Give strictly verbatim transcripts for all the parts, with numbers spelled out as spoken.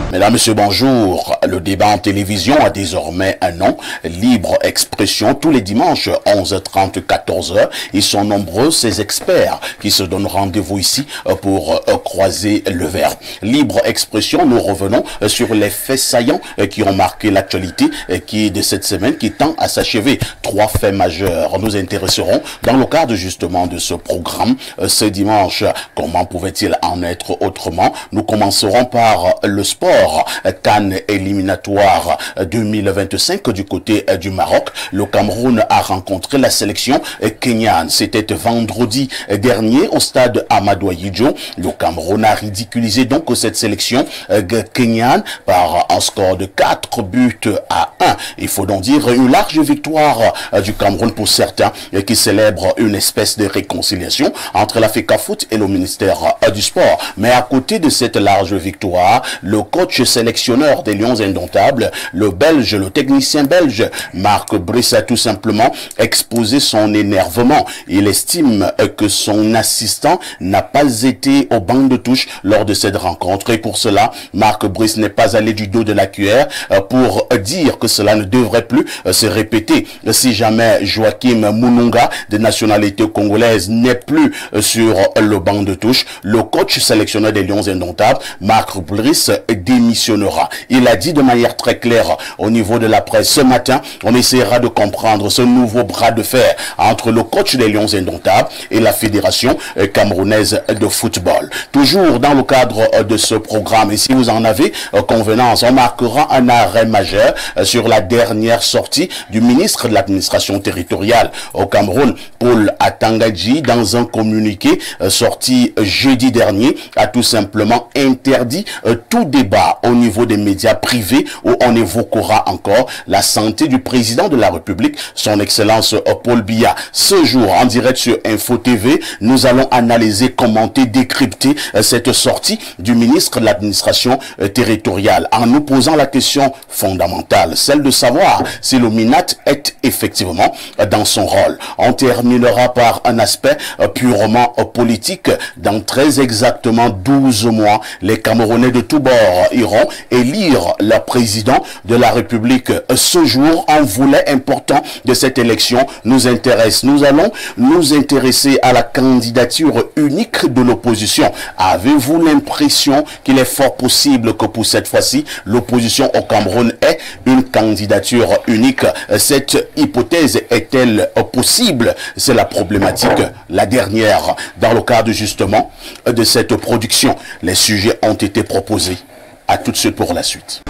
Mesdames, Messieurs, bonjour. Le débat en télévision a désormais un nom, Libre Expression, tous les dimanches, onze heures trente, quatorze heures. Ils sont nombreux, ces experts qui se donnent rendez-vous ici pour croiser le verre. Libre Expression, nous revenons sur les faits saillants qui ont marqué l'actualité qui de cette semaine qui tend à s'achever. Trois faits majeurs nous intéresseront dans le cadre justement de ce programme ce dimanche. Comment pouvait-il en être autrement? Nous commencerons par le sport. CAN éliminatoire deux mille vingt-cinq du côté du Maroc. Le Cameroun a rencontré la sélection kenyane. C'était vendredi dernier au stade Amadou Ahidjo. Le Cameroun a ridiculisé donc cette sélection kenyane par un score de quatre buts à un. Il faut donc dire une large victoire du Cameroun pour certains qui célèbrent une espèce de réconciliation entre la FECAFOOT et le ministère du Sport. Mais à côté de cette large victoire, le coach sélectionneur des Lions Indomptables, le Belge, le technicien belge, Marc Brice a tout simplement exposé son énervement. Il estime que son assistant n'a pas été au banc de touche lors de cette rencontre. Et pour cela, Marc Brice n'est pas allé du dos de la cuillère pour dire que cela ne devrait plus se répéter. Si jamais Joachim Mununga, de nationalité congolaise, n'est plus sur le banc de touche, le coach sélectionneur des Lions Indomptables, Marc Brice, démissionnera. Il a dit de manière très claire au niveau de la presse ce matin, on essaiera de comprendre ce nouveau bras de fer entre le coach des Lions Indomptables et la fédération camerounaise de football. Toujours dans le cadre de ce programme, et si vous en avez convenance, on marquera un arrêt majeur sur la dernière sortie du ministre de l'administration territoriale au Cameroun, Paul Atangadji, dans un communiqué sorti jeudi dernier, a tout simplement interdit tout débat au niveau des médias privés où on évoquera encore la santé du président de la République, son Excellence Paul Biya. Ce jour, en direct sur Info T V, nous allons analyser, commenter, décrypter cette sortie du ministre de l'administration territoriale en nous posant la question fondamentale, celle de savoir si le MINAT est effectivement dans son rôle. On terminera par un aspect purement politique. Dans très exactement douze mois, les Camerounais de tous bords iront élire le président de la République. Ce jour, un volet important de cette élection nous intéresse. Nous allons nous intéresser à la candidature unique de l'opposition. Avez-vous l'impression qu'il est fort possible que pour cette fois-ci, l'opposition au Cameroun ait une candidature unique? Cette hypothèse est-elle possible? C'est la problématique, la dernière, dans le cadre justement de cette production. Les sujets ont été proposés. À tout de suite pour la suite.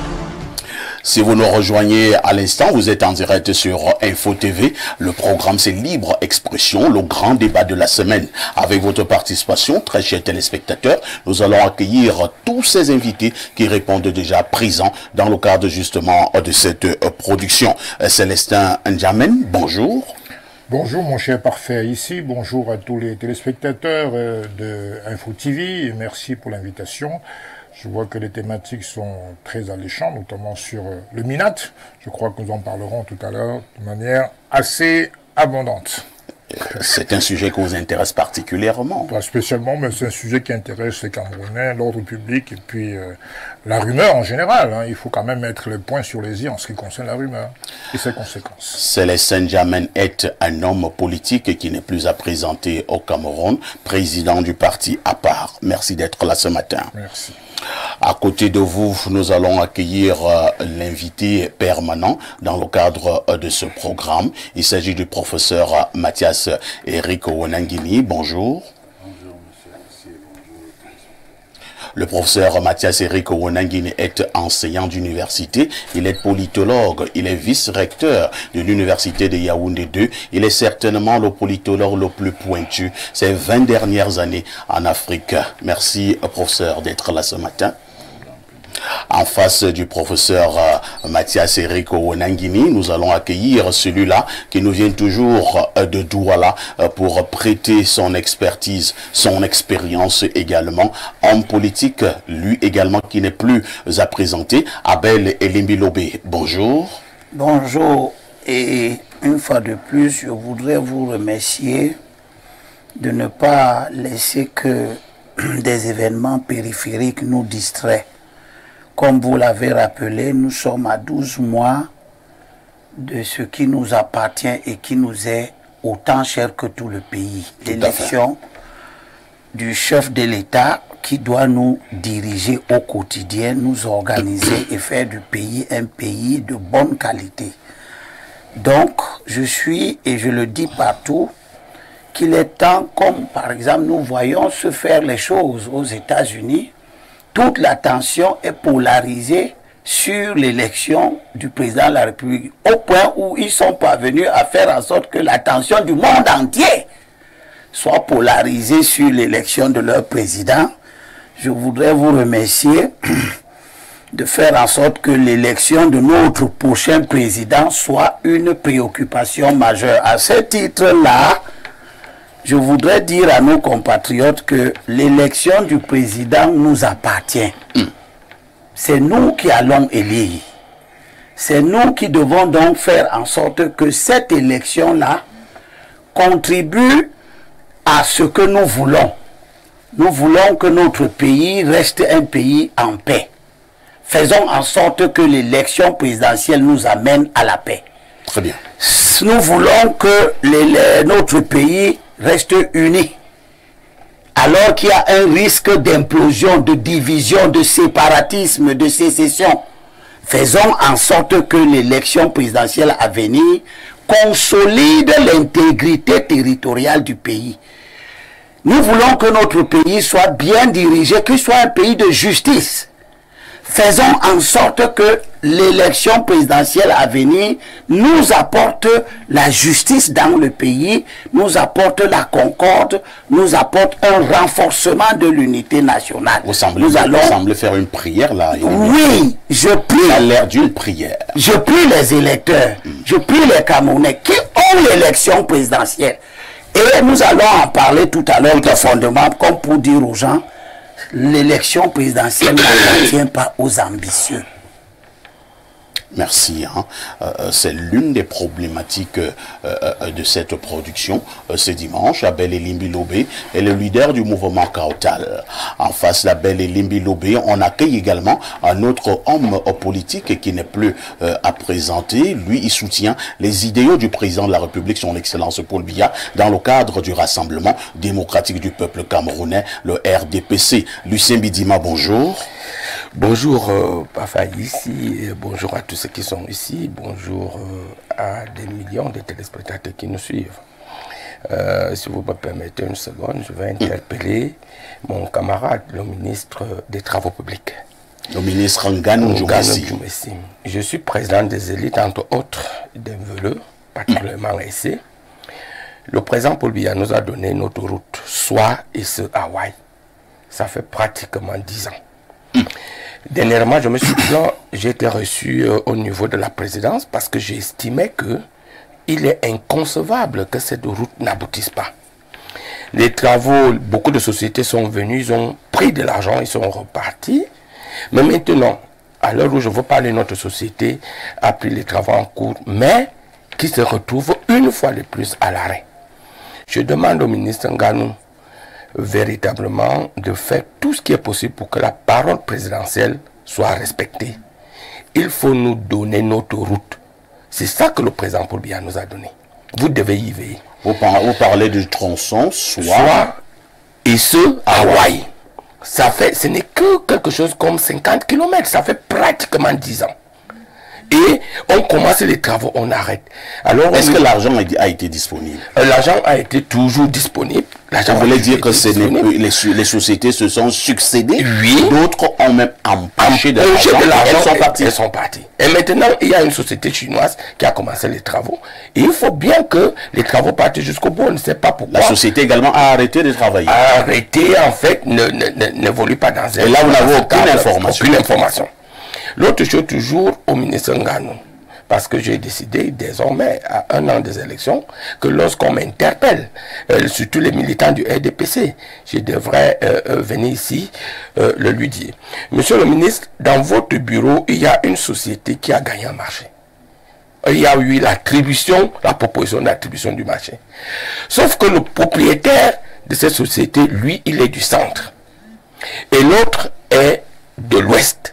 Si vous nous rejoignez à l'instant, vous êtes en direct sur Info T V. Le programme, c'est Libre Expression, le grand débat de la semaine. Avec votre participation, très chers téléspectateurs, nous allons accueillir tous ces invités qui répondent déjà présents dans le cadre justement de cette production. Célestin Ndjamen, bonjour. Bonjour mon cher Parfait ici, bonjour à tous les téléspectateurs de Info T V et merci pour l'invitation. Je vois que les thématiques sont très alléchantes, notamment sur le MINAT. Je crois que nous en parlerons tout à l'heure de manière assez abondante. C'est un sujet qui vous intéresse particulièrement. Pas spécialement, mais c'est un sujet qui intéresse les Camerounais, l'ordre public et puis euh, la rumeur en général. Hein. Il faut quand même mettre le point sur les i en ce qui concerne la rumeur et ses conséquences. Célestin Ndjamen est un homme politique qui n'est plus à présenter au Cameroun, président du parti à part. Merci d'être là ce matin. Merci. À côté de vous, nous allons accueillir euh, l'invité permanent dans le cadre euh, de ce programme. Il s'agit du professeur euh, Mathias Eric Wonangini. Bonjour. Bonjour, monsieur. Merci, bonjour. Le professeur Mathias Eric Wonangini est enseignant d'université. Il est politologue. Il est vice-recteur de l'université de Yaoundé deux. Il est certainement le politologue le plus pointu ces vingt dernières années en Afrique. Merci, professeur, d'être là ce matin. En face du professeur euh, Mathias Eric Wonangini, nous allons accueillir celui-là qui nous vient toujours euh, de Douala euh, pour prêter son expertise, son expérience également. Homme politique, lui également qui n'est plus à présenter, Abel Elimbilobe. Bonjour. Bonjour, et une fois de plus, je voudrais vous remercier de ne pas laisser que des événements périphériques nous distraient. comme vous l'avez rappelé, nous sommes à douze mois de ce qui nous appartient et qui nous est autant cher que tout le pays. L'élection du chef de l'État qui doit nous diriger au quotidien, nous organiser et faire du pays un pays de bonne qualité. Donc, je suis, et je le dis partout, qu'il est temps, comme par exemple nous voyons se faire les choses aux États-Unis, toute l'attention est polarisée sur l'élection du président de la République, au point où ils sont parvenus à faire en sorte que l'attention du monde entier soit polarisée sur l'élection de leur président. Je voudrais vous remercier de faire en sorte que l'élection de notre prochain président soit une préoccupation majeure. À ce titre-là, je voudrais dire à nos compatriotes que l'élection du président nous appartient. Mm. C'est nous qui allons élire. C'est nous qui devons donc faire en sorte que cette élection-là contribue à ce que nous voulons. Nous voulons que notre pays reste un pays en paix. Faisons en sorte que l'élection présidentielle nous amène à la paix. Très bien. Nous voulons que les, les, notre pays reste uni. Alors qu'il y a un risque d'implosion, de division, de séparatisme, de sécession. Faisons en sorte que l'élection présidentielle à venir consolide l'intégrité territoriale du pays. Nous voulons que notre pays soit bien dirigé, qu'il soit un pays de justice. Faisons en sorte que l'élection présidentielle à venir nous apporte la justice dans le pays, nous apporte la concorde, nous apporte un renforcement de l'unité nationale. Vous semblez, nous allons... vous semblez faire une prière là. Oui, je prie. À l'air d'une prière. Je prie les électeurs, mm. je prie les Camerounais qui ont l'élection présidentielle. Et nous allons en parler tout à l'heure de fondement, comme pour dire aux gens, l'élection présidentielle n'appartient pas aux ambitieux. Merci. Hein. Euh, C'est l'une des problématiques euh, euh, de cette production. Euh, ce dimanche, Abel Elimbi Lobé est le leader du mouvement Kautal. En face d'Abel Elimbi Lobé, on accueille également un autre homme politique qui n'est plus euh, à présenter. Lui, il soutient les idéaux du président de la République, son Excellence Paul Biya, dans le cadre du Rassemblement démocratique du peuple camerounais, le R D P C. Lucien Bidima, bonjour. Bonjour euh, Pafa ici, et bonjour à tous ceux qui sont ici, bonjour euh, à des millions de téléspectateurs qui nous suivent. Euh, si vous me permettez une seconde, je vais interpeller mon camarade, le ministre des Travaux publics. Le ministre Nganou Djoumessi. Je suis président des élites, entre autres, d'un Veleux, particulièrement essai. Le président Paul Biya nous a donné une autoroute, soit et ce Hawaï. Ça fait pratiquement dix ans. Dernièrement, je me suis plaint, j'ai été reçu euh, au niveau de la présidence parce que j'estimais que il est inconcevable que cette route n'aboutisse pas. Les travaux, beaucoup de sociétés sont venues, ils ont pris de l'argent, ils sont repartis. Mais maintenant, à l'heure où je veux parler, notre société a pris les travaux en cours, mais qui se retrouve une fois de plus à l'arrêt. Je demande au ministre Nganou véritablement de faire tout ce qui est possible pour que la parole présidentielle soit respectée. Il faut nous donner notre route. C'est ça que le président Paul Biya nous a donné. Vous devez y veiller. Vous, par, vous parlez du tronçon, soit, soit et ce, Hawaï. Ça fait, ce n'est que quelque chose comme cinquante kilomètres. Ça fait pratiquement dix ans. Et on commence les travaux, on arrête. Alors, est-ce que l'argent a été disponible? L'argent a été toujours disponible. Vous voulez dire que ce les, les sociétés se sont succédées? Oui. D'autres ont même empêché de l'argent. Elles sont parties. Elles sont parties. Et maintenant, il y a une société chinoise qui a commencé les travaux. Et il faut bien que les travaux partent jusqu'au bout. On ne sait pas pourquoi. La société également a arrêté de travailler. A arrêté, en fait, n'évolue pas dans un... Et là, vous n'avez aucune information. Aucune information. L'autre chose, toujours au ministre Nganou, parce que j'ai décidé désormais, à un an des élections, que lorsqu'on m'interpelle, euh, surtout les militants du R D P C, je devrais euh, euh, venir ici euh, le lui dire. Monsieur le ministre, dans votre bureau, il y a une société qui a gagné un marché. Il y a eu l'attribution, la proposition d'attribution du marché. Sauf que le propriétaire de cette société, lui, il est du centre. Et l'autre est de l'ouest. Celui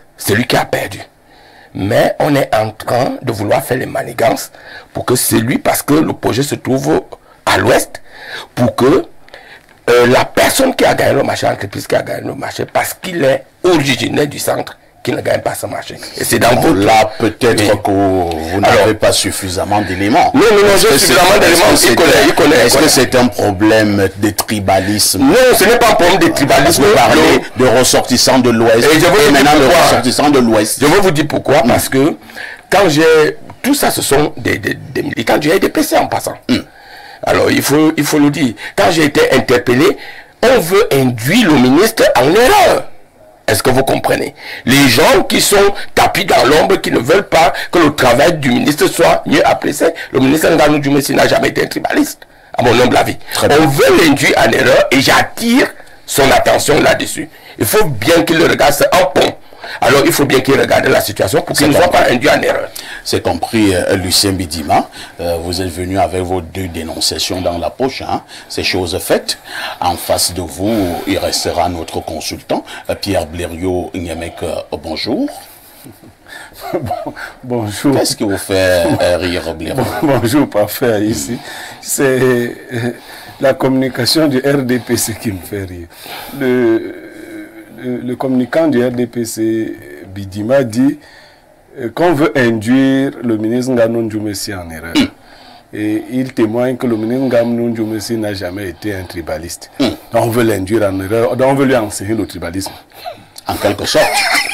lui qui a perdu. Mais on est en train de vouloir faire les manigances pour que c'est lui, parce que le projet se trouve à l'ouest, pour que euh, la personne qui a gagné le marché, l'entreprise qui a gagné le marché, parce qu'il est originaire du centre, qui ne gagne pas ce marché. Et c'est dans votre... Là, peut-être oui. que vous n'avez pas suffisamment d'éléments. Non, non, non, j'ai suffisamment d'éléments. Il connaît, il connaît. Est-ce que c'est un problème de tribalisme? Non, ce n'est pas un problème de tribalisme. Vous parlez de ressortissants de l'Ouest. Et, je veux et maintenant de ressortissants de l'Ouest. Je vais vous dire pourquoi. Mm. Parce que quand j'ai... Tout ça, ce sont des, des, des militants du R D P C en passant. Mm. Alors, il faut, il faut le dire. Quand j'ai été interpellé, on veut induire le ministre en erreur. Est-ce que vous comprenez? Les gens qui sont tapis dans l'ombre, qui ne veulent pas que le travail du ministre soit mieux apprécié. Le ministre Nganou Djoumessi n'a jamais été un tribaliste, à mon humble avis. Très On bien. veut l'induire en erreur et j'attire son attention là-dessus. Il faut bien qu'il le regarde, c'est un pont. Alors il faut bien qu'il regarde la situation pour qu'il ne soit pas induit en erreur. C'est compris, euh, Lucien Bidima. Euh, vous êtes venu avec vos deux dénonciations dans la poche. Hein. C'est chose faite. En face de vous, il restera notre consultant, euh, Pierre Blériot Nyemek. Euh, bonjour. Bon, bonjour. Qu'est-ce qui vous fait euh, rire, Blériot? bon, Bonjour, parfait, ici. C'est euh, la communication du R D P C qui me fait rire. Le... Le, le communicant du R D P C, Bidima, dit euh, qu'on veut induire le ministre Nganou Djoumessi en erreur. Mm. Et il témoigne que le ministre Nganou Djoumessi n'a jamais été un tribaliste. Mm. Donc on veut l'induire en erreur, donc on veut lui enseigner le tribalisme. En quelque sorte.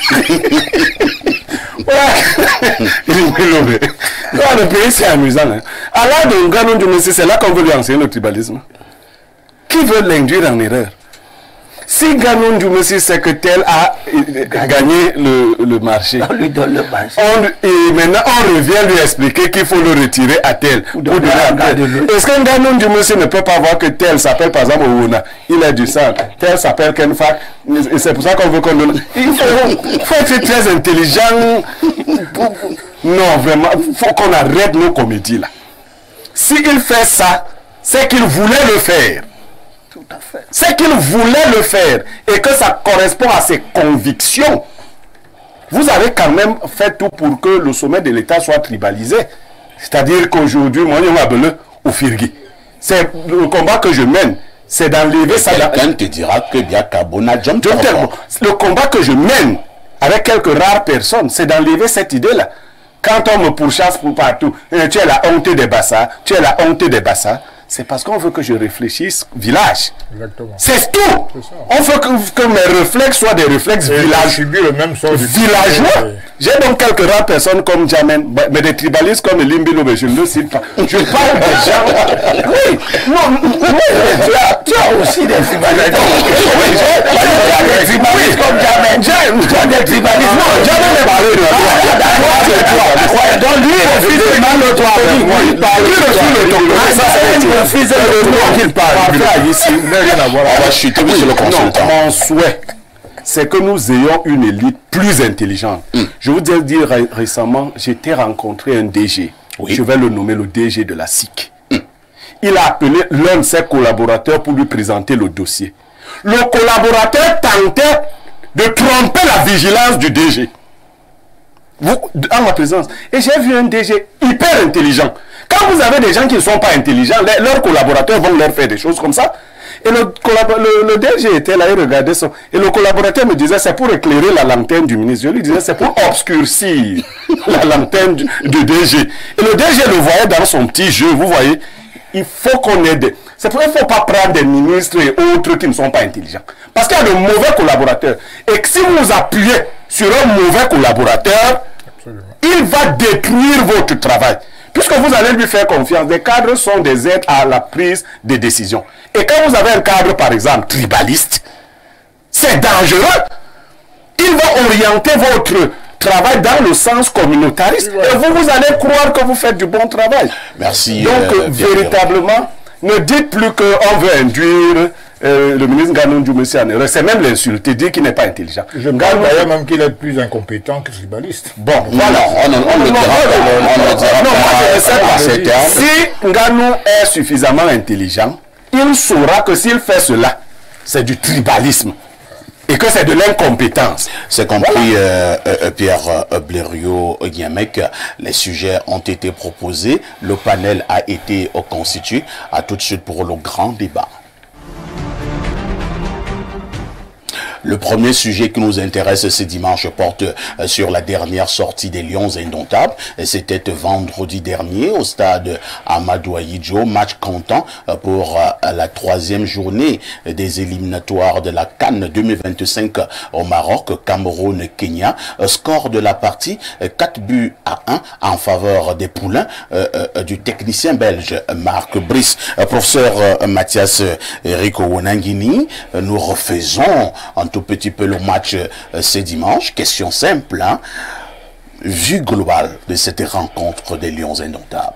Le pays, c'est amusant. Hein. À l'âge de Nganou Djoumessi, c'est là qu'on veut lui enseigner le tribalisme. Qui veut l'induire en erreur? Si Nganou Djoumessi sait que tel a gagné le, le marché, on lui donne le marché. On, et maintenant on revient lui expliquer qu'il faut le retirer à tel. Est-ce que Nganou Djoumessi ne peut pas voir que tel s'appelle par exemple Ouna, il est du centre, tel s'appelle Kenfak, et c'est pour ça qu'on veut qu'on donne. Il faut, faut être très intelligent. Non, vraiment, il faut qu'on arrête nos comédies là. S'il fait ça, c'est qu'il voulait le faire. C'est qu'il voulait le faire et que ça correspond à ses convictions. Vous avez quand même fait tout pour que le sommet de l'État soit tribalisé. C'est-à-dire qu'aujourd'hui, moi, je m'appelle au Firgi. C'est le combat que je mène. C'est d'enlever ça. Quelqu'un te dira que bien Kabona John. Le combat que je mène avec quelques rares personnes, c'est d'enlever cette idée-là. Quand on me pourchasse pour partout, tu es la honte des Bassa, tu es la honte des Bassa. C'est parce qu'on veut que je réfléchisse village. C'est tout. On veut que, que mes réflexes soient des réflexes villageois. Le même sort villageois. J'ai donc quelques rares personnes comme Jamen, mais des tribalistes comme Limbilo, mais je ne le cite pas. Je parle des gens. Oui, non, oui, tu as, tu as aussi des tribalistes. Oui, des tribalistes comme Jamen. Tu as des tribalistes. Non, Jamen n'est pas là. Donc lui, il refuse de demander le toit. Lui, il refuse le toit. Refuse le toit qu'il parle. Ici, on va chuter sur le consultant. Mon souhait, c'est que nous ayons une élite plus intelligente. Mm. Je vous ai dit ré récemment, j'étais rencontré un D G. Oui. Je vais le nommer le D G de la S I C. Mm. Il a appelé l'un de ses collaborateurs pour lui présenter le dossier. Le collaborateur tentait de tromper la vigilance du D G. Vous, en ma présence. Et j'ai vu un D G hyper intelligent. Quand vous avez des gens qui ne sont pas intelligents, les, leurs collaborateurs vont leur faire des choses comme ça. Et le, le, le D G était là, il regardait ça. Et le collaborateur me disait, c'est pour éclairer la lanterne du ministre. Je lui disais, c'est pour obscurcir la lanterne du, du D G. Et le D G le voyait dans son petit jeu, vous voyez. Il faut qu'on aide. C'est pour ça qu'il ne faut pas prendre des ministres et autres qui ne sont pas intelligents. Parce qu'il y a de mauvais collaborateurs. Et que si vous appuyez sur un mauvais collaborateur, absolument, il va détruire votre travail. Puisque vous allez lui faire confiance, les cadres sont des aides à la prise de décisions. Et quand vous avez un cadre, par exemple, tribaliste, c'est dangereux. Il va orienter votre travail dans le sens communautariste. Et vous, vous allez croire que vous faites du bon travail. Merci. Donc, euh, véritablement, ne dites plus qu'on veut induire euh, le ministre Nganou Djoumessi en erreur. C'est même l'insulter, dire qu'il n'est pas intelligent. Je me dis même qu'il est plus incompétent que tribaliste. Bon, voilà. On ne le dira pas. Non, moi je ne sais pas. Si Nganou est suffisamment intelligent, il saura que s'il fait cela, c'est du tribalisme. et que c'est de l'incompétence. C'est compris, voilà. euh, euh, Pierre euh, Blériot-Guiamec. Les sujets ont été proposés, le panel a été euh, constitué. À tout de suite pour le grand débat. Le premier sujet qui nous intéresse ce dimanche porte sur la dernière sortie des Lions indomptables. C'était vendredi dernier au stade Amadou Ahidjo, match comptant pour la troisième journée des éliminatoires de la CAN deux mille vingt-cinq au Maroc, Cameroun-Kenya. Score de la partie, quatre buts à un en faveur des poulains du technicien belge Marc Brice. Professeur Mathias Rico Wonangini, nous refaisons en tout petit peu le match euh, ce dimanche. Question simple, hein? Vue globale de cette rencontre des Lions indomptables.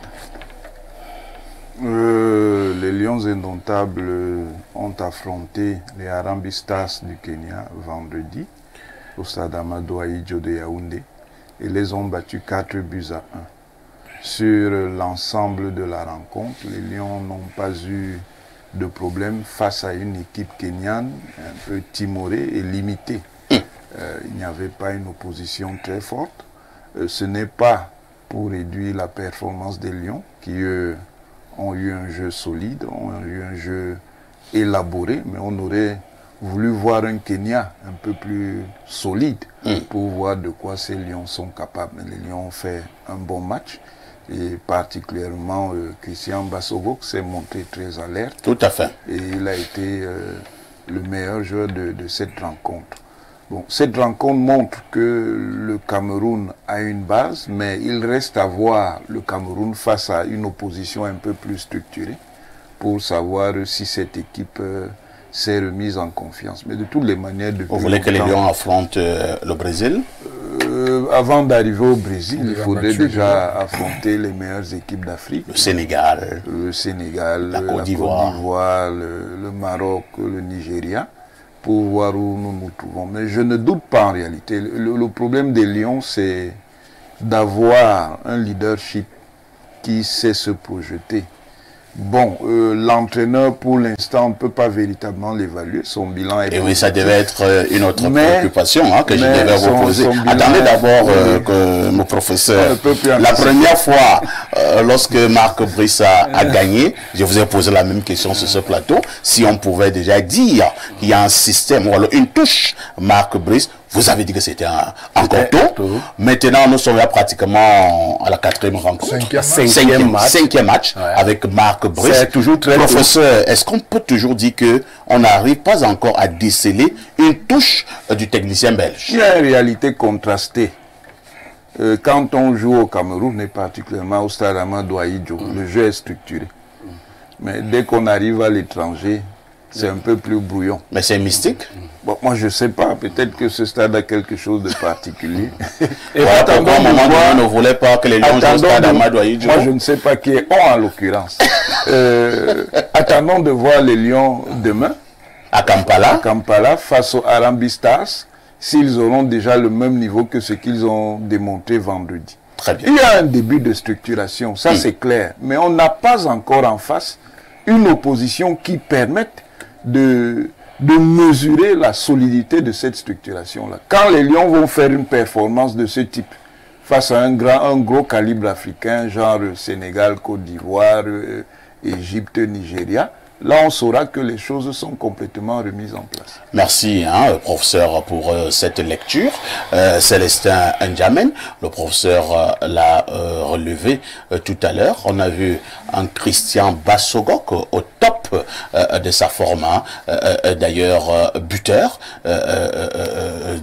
Euh, les Lions indomptables ont affronté les Harambee Stars du Kenya vendredi au stade Amadou Ahidjo de Yaoundé et les ont battus quatre buts à un. Sur l'ensemble de la rencontre, les Lions n'ont pas eu de problème face à une équipe kenyane un peu timorée et limitée. Euh, il n'y avait pas une opposition très forte. Euh, ce n'est pas pour réduire la performance des Lions qui eux, ont eu un jeu solide, ont eu un jeu élaboré, mais on aurait voulu voir un Kenya un peu plus solide mm. pour voir de quoi ces Lions sont capables. Mais les Lions ont fait un bon match. Et particulièrement euh, Christian Basogo s'est montré très alerte. Tout à fait. Et il a été euh, le meilleur joueur de, de cette rencontre. Bon, cette rencontre montre que le Cameroun a une base, mais il reste à voir le Cameroun face à une opposition un peu plus structurée pour savoir si cette équipe euh, s'est remise en confiance. Mais de toutes les manières... Vous voulez que les Lions affrontent euh, le Brésil? Euh, avant d'arriver au Brésil, il faudrait déjà affronter les meilleures équipes d'Afrique. Le Sénégal. Le Sénégal, la Côte d'Ivoire, le, le Maroc, le Nigeria, pour voir où nous nous trouvons. Mais je ne doute pas en réalité. Le, le problème des Lions, c'est d'avoir un leadership qui sait se projeter. Bon, euh, l'entraîneur, pour l'instant, ne peut pas véritablement l'évaluer. Son bilan est... Et oui, ça devait être une autre mais, préoccupation hein, que je devais vous poser. Attendez d'abord euh, que mon professeur... La première fois, euh, lorsque Marc Brice a, a gagné, je vous ai posé la même question sur ce plateau. Si on pouvait déjà dire qu'il y a un système, ou alors une touche Marc Brice, vous avez dit que c'était encore tôt. Maintenant, nous sommes là pratiquement à la quatrième rencontre. Cinquième, cinquième, cinquième match, cinquième match ouais. avec Marc Brice. C'est toujours très Professeur, est-ce qu'on peut toujours dire qu'on n'arrive pas encore à déceler une touche euh, du technicien belge? Il y a une réalité contrastée. Euh, quand on joue au Cameroun, et particulièrement au stade Amadou Ahidjo, mm. le jeu est structuré. Mm. Mais dès qu'on arrive à l'étranger, c'est un peu plus brouillon. Mais c'est mystique. Bon, moi, je ne sais pas. Peut-être que ce stade a quelque chose de particulier. Et ouais, attendons de moment voir... ne voulait pas que les Lions jouent au stade Amadou Ahidjo. Moi, je ne sais pas qui est on en l'occurrence. euh, attendons de voir les Lions demain. À Kampala. À Kampala, face aux Harambee Stars, s'ils auront déjà le même niveau que ce qu'ils ont démontré vendredi. Très bien. Il y a un début de structuration, ça mmh. c'est clair. Mais on n'a pas encore en face une opposition qui permette de, de mesurer la solidité de cette structuration-là. Quand les Lions vont faire une performance de ce type, face à un, grand, un gros calibre africain, genre Sénégal, Côte d'Ivoire, euh, Égypte, Nigeria, là on saura que les choses sont complètement remises en place. Merci, hein, professeur, pour euh, cette lecture. Euh, Célestin N'Djamène, le professeur euh, l'a euh, relevé euh, tout à l'heure. On a vu un Christian Bassogok au, au top euh, de sa forme, hein, euh, d'ailleurs euh, buteur euh, euh,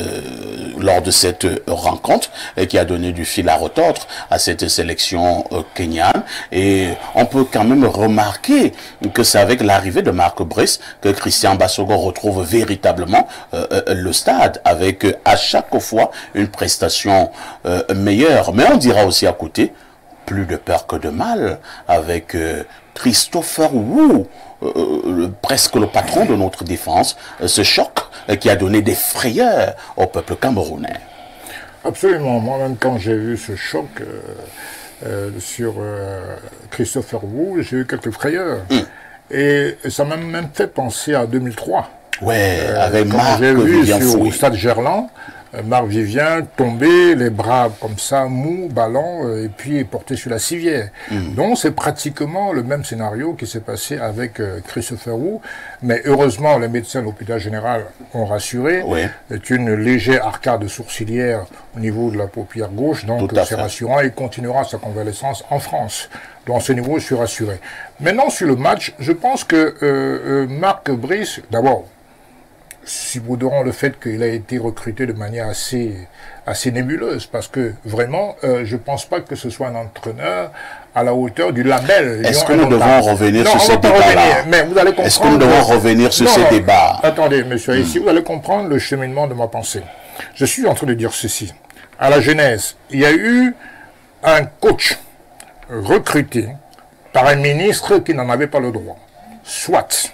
de, lors de cette rencontre et qui a donné du fil à retordre à cette sélection euh, kenyane. Et on peut quand même remarquer que c'est avec l'arrivée de Marc Brice que Christian Bassogok retrouve véritablement euh, euh, le stade avec euh, à chaque fois une prestation euh, meilleure. Mais on dira aussi à côté, plus de peur que de mal avec euh, Christopher Wu, euh, presque le patron de notre défense, euh, ce choc euh, qui a donné des frayeurs au peuple camerounais. Absolument. Moi-même, quand j'ai vu ce choc euh, euh, sur euh, Christopher Wu, j'ai eu quelques frayeurs. Mm. Et ça m'a même fait penser à deux mille trois. Ouais, euh, avec comme Marc j'ai vu Vivien sur, Fouy. au stade Gerland, euh, Marc Vivien tombé, les bras comme ça, mou, ballon, euh, et puis porté sur la civière. Mm. Donc c'est pratiquement le même scénario qui s'est passé avec euh, Christopher Wu, mais heureusement les médecins de l'hôpital général ont rassuré. Oui. C'est une légère arcade sourcilière au niveau de la paupière gauche, donc c'est rassurant, et il continuera sa convalescence en France. Donc à ce niveau, je suis rassuré. Maintenant, sur le match, je pense que euh, euh, Marc Brice, d'abord, subodorant le fait qu'il a été recruté de manière assez, assez nébuleuse, parce que vraiment, euh, je ne pense pas que ce soit un entraîneur à la hauteur du label. Est-ce que nous devons revenir non, sur ces débats-là? Mais vous allez comprendre. Est-ce que nous devons revenir sur non, ces non, débats? Attendez, monsieur, ici, hmm. vous allez comprendre le cheminement de ma pensée. Je suis en train de dire ceci. À la Genèse, il y a eu un coach recruté par un ministre qui n'en avait pas le droit. Soit.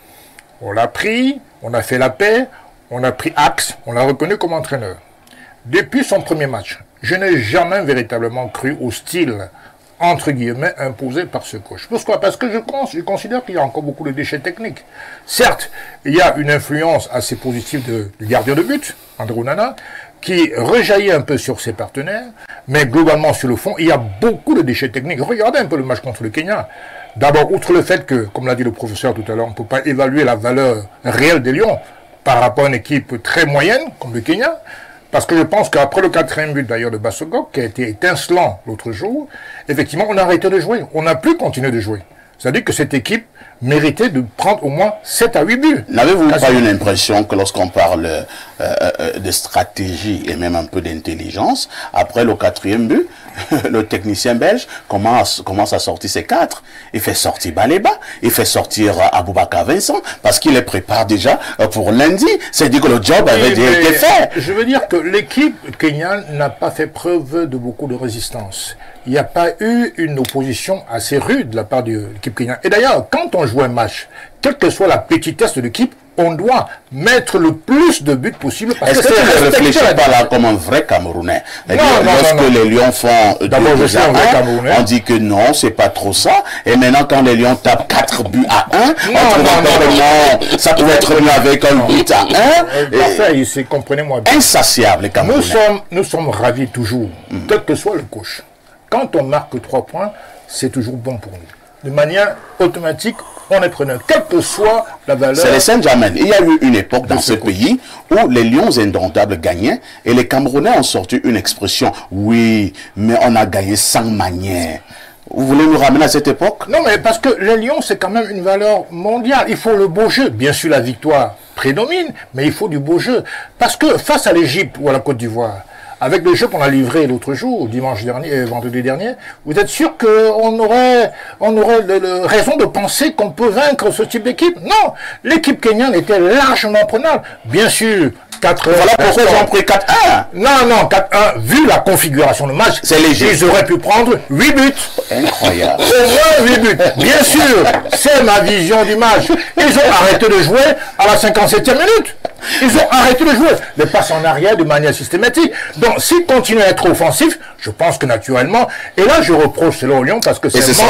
On l'a pris, on a fait la paix, on a pris axe, on l'a reconnu comme entraîneur. Depuis son premier match, je n'ai jamais véritablement cru au style, entre guillemets, imposé par ce coach. Pourquoi? Parce que je, pense, je considère qu'il y a encore beaucoup de déchets techniques. Certes, il y a une influence assez positive de, du gardien de but, André Onana, qui rejaillit un peu sur ses partenaires, mais globalement, sur le fond, il y a beaucoup de déchets techniques. Regardez un peu le match contre le Kenya. D'abord, outre le fait que, comme l'a dit le professeur tout à l'heure, on ne peut pas évaluer la valeur réelle des Lions par rapport à une équipe très moyenne, comme le Kenya, parce que je pense qu'après le quatrième but d'ailleurs de Bassogok, qui a été étincelant l'autre jour, effectivement, on a arrêté de jouer. On n'a plus continué de jouer. C'est-à-dire que cette équipe méritait de prendre au moins sept à huit buts. N'avez-vous pas eu l'impression que lorsqu'on parle euh, euh, de stratégie et même un peu d'intelligence, après le quatrième but, le technicien belge commence, commence à sortir ses quatre. Il fait sortir Baleba, il fait sortir Aboubakar Vincent, parce qu'il les prépare déjà pour lundi. C'est-à-dire que le job avait déjà été fait. Je veux dire que l'équipe kenyane n'a pas fait preuve de beaucoup de résistance. Il n'y a pas eu une opposition assez rude de la part de l'équipe kenyane. Et d'ailleurs, quand on joue un match, quelle que soit la petitesse de l'équipe, on doit mettre le plus de buts possible. Est-ce que, que tu ne réfléchis pas là comme un vrai Camerounais? Non, non, lorsque non, non. les Lions font d'abord je suis un vrai Camerounais. On dit que non, c'est pas trop ça. Et maintenant, quand les Lions tapent quatre buts à un, non, on trouve non, encore non, non, ça pouvait être mieux avec un but à un. Parfait, comprenez-moi bien. Insatiable, les Camerounais. Nous sommes, nous sommes ravis toujours, mm. quel que soit le coach. Quand on marque trois points, c'est toujours bon pour nous. De manière automatique, on est preneur, quelle que soit la valeur. C'est les Saint-Germain. Il y a eu une époque dans ce pays où les Lions indomptables gagnaient et les Camerounais ont sorti une expression. Oui, mais on a gagné sans manière. Vous voulez nous ramener à cette époque? Non, mais parce que les Lions, c'est quand même une valeur mondiale. Il faut le beau jeu. Bien sûr, la victoire prédomine, mais il faut du beau jeu. Parce que face à l'Égypte ou à la Côte d'Ivoire, avec le jeu qu'on a livré l'autre jour, dimanche dernier, euh, vendredi dernier, vous êtes sûr qu'on aurait, on aurait le, le raison de penser qu'on peut vaincre ce type d'équipe? Non, l'équipe kenyane était largement prenable. Bien sûr, quatre un. Voilà pourquoi ils ont pris quatre un. Non, non, quatre un, vu la configuration de match, c'est léger. Ils auraient pu prendre huit buts. Incroyable. Au moins huit buts. Bien sûr, c'est ma vision du match. Ils ont arrêté de jouer à la cinquante-septième minute. Ils ont arrêté de jouer, de passer en arrière de manière systématique. Donc, s'ils continuent à être offensifs, je pense que naturellement, et là, je reproche cela au Lyon parce que c'est un,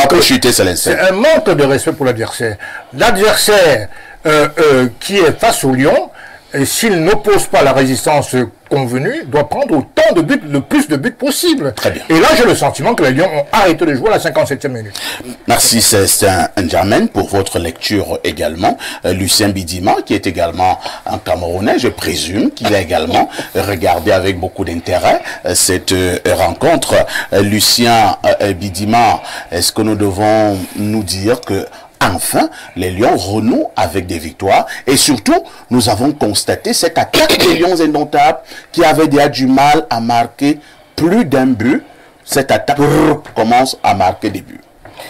un manque de respect pour l'adversaire. L'adversaire euh, euh, qui est face au Lyon, et s'il n'oppose pas la résistance convenue, doit prendre autant de buts, le plus de buts possible. Très bien. Et là, j'ai le sentiment que les Lions ont arrêté de jouer à la cinquante-septième minute. Merci, c'est un Germain pour votre lecture également. Euh, Lucien Bidima, qui est également un Camerounais, je présume qu'il a également regardé avec beaucoup d'intérêt euh, cette euh, rencontre. Euh, Lucien euh, Bidima, est-ce que nous devons nous dire que enfin, les Lions renouent avec des victoires. Et surtout, nous avons constaté cette attaque des Lions indomptables qui avait déjà du mal à marquer plus d'un but. Cette attaque commence à marquer des buts.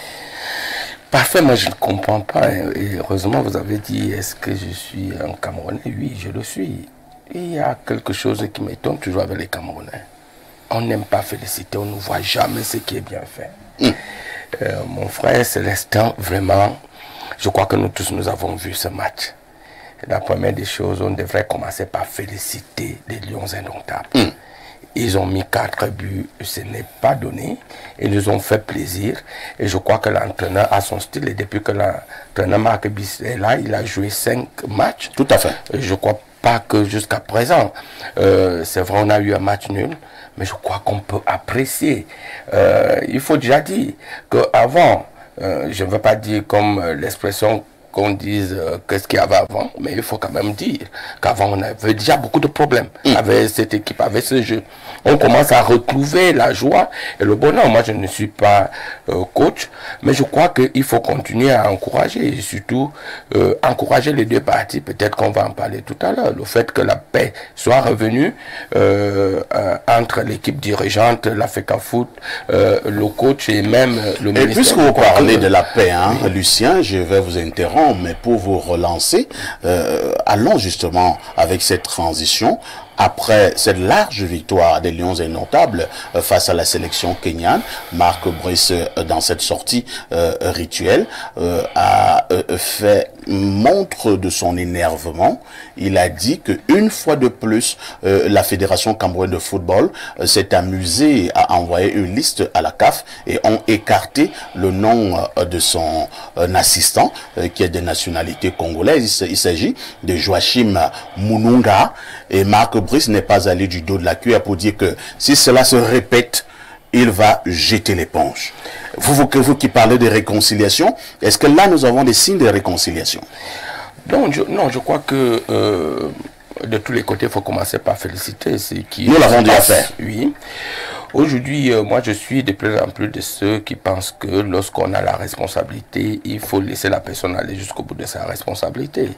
Parfait, moi je ne comprends pas. Et heureusement, vous avez dit, est-ce que je suis un Camerounais? Oui, je le suis. Et il y a quelque chose qui m'étonne toujours avec les Camerounais. On n'aime pas féliciter, on ne voit jamais ce qui est bien fait. Mmh. Euh, mon frère Célestin, vraiment, je crois que nous tous nous avons vu ce match. La première des choses, on devrait commencer par féliciter les Lions indomptables. Mm. Ils ont mis quatre buts, ce n'est pas donné. Ils nous ont fait plaisir. Et je crois que l'entraîneur a son style. Et depuis que l'entraîneur Marc Brice est là, il a joué cinq matchs. Tout à fait. Et je crois pas que jusqu'à présent, euh, c'est vrai, on a eu un match nul. Mais je crois qu'on peut apprécier. Euh, il faut déjà dire qu'avant, euh, je ne veux pas dire comme euh, l'expression qu'on dise euh, qu'est-ce qu'il y avait avant, mais il faut quand même dire qu'avant on avait déjà beaucoup de problèmes mmh. avec cette équipe, avec ce jeu. On commence à retrouver la joie et le bonheur. Moi je ne suis pas euh, coach, mais je crois qu'il faut continuer à encourager et surtout euh, encourager les deux parties. Peut-être qu'on va en parler tout à l'heure. Le fait que la paix soit revenue euh, euh, entre l'équipe dirigeante, la FECAFOOT, euh, le coach et même le ministère. Et puisque vous parlez de la paix, hein, oui. Lucien, je vais vous interrompre. Mais pour vous relancer, euh, allons justement avec cette transition. Après cette large victoire des Lions Indomptables euh, face à la sélection kenyane, Marc Brice, euh, dans cette sortie euh, rituelle, euh, a euh, fait montre de son énervement. Il a dit que une fois de plus, euh, la Fédération camerounaise de football euh, s'est amusée à envoyer une liste à la C A F et ont écarté le nom euh, de son euh, assistant, euh, qui est de nationalité congolaise. Il s'agit de Joachim Mununga. Et Marc Brice n'est pas allé du dos de la cuillère pour dire que si cela se répète, il va jeter l'éponge. Vous, vous, vous qui parlez de réconciliation, est-ce que là nous avons des signes de réconciliation? Non, je, non, je crois que euh, de tous les côtés, il faut commencer par féliciter ceux qui... Nous l'avons déjà fait. Oui. Aujourd'hui, euh, moi je suis de plus en plus de ceux qui pensent que lorsqu'on a la responsabilité, il faut laisser la personne aller jusqu'au bout de sa responsabilité.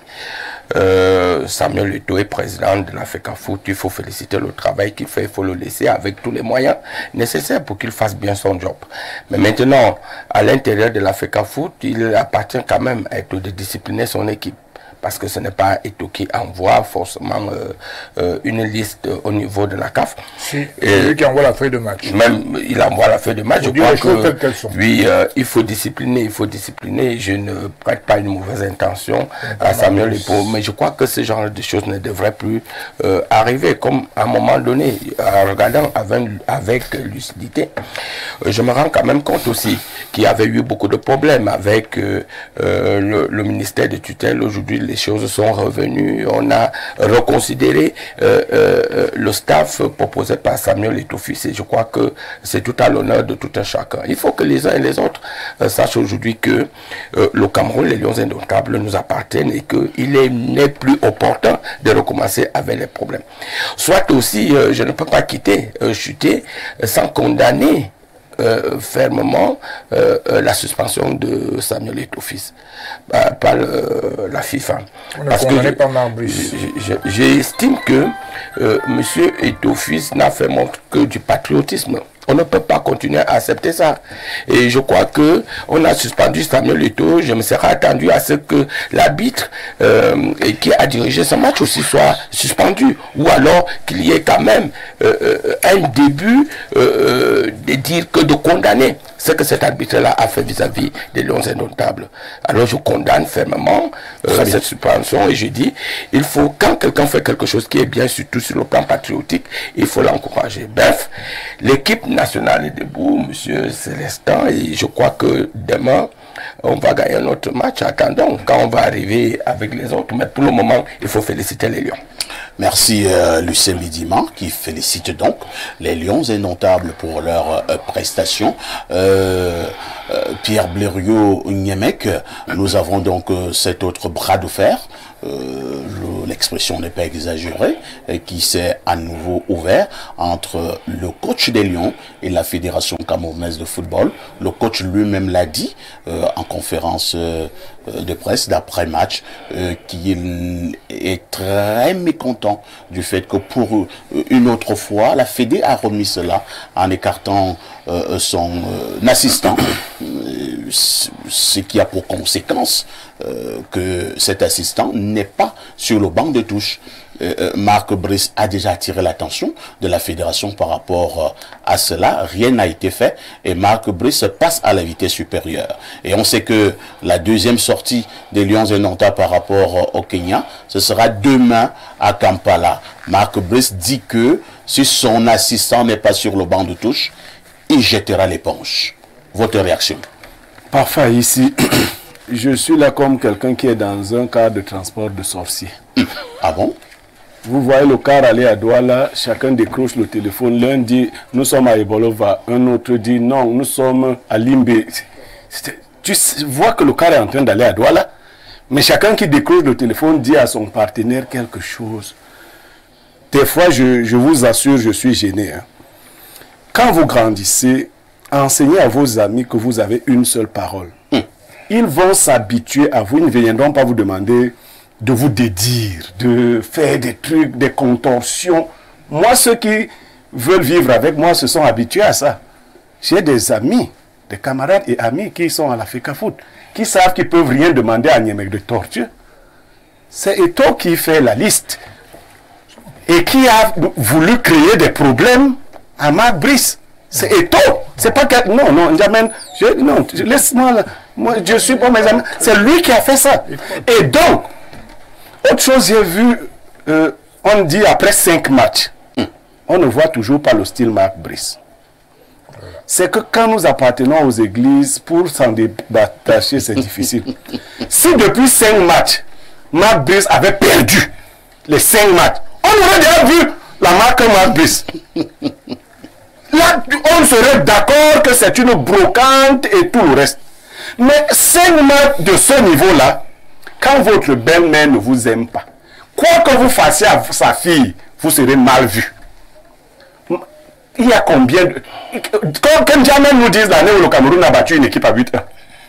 Euh, Samuel Eto'o est président de la FECAFOOT, il faut féliciter le travail qu'il fait, il faut le laisser avec tous les moyens nécessaires pour qu'il fasse bien son job. Mais maintenant, à l'intérieur de la FECAFOOT, il appartient quand même à Eto'o de discipliner son équipe. Parce que ce n'est pas Eto'o qui envoie forcément euh, euh, une liste au niveau de la C A F. Si, c'est lui qui envoie la feuille de match. Même il envoie la feuille de match. Je crois que oui, euh, il faut discipliner, il faut discipliner. Je ne prête pas une mauvaise intention à Samuel Eto'o, mais je crois que ce genre de choses ne devraient plus euh, arriver. Comme à un moment donné, en regardant avec, avec lucidité, euh, je me rends quand même compte aussi qu'il y avait eu beaucoup de problèmes avec euh, euh, le, le ministère de tutelle. Aujourd'hui, les choses sont revenues, on a reconsidéré euh, euh, le staff proposé par Samuel Eto'o et je crois que c'est tout à l'honneur de tout un chacun. Il faut que les uns et les autres euh, sachent aujourd'hui que euh, le Cameroun, les Lions Indomptables nous appartiennent et qu'il n'est plus opportun de recommencer avec les problèmes. Soit aussi, euh, je ne peux pas quitter, euh, chuter, euh, sans condamner Euh, fermement euh, euh, la suspension de Samuel Eto'o par, par le, la FIFA. On Parce que j'estime que euh, M. Eto'o n'a fait montre que du patriotisme. On ne peut pas continuer à accepter ça. Et je crois que on a suspendu Samuel Eto'o. Je me serais attendu à ce que l'arbitre euh, qui a dirigé ce match aussi soit suspendu. Ou alors qu'il y ait quand même euh, un début euh, de dire que de condamner ce que cet arbitre-là a fait vis-à-vis des Lions Indomptables. Alors je condamne fermement euh, cette suspension et je dis, il faut, quand quelqu'un fait quelque chose qui est bien, surtout sur le plan patriotique, il faut l'encourager. Bref, l'équipe nationale est debout, monsieur Célestin, et je crois que demain, on va gagner un autre match. Attendons quand on va arriver avec les autres. Mais pour le moment, il faut féliciter les Lions. Merci euh, Lucien Midima qui félicite donc les Lions Indomptables pour leur euh, prestation. Euh, euh, Pierre Blériot Niemek, nous avons donc euh, cet autre bras de fer. Euh, l'expression n'est pas exagérée, et qui s'est à nouveau ouvert entre le coach des Lions et la Fédération camerounaise de football. Le coach lui-même l'a dit euh, en conférence euh, de presse d'après-match euh, qu'il est très mécontent du fait que pour euh, une autre fois, la Fédé a remis cela en écartant euh, son euh, assistant, euh, ce qui a pour conséquence euh, que cet assistant n'est pas sur le banc de touche. euh, Marc Brice a déjà attiré l'attention de la fédération par rapport euh, à cela. Rien n'a été fait et Marc Brice passe à la vitesse supérieure. Et on sait que la deuxième sortie des Lions Indomptables par rapport euh, au Kenya, ce sera demain à Kampala. Marc Brice dit que si son assistant n'est pas sur le banc de touche, il jettera l'éponge. Votre réaction? Parfait, ici, je suis là comme quelqu'un qui est dans un car de transport de sorciers. Ah bon? Vous voyez le car aller à Douala, chacun décroche le téléphone. L'un dit, nous sommes à Ebolova. Un autre dit, non, nous sommes à Limbe. Tu vois que le car est en train d'aller à Douala, mais chacun qui décroche le téléphone dit à son partenaire quelque chose. Des fois, je, je vous assure, je suis gêné. Hein. Quand vous grandissez, enseignez à vos amis que vous avez une seule parole. Hum. Ils vont s'habituer à vous, ils ne viendront pas vous demander de vous dédire, de faire des trucs, des contorsions. Moi, ceux qui veulent vivre avec moi se sont habitués à ça. J'ai des amis, des camarades et amis qui sont à la FECAFOOT, qui savent qu'ils ne peuvent rien demander à Niémec de torture. C'est Eto qui fait la liste et qui a voulu créer des problèmes à Marc Brice. C'est Eto. C'est pas que... Non, non, j'amène... Je, non, laisse-moi... Moi, je suis bon, mes amis. C'est lui qui a fait ça. Et donc, autre chose, j'ai vu, euh, on dit après cinq matchs, on ne voit toujours pas le style Marc Brice. C'est que quand nous appartenons aux églises, pour s'en détacher, c'est difficile. Si depuis cinq matchs, Marc Brice avait perdu les cinq matchs, on aurait déjà vu la marque Marc Brice. Là, on serait d'accord que c'est une brocante et tout le reste. Mais cinq matchs de ce niveau-là, quand votre belle-mère ne vous aime pas, quoi que vous fassiez à sa fille, vous serez mal vu. Il y a combien de... Quand, quand jamais nous disent l'année où le Cameroun a battu une équipe à huit un.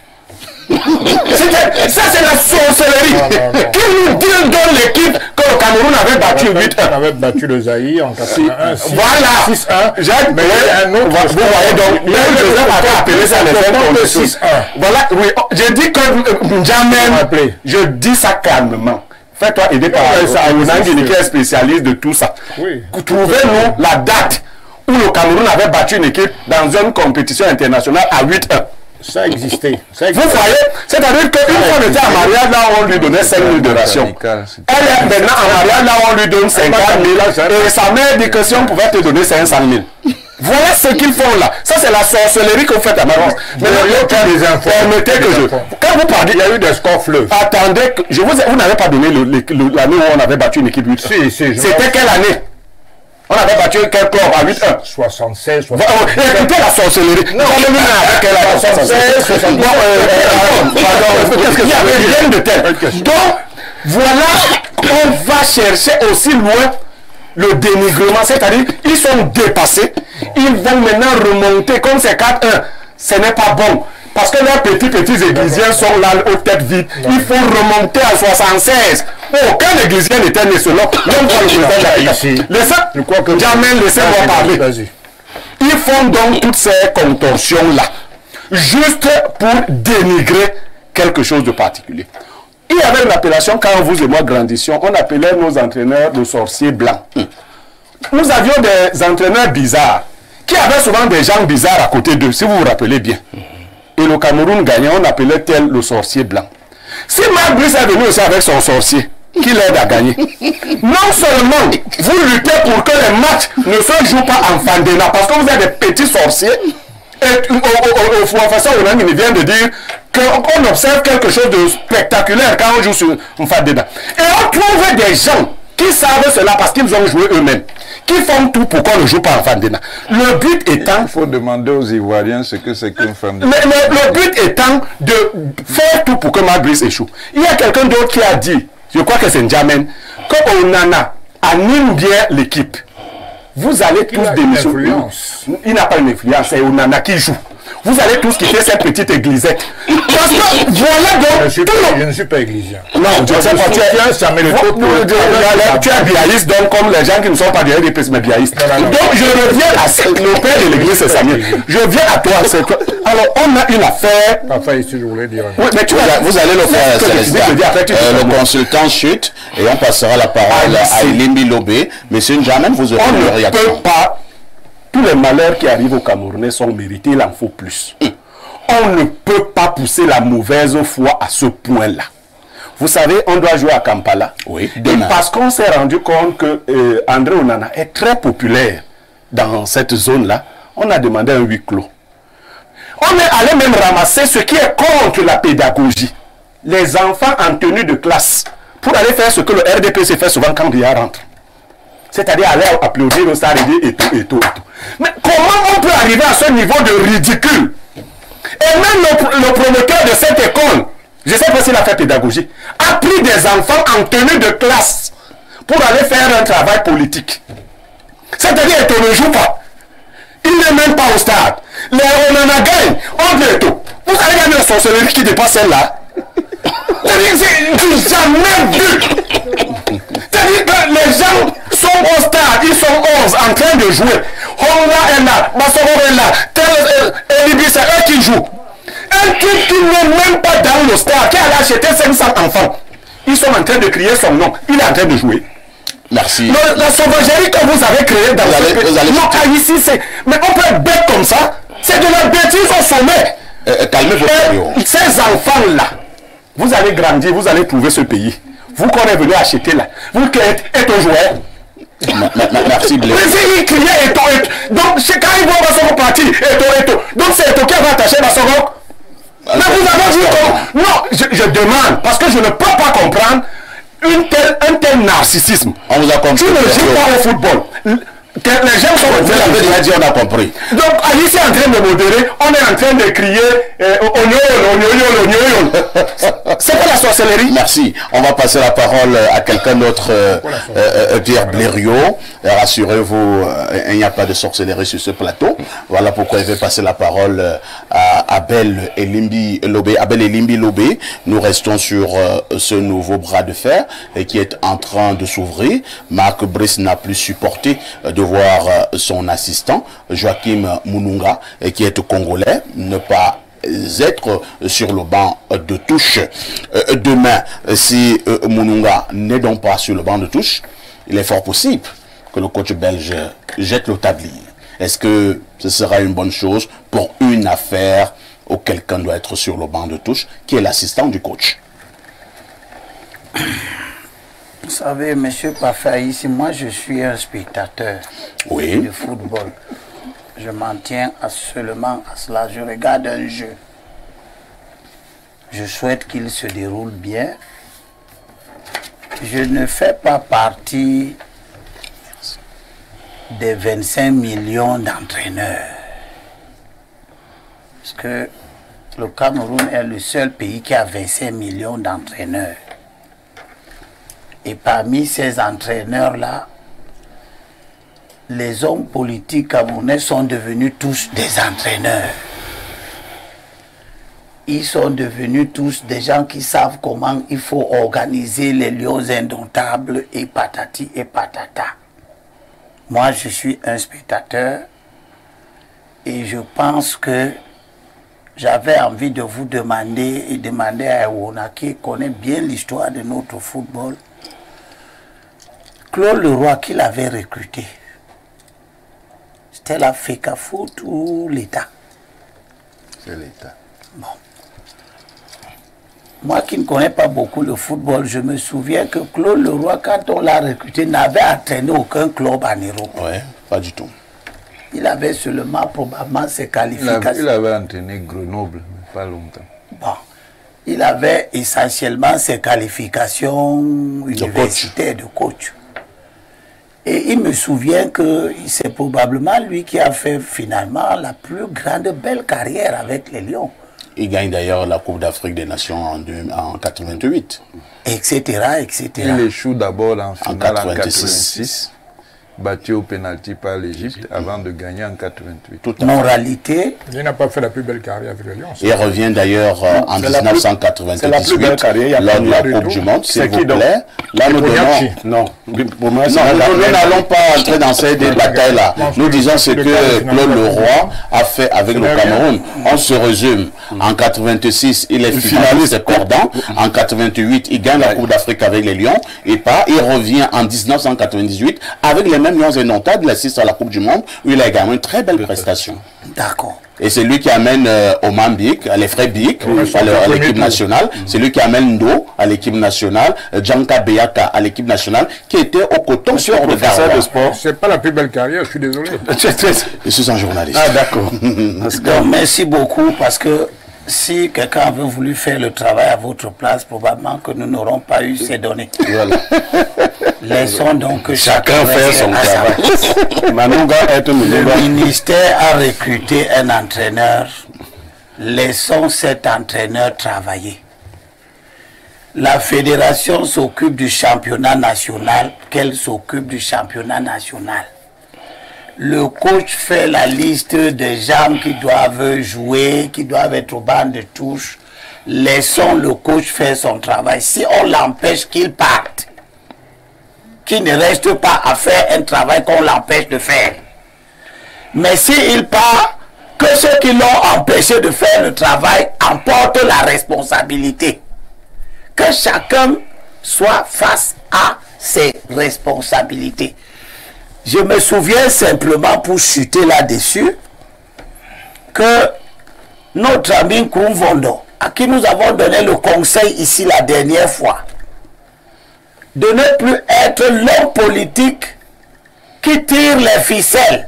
Ça, c'est la sorcellerie. Qui nous dit dans l'équipe que le Cameroun avait battu huit un? On avait battu le Zaïre en quatre-vingt-un. Voilà. six un. Jacques, mais un autre. Vous voyez donc, même Joseph avait appelé ça les six un. Voilà, oui. Je dis que jamais, je dis ça calmement. Fais-toi aider par Saounangini qui est spécialiste de tout ça. Trouvez-nous la date où le Cameroun avait battu une équipe dans une compétition internationale à huit un. Ça existait. Ça existait. Vous voyez, c'est-à-dire qu'une fois on était en mariage, là, on lui donnait cinq mille de ration. Elle est maintenant en mariage, là, on lui donne cinquante mille. Et sa mère dit que si on pouvait te donner cinq cent mille. Voilà ce qu'ils font là. Ça, c'est la sorcellerie que vous faites à Maroc. Mais permettez que je... Quand vous parlez... Il y a eu des scores fleuves. Attendez, je vous, vous n'avez pas donné l'année où on avait battu une équipe huit un. Si, si. C'était quelle année? On avait battu quel club à huit un? soixante-seize, soixante-seize. Écoutez la sorcellerie. Non, soixante-seize, soixante-seize. Il n'y avait rien de tel. Donc, voilà, on va chercher aussi loin le dénigrement. C'est-à-dire, ils sont dépassés. Ils vont maintenant remonter. Comme c'est quatre un, ce n'est pas bon. Parce que leurs petits, petits églisiens sont là aux têtes vides. Il faut remonter à soixante-seize. Aucun églisien n'était né selon. Même pour le président Laissez, jamais laissez-moi parler. Ils font donc toutes ces contorsions-là. Juste pour dénigrer quelque chose de particulier. Il y avait une appellation, quand vous et moi grandissions, on appelait nos entraîneurs de sorciers blancs. Nous avions des entraîneurs bizarres, qui avaient souvent des gens bizarres à côté d'eux, si vous vous rappelez bien. Et le Cameroun gagnait, on appelait tel le sorcier blanc. Si Marc Brice est venu aussi avec son sorcier, qui l'aide à gagner, non seulement vous luttez pour que les matchs ne se jouent pas en Fandena, parce que vous êtes des petits sorciers, et au professeur Ounang vient de dire qu'on observe quelque chose de spectaculaire quand on joue sur un Fandena. Et on trouve des gens qui savent cela parce qu'ils ont joué eux-mêmes, qui font tout pour qu'on ne joue pas en Fandena. Le but étant... Il faut demander aux Ivoiriens ce que c'est qu'un Fandena. Mais, mais le but étant de faire tout pour que Marc Brice échoue. Il y a quelqu'un d'autre qui a dit, je crois que c'est N'Djamène, que Onana anime bien l'équipe. Vous allez tous démissionner. Il n'a pas une influence, c'est Onana qui joue. Vous allez tous quitter cette petite églisette. Parce que voilà donc... Je, suis pas, je ne suis pas églisien. Non, je ne sais pas, tu es... Ça met le taux pour le... Tu es biaïste, donc comme les gens qui ne sont pas derrière des mais biaïstes. Donc je reviens à... Le père de l'église, c'est Samuel. Je viens à toi. Alors, on a une affaire. Enfin, ici, je voulais dire. Oui, mais tu vous, vas, vous allez le faire, Célestin. Euh, le le consultant chute et on passera la parole ah, à Elimbi Lobé. Monsieur N'Djamène, vous aurez on une ne réaction. peut pas. Tous les malheurs qui arrivent au Camerounais sont mérités, il en faut plus. Hum. On ne peut pas pousser la mauvaise foi à ce point-là. Vous savez, on doit jouer à Kampala. Oui, et parce qu'on s'est rendu compte que euh, André Onana est très populaire dans cette zone-là, on a demandé un huis clos. On est allé même ramasser ce qui est contre la pédagogie. Les enfants en tenue de classe, pour aller faire ce que le R D P C fait souvent quand Ria rentre. C'est-à-dire aller applaudir au stade et tout, et tout, et tout. Mais comment on peut arriver à ce niveau de ridicule? Et même le, le promoteur de cette école, je ne sais pas s'il a fait pédagogie, a pris des enfants en tenue de classe pour aller faire un travail politique. C'est-à-dire qu'on ne joue pas. Il n'est même pas au stade. Les Onana gagnent. On dit et tout. Vous avez gagné la sorcellerie qui dépasse celle-là. C'est jamais vu. C'est-à-dire que les gens sont au stade, ils sont onze en train de jouer. Honda est là, Bassoro est là, Elibi c'est eux qui jouent. Un truc qui n'est même pas dans le stade, qui a acheté cinq cents enfants. Ils sont en train de crier son nom. Il est en train de jouer. Merci. La, la sauvagerie que vous avez créée dans vous ce allez, pays. Vous allez non, ah, ici, c'est. Mais on peut être bête comme ça. C'est de la bêtise au sommet. Euh, calmez-vous. Ces enfants-là, vous allez grandir, vous allez trouver ce pays. Vous qu'on est venu acheter là. Vous qui êtes, êtes un joueur. Merci, Blé. Mais il criait et tout. Donc, quand ils vont dans son parti, et tout, et tout. Donc, c'est tout qui va attacher dans son roc. Mais vous avez dit comment? Non, je, je demande, parce que je ne peux pas comprendre une telle, un tel narcissisme. On vous a compris. Tu ne joues pas au football. Que les gens sont... Vous l'avez déjà dit, on a compris. Donc, Alice est en train de modérer, on est en train de crier c'est pas la sorcellerie. Merci. On va passer la parole à quelqu'un d'autre, euh, euh, Pierre Blériot. Rassurez-vous, euh, il n'y a pas de sorcellerie sur ce plateau. Voilà pourquoi je vais passer la parole à Abel Elimbi Lobé. Abel Elimbi Lobé, nous restons sur euh, ce nouveau bras de fer et qui est en train de s'ouvrir. Marc Brice n'a plus supporté euh, de voir euh, son assistant, Joachim Mununga, et qui est congolais, ne pas être sur le banc de touche. Euh, demain, si euh, Mununga n'est donc pas sur le banc de touche, il est fort possible que le coach belge jette le tablier. Est-ce que ce sera une bonne chose pour une affaire où quelqu'un doit être sur le banc de touche, qui est l'assistant du coach? Vous savez, M. Parfait, ici, moi je suis un spectateur oui. de football. Je m'en tiens à seulement à cela. Je regarde un jeu. Je souhaite qu'il se déroule bien. Je ne fais pas partie des vingt-cinq millions d'entraîneurs. Parce que le Cameroun est le seul pays qui a vingt-cinq millions d'entraîneurs. Et parmi ces entraîneurs-là, les hommes politiques camerounais sont devenus tous des entraîneurs. Ils sont devenus tous des gens qui savent comment il faut organiser les lions indomptables et patati et patata. Moi, je suis un spectateur et je pense que j'avais envie de vous demander et demander à Ewona qui connaît bien l'histoire de notre football, Claude Leroy, qui l'avait recruté, c'était la FECAFOOT ou l'État? C'est l'État. Bon. Moi qui ne connais pas beaucoup le football, je me souviens que Claude Leroy, quand on l'a recruté, n'avait entraîné aucun club en Europe. Oui, pas du tout. Il avait seulement probablement ses qualifications. Il avait, il avait entraîné Grenoble, mais pas longtemps. Bon. Il avait essentiellement ses qualifications universitaires de coach. Et il me souvient que c'est probablement lui qui a fait finalement la plus grande belle carrière avec les Lions. Il gagne d'ailleurs la Coupe d'Afrique des Nations en, en mille neuf cent quatre-vingt-huit. Etc, et cetera. Il échoue d'abord en finale en quatre-vingt-six. battu au pénalty par l'Égypte avant de gagner en quatre-vingt-huit. Moralité. Il n'a pas fait la plus belle carrière avec le Lion. Il revient d'ailleurs euh, en mille neuf cent quatre-vingt-dix-huit lors de la Coupe du Monde, s'il vous plaît. Là, nous donnons... Non, non, nous n'allons pas entrer dans ces batailles-là. Nous disons ce que Claude Leroy a fait avec le Cameroun. On se résume. En quatre-vingt-six, il est finaliste perdant. En quatre-vingt-huit, il gagne la Coupe d'Afrique avec les Lions. Et pas, il revient en mille neuf cent quatre-vingt-dix-huit avec les mêmes Lions indomptables. Il assiste à la Coupe du Monde où il a également une très belle prestation. D'accord. Et c'est lui qui amène euh, Oman Bik, les frères Bik, à l'équipe nationale. Mm. C'est lui qui amène Ndo à l'équipe nationale, euh, Djanka Beyaka à l'équipe nationale, qui était au coton sport de Garoua. de sport. C'est pas la plus belle carrière, je suis désolé. Je suis un journaliste. Ah d'accord. Donc merci beaucoup, parce que si quelqu'un avait voulu faire le travail à votre place, probablement que nous n'aurons pas eu ces données. Voilà. Laissons donc que chacun, chacun fait son travail. Le ministère a recruté un entraîneur. Laissons cet entraîneur travailler. La fédération s'occupe du championnat national, qu'elle s'occupe du championnat national. Le coach fait la liste des gens qui doivent jouer, qui doivent être au banc de touche. Laissons le coach faire son travail. Si on l'empêche qu'il parte, qu'il ne reste pas à faire un travail qu'on l'empêche de faire. Mais s'il part, que ceux qui l'ont empêché de faire le travail emportent la responsabilité. Que chacun soit face à ses responsabilités. Je me souviens simplement, pour chuter là-dessus, que notre ami Koumvondo, à qui nous avons donné le conseil ici la dernière fois, de ne plus être l'homme politique qui tire les ficelles.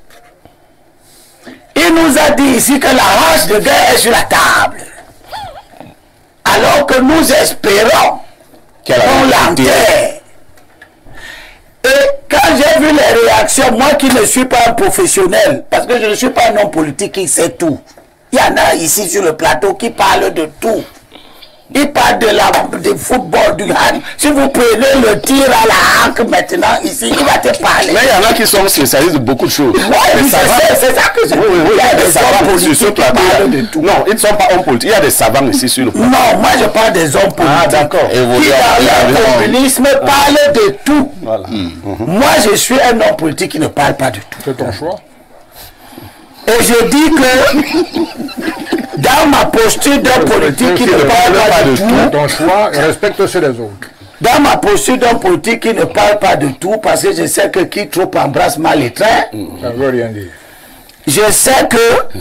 Il nous a dit ici que la hache de guerre est sur la table. Alors que nous espérons qu'on l'enterre. Et quand j'ai vu les réactions, moi qui ne suis pas un professionnel, parce que je ne suis pas un homme politique qui sait tout. Il y en a ici sur le plateau qui parlent de tout. Ils parlent de la, du football, du hand. Si vous prenez le tir à la hanque maintenant ici, il va te parler. Mais il y en a qui sont spécialistes de beaucoup de choses. Oui, c'est ça que je oui, oui, oui, il y a des hommes politiques qui parlent de tout. Non, ils ne sont pas hommes politiques. Il y a des savants ici sur le plateau. Non, moi je parle des hommes politiques. Ah, d'accord. Qui dans le communisme parlent de tout. Voilà. Mmh. Mmh. Moi je suis un homme politique qui ne parle pas de tout. C'est ton choix. Et je dis que dans ma posture d'un politique qui ne parle pas de tout, ton choix et respecte ceux des autres. Dans ma posture d'un politique qui ne parle pas de tout, parce que je sais que qui trop embrasse mal les trains, ça veut rien dire. Je sais que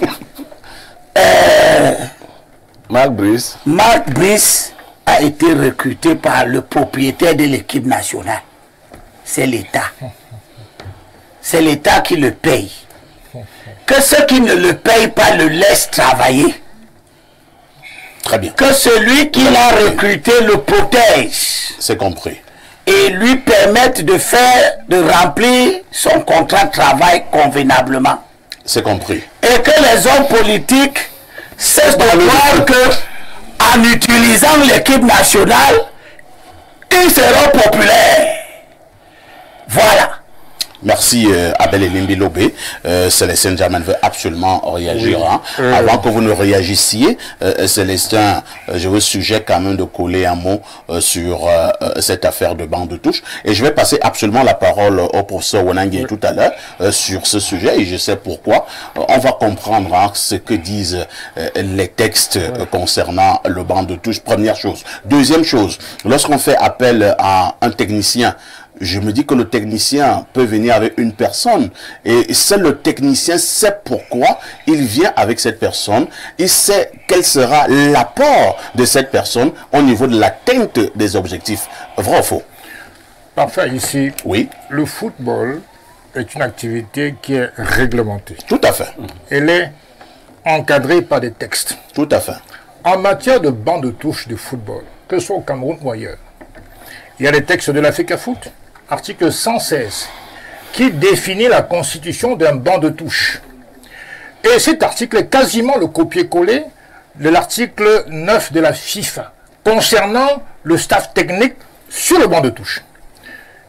euh, Marc Brice. Marc Brice a été recruté par le propriétaire de l'équipe nationale. C'est l'État. C'est l'État qui le paye. Que ceux qui ne le payent pas le laissent travailler. Très bien. Que celui qui l'a recruté le protège. C'est compris. Et lui permette de faire, de remplir son contrat de travail convenablement. C'est compris. Et que les hommes politiques cessent de croire que, en utilisant l'équipe nationale, ils seront populaires. Voilà. Merci euh, Abel Elimbi Lobé. Euh, Célestin Germain veut absolument réagir. Oui. Hein. Euh, Avant que vous ne réagissiez, euh, Célestin, euh, je veux sujet quand même de coller un mot euh, sur euh, cette affaire de banc de touche. Et je vais passer absolument la parole au professeur Wanangé oui. tout à l'heure euh, sur ce sujet. Et je sais pourquoi. Euh, on va comprendre hein, ce que disent euh, les textes euh, oui. concernant le banc de touche. Première chose. Deuxième chose, lorsqu'on fait appel à un technicien, je me dis que le technicien peut venir avec une personne et seul le technicien sait pourquoi il vient avec cette personne. Il sait quel sera l'apport de cette personne au niveau de l'atteinte des objectifs. Vrai ou faux? Parfait. Ici, oui. Le football est une activité qui est réglementée. Tout à fait. Elle est encadrée par des textes. Tout à fait. En matière de banc de touche de football, que ce soit au Cameroun ou ailleurs, il y a des textes de la FECAFOOT. Article cent seize, qui définit la constitution d'un banc de touche. Et cet article est quasiment le copier-coller de l'article neuf de la FIFA, concernant le staff technique sur le banc de touche.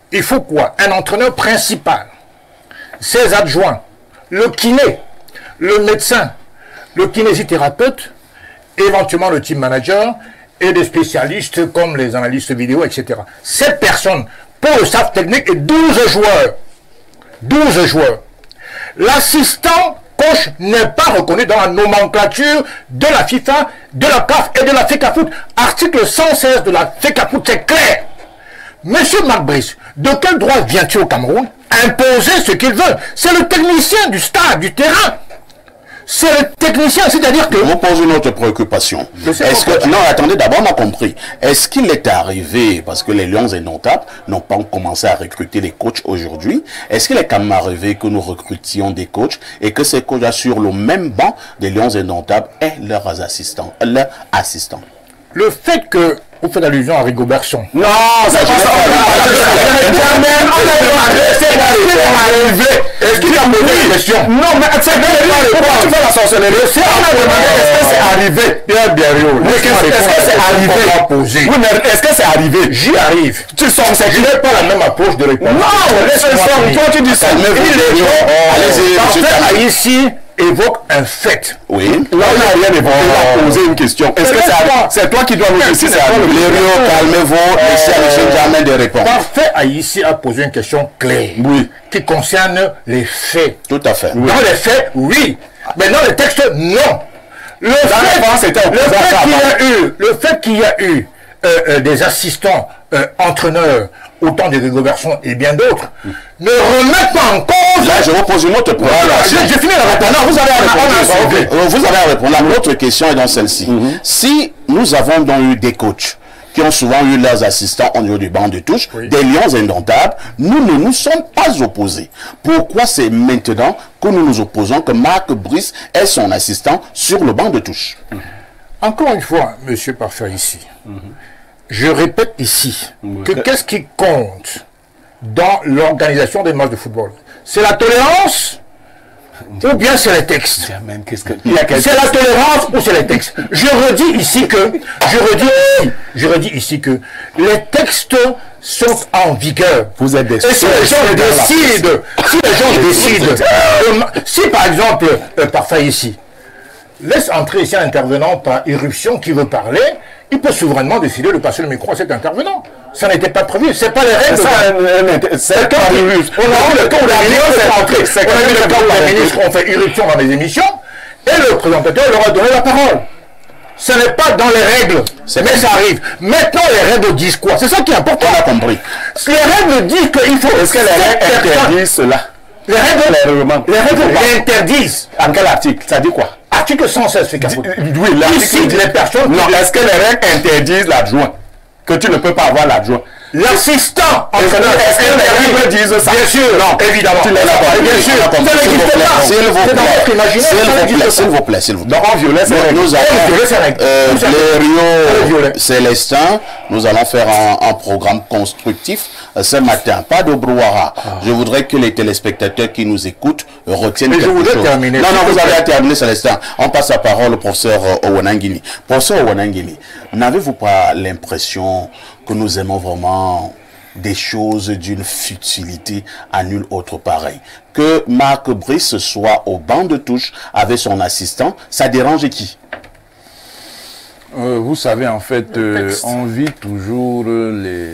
il faut quoi? Un entraîneur principal, ses adjoints, le kiné, le médecin, le kinésithérapeute, éventuellement le team manager et des spécialistes comme les analystes vidéo, et cetera. Cette personne, pour le staff technique, est douze joueurs. douze joueurs. L'assistant coach n'est pas reconnu dans la nomenclature de la FIFA, de la C A F et de la FECAFOOT. Article cent seize de la FECAFOOT, c'est clair. Monsieur Marc Brice, de quel droit vient-il au Cameroun imposer ce qu'il veut? C'est le technicien du stade, du terrain. C'est le technicien, c'est-à-dire que... Je vous pose une autre préoccupation. Est-ce que... Non, attendez, d'abord on a compris. Est-ce qu'il est arrivé, parce que les Lions Indomptables n'ont pas commencé à recruter des coachs aujourd'hui, est-ce qu'il est quand même arrivé que nous recrutions des coachs et que ces coachs assurent le même banc des Lions Indomptables et leurs assistants, leurs assistants? Le fait que vous faites allusion à Rigobertson. Non, ça c'est pas Est-ce qu'il a posé une question? Non, mais c'est bien tu fais la sorcellerie. Est-ce que c'est arrivé? Est-ce que c'est arrivé? Est-ce que c'est arrivé? J'y arrive. Tu sens que je n'ai pas la même approche de réponse. Non, laisse-moi. Toi tu dis ça. Allez-y, ici évoque un fait. Oui. Là, on n'a rien évoqué. On a posé une question. Est-ce que c'est toi qui dois nous dire si c'est arrivé? Calmez-vous, laissez Alexandre jamais de répondre. Parfait, Haïti a posé une question claire. Oui. Qui concerne les faits. Tout à fait. Dans les faits, oui. Mais dans les textes, non. Le fait, le fait qu'il y a eu, le fait qu'il y a eu euh, euh, des assistants euh, entraîneurs, autant de Rigobertson et bien d'autres, mm. ne remettent pas en cause. Là, je vous pose une autre question. Voilà, j'ai fini la réponse. Non, vous avez à répondre. Okay. Vous avez à répondre. L'autre question est dans celle-ci. Mm -hmm. Si nous avons donc eu des coachs qui ont souvent eu leurs assistants au niveau du banc de touche, oui. des Lions Indomptables, nous ne nous sommes pas opposés. Pourquoi c'est maintenant que nous nous opposons que Marc Brice est son assistant sur le banc de touche? Mm -hmm. Encore une fois, monsieur Parfait, ici, mm -hmm. je répète ici mm -hmm. que qu'est-ce qui compte dans l'organisation des matchs de football? C'est la tolérance ou bien c'est les textes? C'est la tolérance ou c'est les textes? Je redis ici que, je redis, je redis ici que les textes sont en vigueur. Vous êtes des Et si les gens décident, si les gens décident, euh, si par exemple, euh, Parfait ici, laisse entrer ici un intervenant par irruption qui veut parler, il peut souverainement décider de passer le micro à cet intervenant. Ça n'était pas prévu, c'est pas les règles. C'est le cas où le cas où la ministre est entrée. C'est quand même le cas où les ministres ont fait irruption dans les émissions et le présentateur leur a donné la parole. Ce n'est pas dans les règles, mais ça arrive. Maintenant, les règles disent quoi? C'est ça qui est important. On a compris. Les règles disent qu'il faut... Est-ce que les règles interdisent cela? Les règles, les règles l'interdisent. En quel article? Ça dit quoi? Article cent seize, fait oui, ici, les personnes... Non, est-ce que les règles interdisent l'adjoint? Que tu ne peux pas avoir l'adjoint? L'assistant entraîneur, est-ce que les règles disent ça? Bien sûr, non, évidemment. Tu l'as pas. Bien sûr, ça n'existe pas. S'il vous plaît, s'il vous plaît, s'il vous plaît. Donc on violait ces règles. Nous avons les Rio Célestin, nous allons faire un, un programme constructif ce matin, pas de brouhaha. Ah. Je voudrais que les téléspectateurs qui nous écoutent retiennent quelque je voudrais chose. Terminer. Non, non, vous avez à terminer, Célestin. On passe la parole au professeur Owanangini. Professeur Owanangini, n'avez-vous pas l'impression que nous aimons vraiment des choses d'une futilité à nul autre pareil? Que Marc Brice soit au banc de touche avec son assistant, ça dérange qui? euh, Vous savez, en fait, euh, on vit toujours les,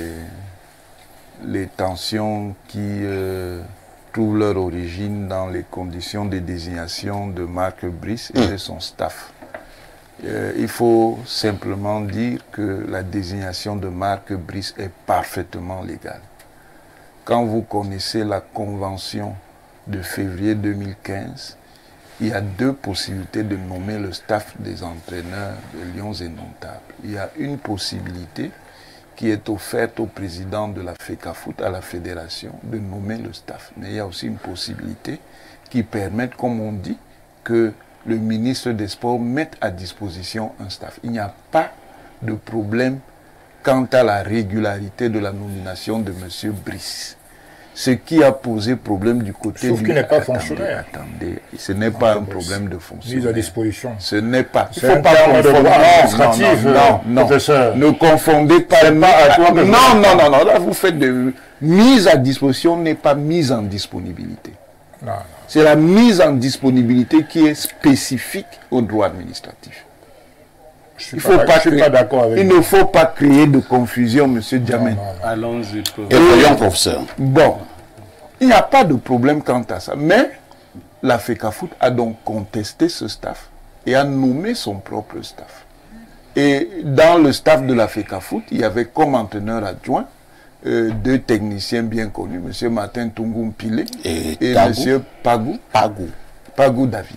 les tensions qui euh, trouvent leur origine dans les conditions de désignation de Marc Brice et mmh. de son staff. Euh, il faut simplement dire que la désignation de Marc Brice est parfaitement légale. Quand vous connaissez la convention de février deux mille quinze, il y a deux possibilités de nommer le staff des entraîneurs des Lions Indomptables. Il y a une possibilité qui est offerte au président de la FECAFOOT, à la fédération, de nommer le staff. Mais il y a aussi une possibilité qui permet, comme on dit, que le ministre des Sports mette à disposition un staff. Il n'y a pas de problème quant à la régularité de la nomination de M. Brice. Ce qui a posé problème du côté Sauf du... qu'il n'est pas attendez, fonctionnaire. Attendez, ce n'est pas un problème de fonctionnaire. Mise à disposition. Ce n'est pas... Il faut pas confondre administratif, non, non, non, non. Ne confondez pas... pas à toi que non, non, non, non, là vous faites de mise à disposition n'est pas mise en disponibilité. Non, non. C'est la mise en disponibilité qui est spécifique au droit administratif. Je Il, faut pas pas, je suis pas créer, d'accord avec il vous. ne faut pas créer de confusion, monsieur Djamène. Allons-y. Et voyons, professeur. Bon, il n'y a pas de problème quant à ça. Mais la FECAFOOT a donc contesté ce staff et a nommé son propre staff. Et dans le staff de la FECAFOOT, il y avait comme entraîneur adjoint euh, deux techniciens bien connus, M. Martin Tungoum Pilé Et, et Tabou. M. Pagou, Pagou. Pagou David.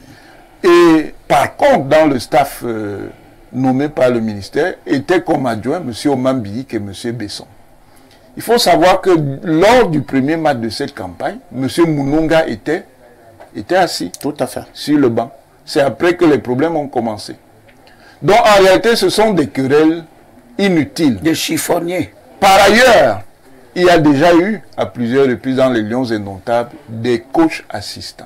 Et par contre, dans le staff euh, nommé par le ministère, était comme adjoint M. Omambiik et M. Besson. Il faut savoir que lors du premier match de cette campagne, M. Mounonga était, était assis Tout à fait. sur le banc. C'est après que les problèmes ont commencé. Donc en réalité, ce sont des querelles inutiles. Des chiffonniers. Par ailleurs, il y a déjà eu, à plusieurs reprises dans les Lions Indomptables, des coachs assistants.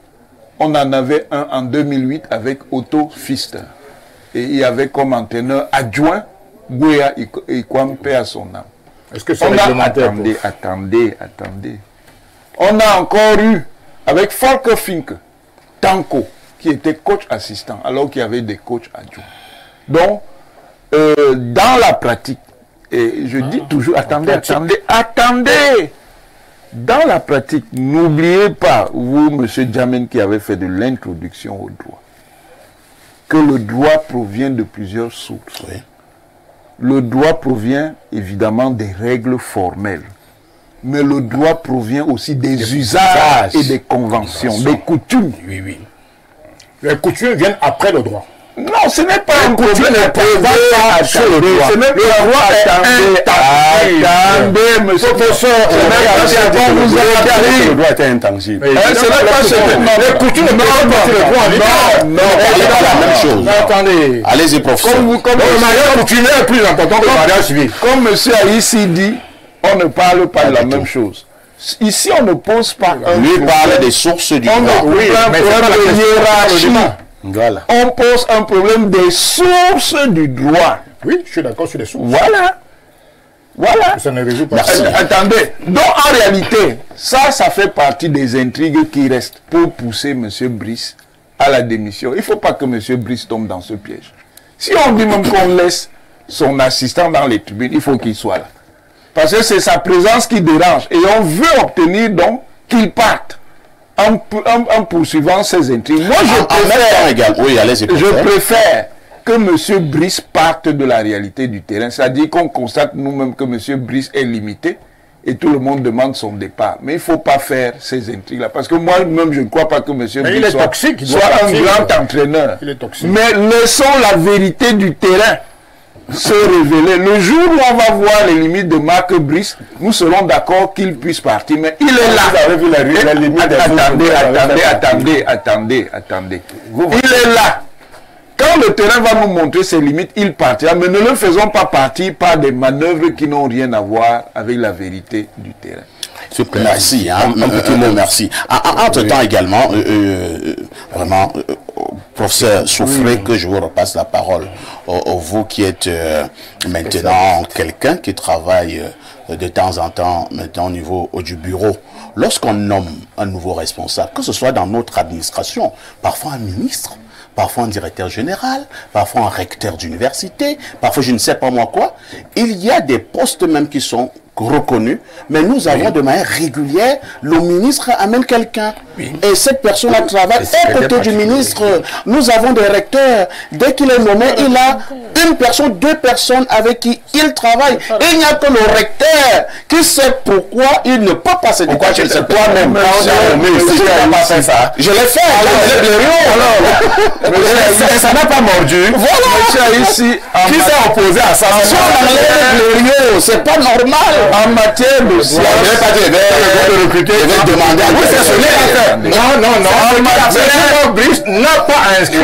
On en avait un en deux mille huit avec Otto Pfister. Et il y avait comme entraîneur adjoint Gouya Ikwampe à son âme. Est-ce que c'est On a, réglementaire? attendez, attendez, attendez. On a encore eu, avec Volker Finke, Tanko, qui était coach assistant, alors qu'il y avait des coachs adjoints. Donc, euh, dans la pratique, et je dis toujours, attendez, attendez, attendez. Dans la pratique, n'oubliez pas, vous, M. Djamène, qui avez fait de l'introduction au droit, que le droit provient de plusieurs sources. Oui. Le droit provient évidemment des règles formelles. Mais le droit provient aussi des, des usages et des conventions, des coutumes. Oui, oui. Les coutumes viennent après le droit. Non, ce n'est pas un coutume problème. ne prévaut pas sur le droit. Ce n'est pas le droit. Attendez, attendez, monsieur. Professeur, Ce n'est pas ce qu'on vous a dit. Le droit était intangible. Mais Ce n'est pas ce que les coutumes ne prévaut pas sur le droit. Non, non, C'est pas la même chose. Mais attendez. Allez-y, professeur. Comme vous, comme Le mariage coutumier est plus important que le mariage civil. Comme M. Aïssi dit, on ne parle pas de la même chose. Ici, on ne pose pas un Lui problème. parle des sources du On ne droit. pose Oui, pas un mais c'est problème pas la de question, hiérarchie. c'est pas le Voilà. On pose un problème des sources du droit. Oui, je suis d'accord sur les sources. Voilà. Voilà. Ça ne résout pas. Merci. Euh, Attendez. Donc, en réalité, ça, ça fait partie des intrigues qui restent pour pousser M. Brice à la démission. Il ne faut pas que M. Brice tombe dans ce piège. Si on dit même qu'on laisse son assistant dans les tribunes, il faut qu'il soit là. Parce que c'est sa présence qui dérange. Et on veut obtenir donc qu'il parte en, en- en poursuivant ses intrigues. Moi, je En- en même temps préfère, égal- Oui, allez-y, je professeur. préfère que M. Brice parte de la réalité du terrain. C'est-à-dire qu'on constate nous-mêmes que M. Brice est limité et tout le monde demande son départ. Mais il ne faut pas faire ces intrigues-là. Parce que moi-même, je ne crois pas que M. Brice il est soit, toxique, il doit soit un partir. grand entraîneur. Il est toxique. Mais laissons la vérité du terrain se révéler. Le jour où on va voir les limites de Marc Brice, nous serons d'accord qu'il puisse partir. Mais il est là. Vous avez vu la, la limite des Attendez, autres, vous avez attendez, fait attendez, attendez, attendez. Vous, Il est là. Quand le terrain va nous montrer ses limites, il partira. Mais ne le faisons pas partir par des manœuvres qui n'ont rien à voir avec la vérité du terrain. Merci, hein, un petit mot, merci. En- en- Entre-temps également, euh, euh, vraiment, euh, professeur Souffré, que je vous repasse la parole, au, au vous qui êtes euh, maintenant quelqu'un qui travaille euh, de temps en temps maintenant au niveau euh, du bureau. Lorsqu'on nomme un nouveau responsable, que ce soit dans notre administration, parfois un ministre, parfois un directeur général, parfois un recteur d'université, parfois je ne sais pas moi quoi, il y a des postes même qui sont reconnus, mais nous avons de manière régulière, le ministre amène quelqu'un. Et cette personne-là travaille C'est aux côtés du ministre. Nous avons des recteurs. Dès qu'il est nommé, il a une personne, deux personnes avec qui il travaille. Et il n'y a que le recteur qui sait pourquoi il ne peut pas se détacher. C'est toi-même. Je l'ai fait. Ça n'a pas mordu. Voilà. Ici, Qui s'est opposé à ça? Si on enlève le c'est pas normal. en matière de Je science, vais pas dire, je vais recruter, je vais demander à Oui, c'est ce quelqu'un. n'est pas fait. Non, non, non. En matière- Brice n'a pas inscrit.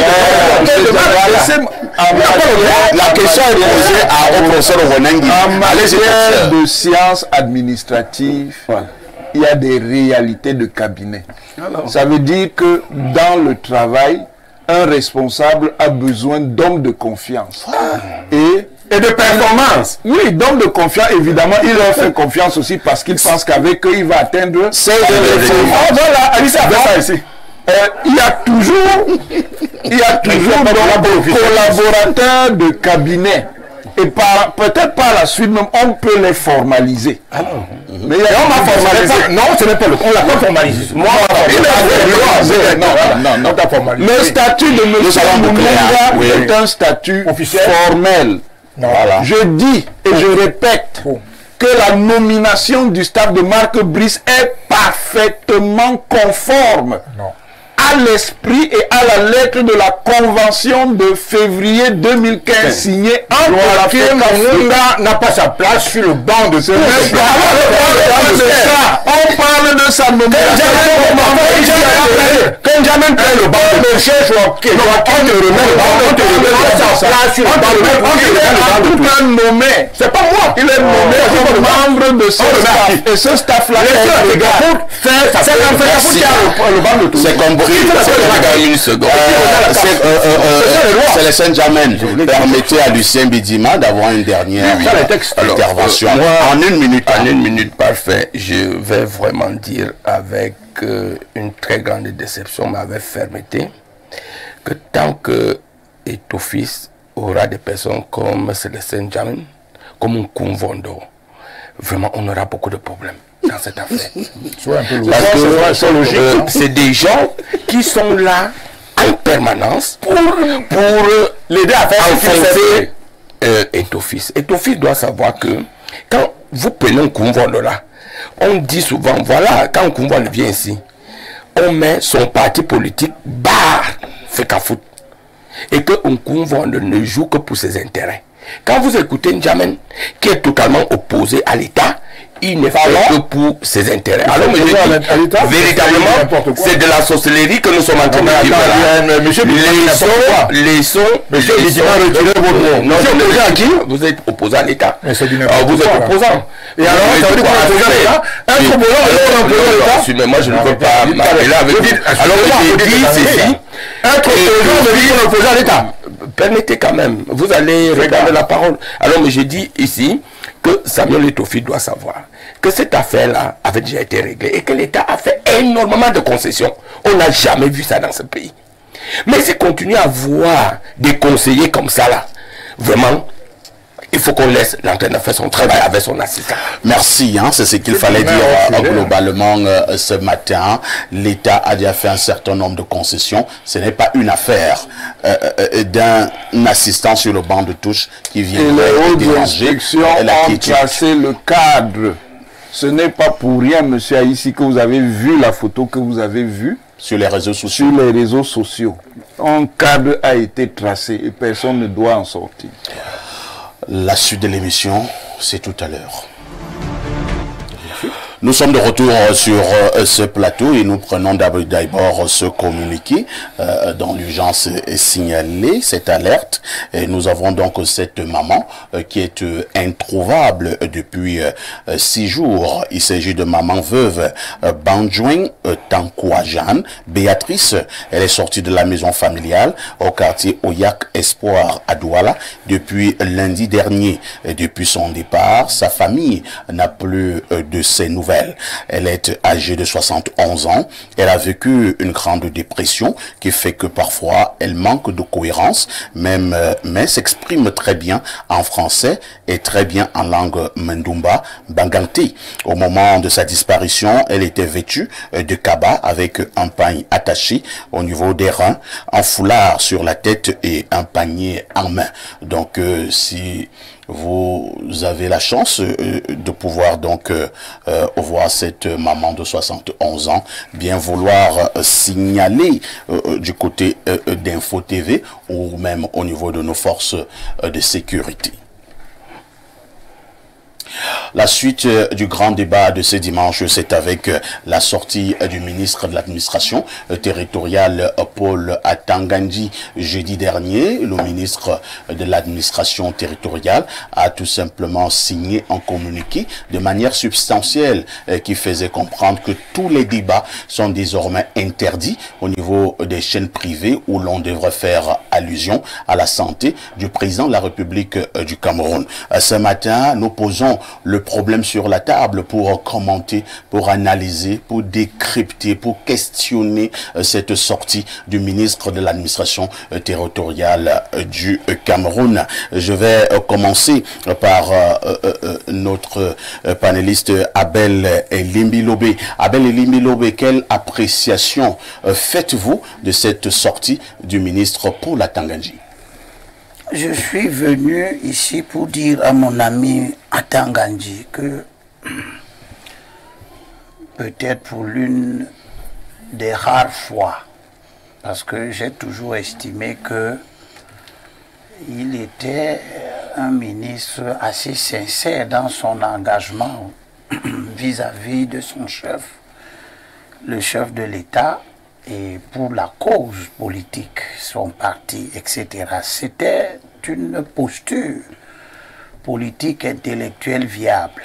La question est posée à- au professeur Wenengi. En Allez-y, matière professeur. de sciences administratives, il y a des réalités de cabinet. Ça veut dire que dans le travail, un responsable a besoin d'hommes de confiance. Et Et de performance. Oui, donc de confiance, évidemment, il leur fait confiance aussi parce qu'il pense qu'avec eux, il va atteindre... C'est ah, voilà, Alissa a fait ça ici. Euh, il y a toujours, il y a toujours des collaborateurs de cabinet. Et par, peut-être par la suite même, on peut les formaliser. Ah non. Mais il y a, on m'a formalisé. Non, ce n'est pas le on l'a pas formalisé. Moi, il non, non, non. Le statut de M. Mounonga est un statut officiel formel. Voilà. Je dis et je répète que la nomination du staff de Marc Brice est parfaitement conforme non. à l'esprit et à la lettre de la convention de février deux mille quinze signée entre laquelle Mounonga n'a pas sa place sur le banc de ce on parle de sa nomination. Quand jamais prend le banc de chef, on te remet le banc, on te remet sa place sur le banc de en tout cas nommé. C'est pas moi. Il est nommé comme membre de ce staff. Et ce staff-là c'est compris. Une seconde. C'est le Saint-Germain. Permettez à Lucien Bidima d'avoir une dernière intervention. En une minute. En une minute, parfait. Je vais vraiment dire avec euh, une très grande déception, mais avec fermeté, que tant que Etophis aura des personnes comme Célestin Jamin, comme un Kumvondo, vraiment on aura beaucoup de problèmes dans cette affaire. Parce que euh, c'est des gens qui sont là en permanence pour, pour euh, l'aider à faire enfoncer euh, Etophis. Etophis doit savoir que quand vous prenez un Kumvondo là, on dit souvent, voilà, quand Kumvondo vient ici, on met son parti politique barre Fekafout. Et que Kumvondo ne joue que pour ses intérêts. Quand vous écoutez N'Djamène, qui est totalement opposé à l'État, il ne fait que pour ses intérêts. Alors, mais je dis, véritablement, c'est de la sorcellerie que nous sommes en train de vivre. Monsieur, les sons, monsieur, retirez à qui? Vous êtes opposé à l'État. Vous êtes opposant. Et alors, ça veut dire quoi, opposé à l'État? Un opposant, alors, opposé à l'État? Mais moi, je ne veux pas m'appeler avec vous. Alors, je dis ceci. Être opposant à l'État. Permettez quand même, vous allez regarder la parole. Alors, mais je dis ici que Samuel Etophis doit savoir que cette affaire-là avait déjà été réglée et que l'État a fait énormément de concessions. On n'a jamais vu ça dans ce pays. Mais s'il continue à voir des conseillers comme ça, là, vraiment, il faut qu'on laisse l'entraîneur faire son travail avec son assistant. Merci, hein, c'est ce qu'il fallait dire euh, globalement euh, ce matin. L'État a déjà fait un certain nombre de concessions. Ce n'est pas une affaire euh, euh, d'un assistant sur le banc de touche qui vient de déranger. ont tracé le cadre. Ce n'est pas pour rien, monsieur Aïssi, que vous avez vu la photo que vous avez vue. Sur les réseaux sociaux. Sur les réseaux sociaux. Un cadre a été tracé et personne ne doit en sortir. La suite de l'émission, c'est tout à l'heure. Nous sommes de retour sur euh, ce plateau et nous prenons d'abord ce communiqué euh, dont l'urgence est signalée, cette alerte. Et nous avons donc cette maman euh, qui est euh, introuvable depuis euh, six jours. Il s'agit de maman veuve euh, Banjoing euh, Tankouajan, Béatrice. Elle est sortie de la maison familiale au quartier Oyak Espoir à Douala depuis lundi dernier. Et depuis son départ, sa famille n'a plus euh, de ses nouvelles. Elle est âgée de soixante et onze ans. Elle a vécu une grande dépression qui fait que parfois elle manque de cohérence, même, euh, mais s'exprime très bien en français et très bien en langue Mandumba, Banganté. Au moment de sa disparition, elle était vêtue de kaba avec un pagne attaché au niveau des reins, un foulard sur la tête et un panier en main. Donc euh, si vous avez la chance euh, de pouvoir donc euh, euh, voir cette maman de soixante et onze ans, bien vouloir euh, signaler euh, du côté euh, d'Info T V ou même au niveau de nos forces euh, de sécurité. La suite euh, du grand débat de ce dimanche, c'est avec euh, la sortie euh, du ministre de l'administration euh, territoriale euh, Paul Atangandji jeudi dernier. Le ministre de l'administration territoriale a tout simplement signé un communiqué de manière substantielle euh, qui faisait comprendre que tous les débats sont désormais interdits au niveau des chaînes privées où l'on devrait faire allusion à la santé du président de la République euh, du Cameroun. Euh, ce matin, nous posons le problème sur la table pour commenter, pour analyser, pour décrypter, pour questionner euh, cette sortie du ministre de l'administration euh, territoriale euh, du euh, Cameroun. Je vais euh, commencer euh, par euh, euh, notre euh, panéliste Abel Elimbilobe. Abel Elimbilobe, quelle appréciation euh, faites-vous de cette sortie du ministre Paul Atangandji? Je suis venu ici pour dire à mon ami Atangandji que peut-être pour l'une des rares fois, parce que j'ai toujours estimé que il était un ministre assez sincère dans son engagement vis-à-vis de son chef, le chef de l'État, et pour la cause politique, son parti, et cetera. C'était une posture politique intellectuelle viable.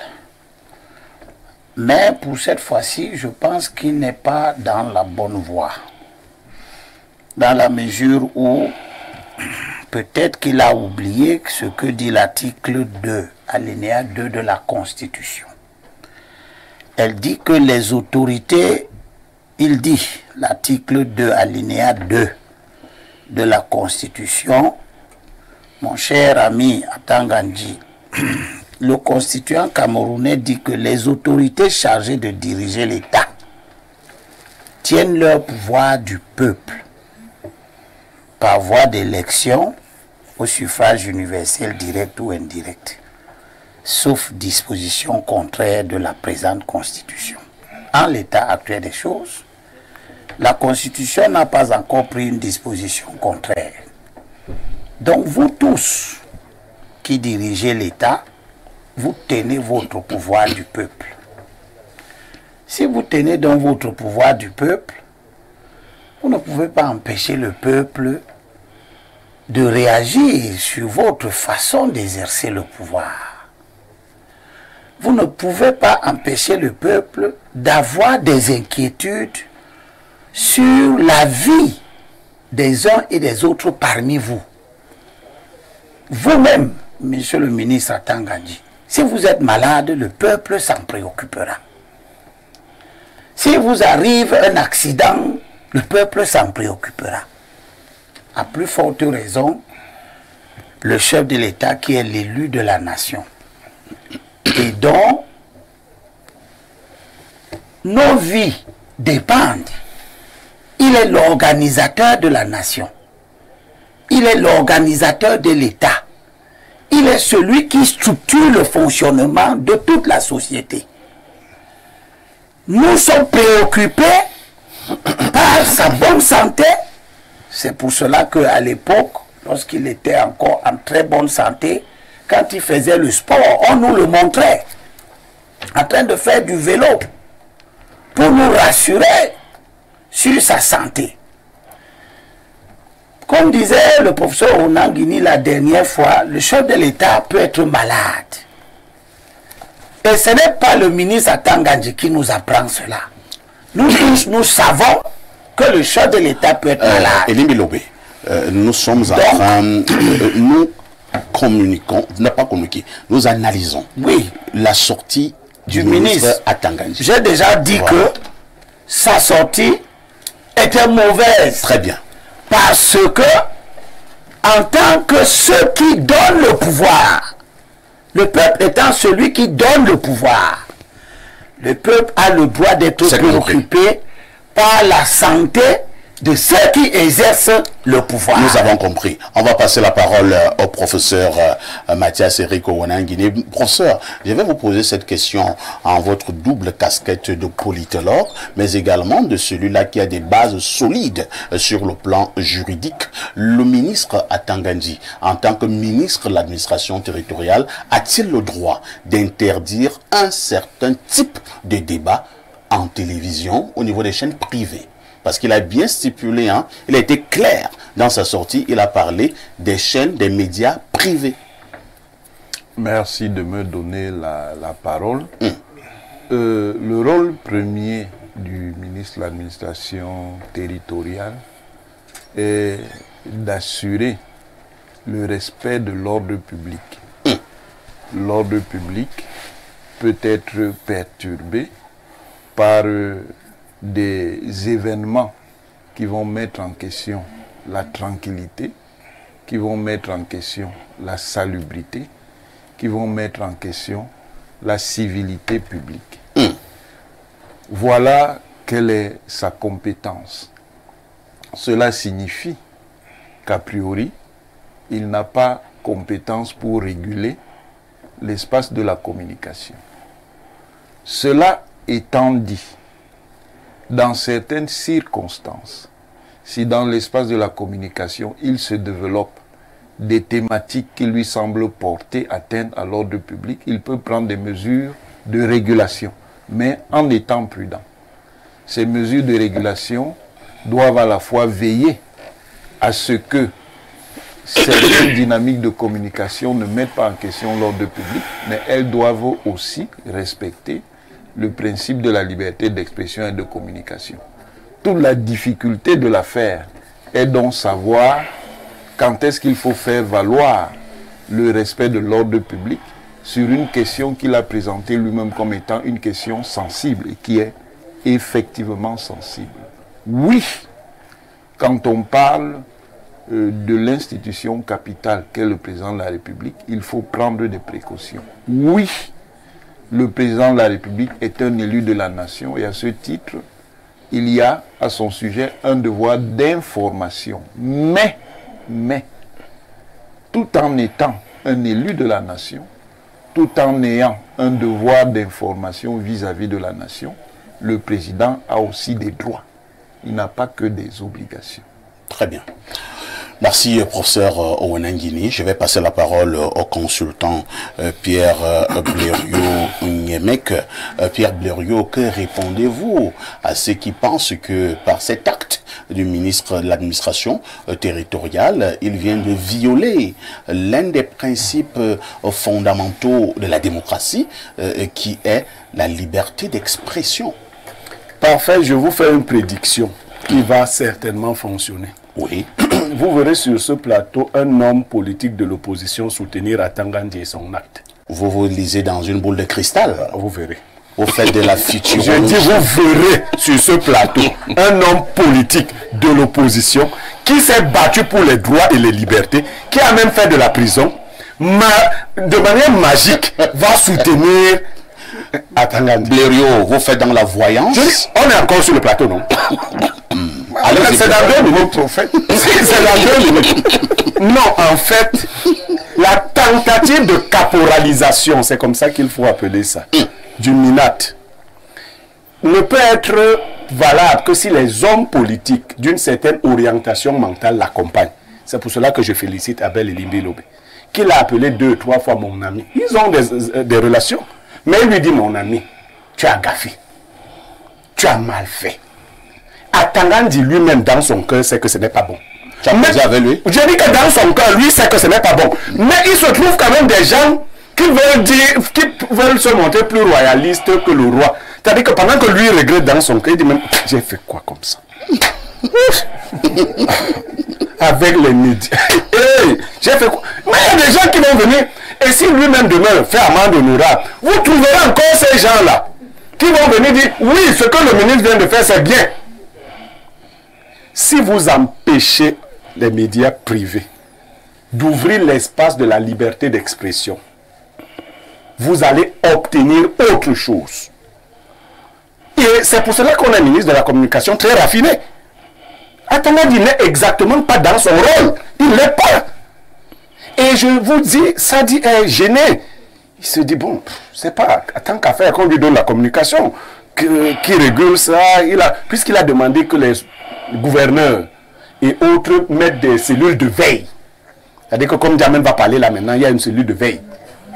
Mais pour cette fois-ci, je pense qu'il n'est pas dans la bonne voie. Dans la mesure où peut-être qu'il a oublié ce que dit l'article deux, alinéa deux de la Constitution. Elle dit que les autorités, il dit, l'article deux, alinéa deux de la Constitution, mon cher ami Atangandji, le constituant camerounais dit que les autorités chargées de diriger l'État tiennent leur pouvoir du peuple par voie d'élection au suffrage universel direct ou indirect, sauf disposition contraire de la présente Constitution. En l'état actuel des choses, la Constitution n'a pas encore pris une disposition contraire. Donc vous tous qui dirigez l'État, vous tenez votre pouvoir du peuple. Si vous tenez donc votre pouvoir du peuple, vous ne pouvez pas empêcher le peuple de réagir sur votre façon d'exercer le pouvoir. Vous ne pouvez pas empêcher le peuple d'avoir des inquiétudes sur la vie des uns et des autres parmi vous. Vous-même, monsieur le ministre Atangandji, si vous êtes malade, le peuple s'en préoccupera. Si vous arrive un accident, le peuple s'en préoccupera. À plus forte raison, le chef de l'État qui est l'élu de la nation et dont nos vies dépendent. Il est l'organisateur de la nation. Il est l'organisateur de l'État. Il est celui qui structure le fonctionnement de toute la société. Nous sommes préoccupés par sa bonne santé. C'est pour cela qu'à l'époque, lorsqu'il était encore en très bonne santé, quand il faisait le sport, on nous le montrait en train de faire du vélo pour nous rassurer sur sa santé. Comme disait le professeur Onanguini la dernière fois, le chef de l'État peut être malade. Et ce n'est pas le ministre Atangandji qui nous apprend cela. Nous tous, nous savons que le chef de l'État peut être euh, malade. Elimbilobe, euh, nous sommes en Donc, train, euh, nous communiquons, ne pas communiquer, nous analysons oui, la sortie du, du ministre, ministre Atangandji. J'ai déjà dit voilà. que sa sortie était mauvaise. Très bien. Parce que, en tant que ceux qui donnent le pouvoir, le peuple étant celui qui donne le pouvoir, le peuple a le droit d'être préoccupé par la santé de ceux qui exercent le pouvoir. Nous avons compris. On va passer la parole euh, au professeur euh, Mathias Eric Ouanangini. Professeur, je vais vous poser cette question en votre double casquette de politologue, mais également de celui-là qui a des bases solides euh, sur le plan juridique. Le ministre Atangandi, en tant que ministre de l'administration territoriale, a-t-il le droit d'interdire un certain type de débat en télévision au niveau des chaînes privées? Parce qu'il a bien stipulé, hein, il a été clair dans sa sortie, il a parlé des chaînes, des médias privés. Merci de me donner la, la parole. Mm. Euh, le rôle premier du ministre de l'administration territoriale est d'assurer le respect de l'ordre public. Mm. L'ordre public peut être perturbé par euh, des événements qui vont mettre en question la tranquillité, qui vont mettre en question la salubrité, qui vont mettre en question la civilité publique. Mmh. Voilà quelle est sa compétence. Cela signifie qu'a priori, il n'a pas compétence pour réguler l'espace de la communication. Cela étant dit, dans certaines circonstances, si dans l'espace de la communication, il se développe des thématiques qui lui semblent porter atteinte à l'ordre public, il peut prendre des mesures de régulation, mais en étant prudent. Ces mesures de régulation doivent à la fois veiller à ce que certaines dynamiques de communication ne mettent pas en question l'ordre public, mais elles doivent aussi respecter le principe de la liberté d'expression et de communication. Toute la difficulté de l'affaire est donc savoir quand est-ce qu'il faut faire valoir le respect de l'ordre public sur une question qu'il a présentée lui-même comme étant une question sensible et qui est effectivement sensible. Oui, quand on parle euh, de l'institution capitale qu'est le président de la République, il faut prendre des précautions. Oui, le président de la République est un élu de la nation et à ce titre, il y a à son sujet un devoir d'information. Mais, mais, tout en étant un élu de la nation, tout en ayant un devoir d'information vis-à-vis de la nation, le président a aussi des droits. Il n'a pas que des obligations. Très bien. Merci, professeur Ouanangini. Je vais passer la parole au consultant euh, Pierre euh, Blériot-Niemek. Euh, Pierre Blériot, que répondez-vous à ceux qui pensent que par cet acte du ministre de l'administration euh, territoriale, il vient de violer l'un des principes euh, fondamentaux de la démocratie, euh, qui est la liberté d'expression? Parfait, je vous fais une prédiction qui va certainement fonctionner. Oui. Vous verrez sur ce plateau un homme politique de l'opposition soutenir Atangandi et son acte. Vous vous lisez dans une boule de cristal. Vous verrez. Au fait de la future. Je dis, vous verrez sur ce plateau un homme politique de l'opposition qui s'est battu pour les droits et les libertés, qui a même fait de la prison, ma, de manière magique, va soutenir Atangandi. Blériot, vous faites dans la voyance. Dis, on est encore sur le plateau, non? C'est dans deux minutes, en fait. C'est dans deux minutes. Non, en fait, la tentative de caporalisation, c'est comme ça qu'il faut appeler ça, du Minat, ne peut être valable que si les hommes politiques d'une certaine orientation mentale l'accompagnent. C'est pour cela que je félicite Abel Elimbi Lobé, qu'il a appelé deux, trois fois mon ami. Ils ont des, des relations. Mais il lui dit, mon ami, tu as gaffé. Tu as mal fait. Atangandi lui-même dans son cœur sait que ce n'est pas bon. Tu as posé avec lui? Je dis que dans son cœur, lui sait que ce n'est pas bon. Mais il se trouve quand même des gens qui veulent dire, qui veulent se montrer plus royalistes que le roi. C'est-à-dire que pendant que lui regrette dans son cœur, il dit même, j'ai fait quoi comme ça? Avec les médias. Hey, j'ai fait quoi? Mais il y a des gens qui vont venir. Et si lui-même demain fait amende honorable, vous trouverez encore ces gens-là qui vont venir dire, oui, ce que le ministre vient de faire, c'est bien. Si vous empêchez les médias privés d'ouvrir l'espace de la liberté d'expression, vous allez obtenir autre chose. Et c'est pour cela qu'on a un ministre de la communication très raffiné. Atangadi n'est exactement pas dans son rôle. Il ne l'est pas. Et je vous dis, Sadi est gêné. Il se dit, bon, c'est pas, tant qu'à faire qu'on lui donne la communication, que, qui régule ça, il a, puisqu'il a demandé que les gouverneurs et autres mettent des cellules de veille. C'est-à-dire que comme Djamel va parler là maintenant, il y a une cellule de veille.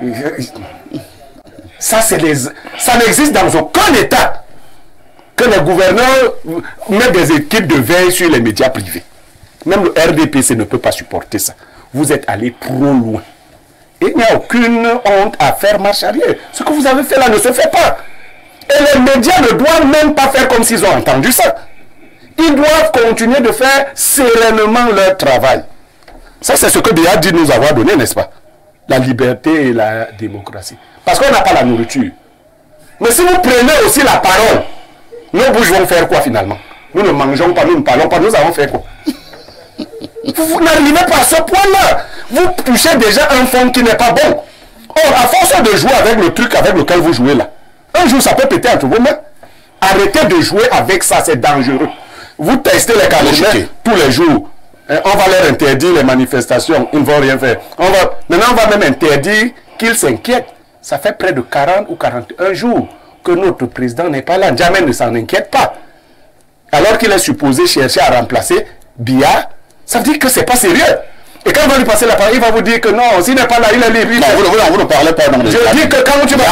Ça, c'est les, ça n'existe dans aucun État que les gouverneurs mettent des équipes de veille sur les médias privés. Même le R D P C ne peut pas supporter ça. Vous êtes allé trop loin. Et il n'y a aucune honte à faire marche arrière. Ce que vous avez fait là ne se fait pas. Et les médias ne doivent même pas faire comme s'ils ont entendu ça. Ils doivent continuer de faire sereinement leur travail. Ça, c'est ce que Biya dit nous avoir donné, n'est-ce pas? La liberté et la démocratie. Parce qu'on n'a pas la nourriture. Mais si vous prenez aussi la parole, nos bouches vont faire quoi finalement? Nous ne mangeons pas, nous ne parlons pas, nous avons fait quoi? Vous, vous n'arrivez pas à ce point-là. Vous touchez déjà un fond qui n'est pas bon. Or, à force de jouer avec le truc avec lequel vous jouez là, un jour ça peut péter entre vos mains. Arrêtez de jouer avec ça, c'est dangereux. Vous testez les Camerounais tous les jours. On va leur interdire les manifestations, ils ne vont rien faire. On va, maintenant, on va même interdire qu'ils s'inquiètent. Ça fait près de quarante ou quarante et un jours que notre président n'est pas là. Djamel ne s'en inquiète pas. Alors qu'il est supposé chercher à remplacer Biya, ça veut dire que ce n'est pas sérieux. Et quand on va lui passer la parole, il va vous dire que non, s'il n'est pas là, il est libre. Non, vous, vous, vous ne parlez pas dans les Je dis que quand tu vas...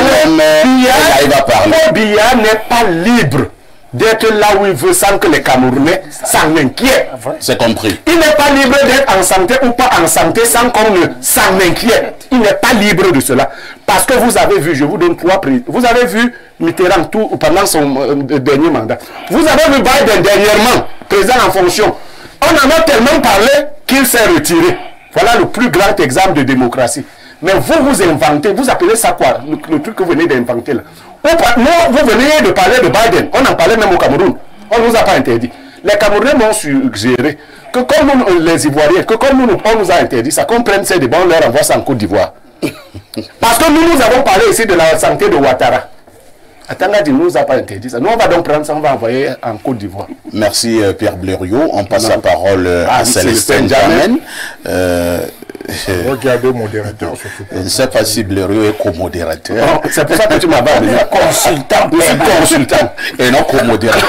Biya, Biya n'est pas libre d'être là où il veut sans que les Camerounais s'en inquiètent. C'est compris. Il n'est pas libre d'être en santé ou pas en santé sans qu'on ne s'en inquiète. Il n'est pas libre de cela. Parce que vous avez vu, je vous donne trois prix. Vous avez vu Mitterrand tout, pendant son euh, dernier mandat. Vous avez vu Biden dernièrement, président en fonction. On en a tellement parlé qu'il s'est retiré. Voilà le plus grand exemple de démocratie. Mais vous, vous inventez, vous appelez ça quoi? Le, le truc que vous venez d'inventer là. Nous, vous venez de parler de Biden. On en parlait même au Cameroun. On ne nous a pas interdit. Les Camerounais m'ont suggéré que comme nous, les Ivoiriens, que comme nous, on nous a interdit ça, qu'on prenne ces débats, on leur envoie ça en Côte d'Ivoire. Parce que nous, nous avons parlé ici de la santé de Ouattara. Atangadi ne nous a pas interdit ça. Nous, on va donc prendre ça, on va envoyer en Côte d'Ivoire. Merci euh, Pierre Blériot. On passe non. la parole euh, ah, à Célestin Djamel. Euh, Regardez modérateur. Je ne sais pas si Blériot est co-modérateur. C'est pour ça que tu m'as parlé. Consultant. Consultant. Et non co-modérateur.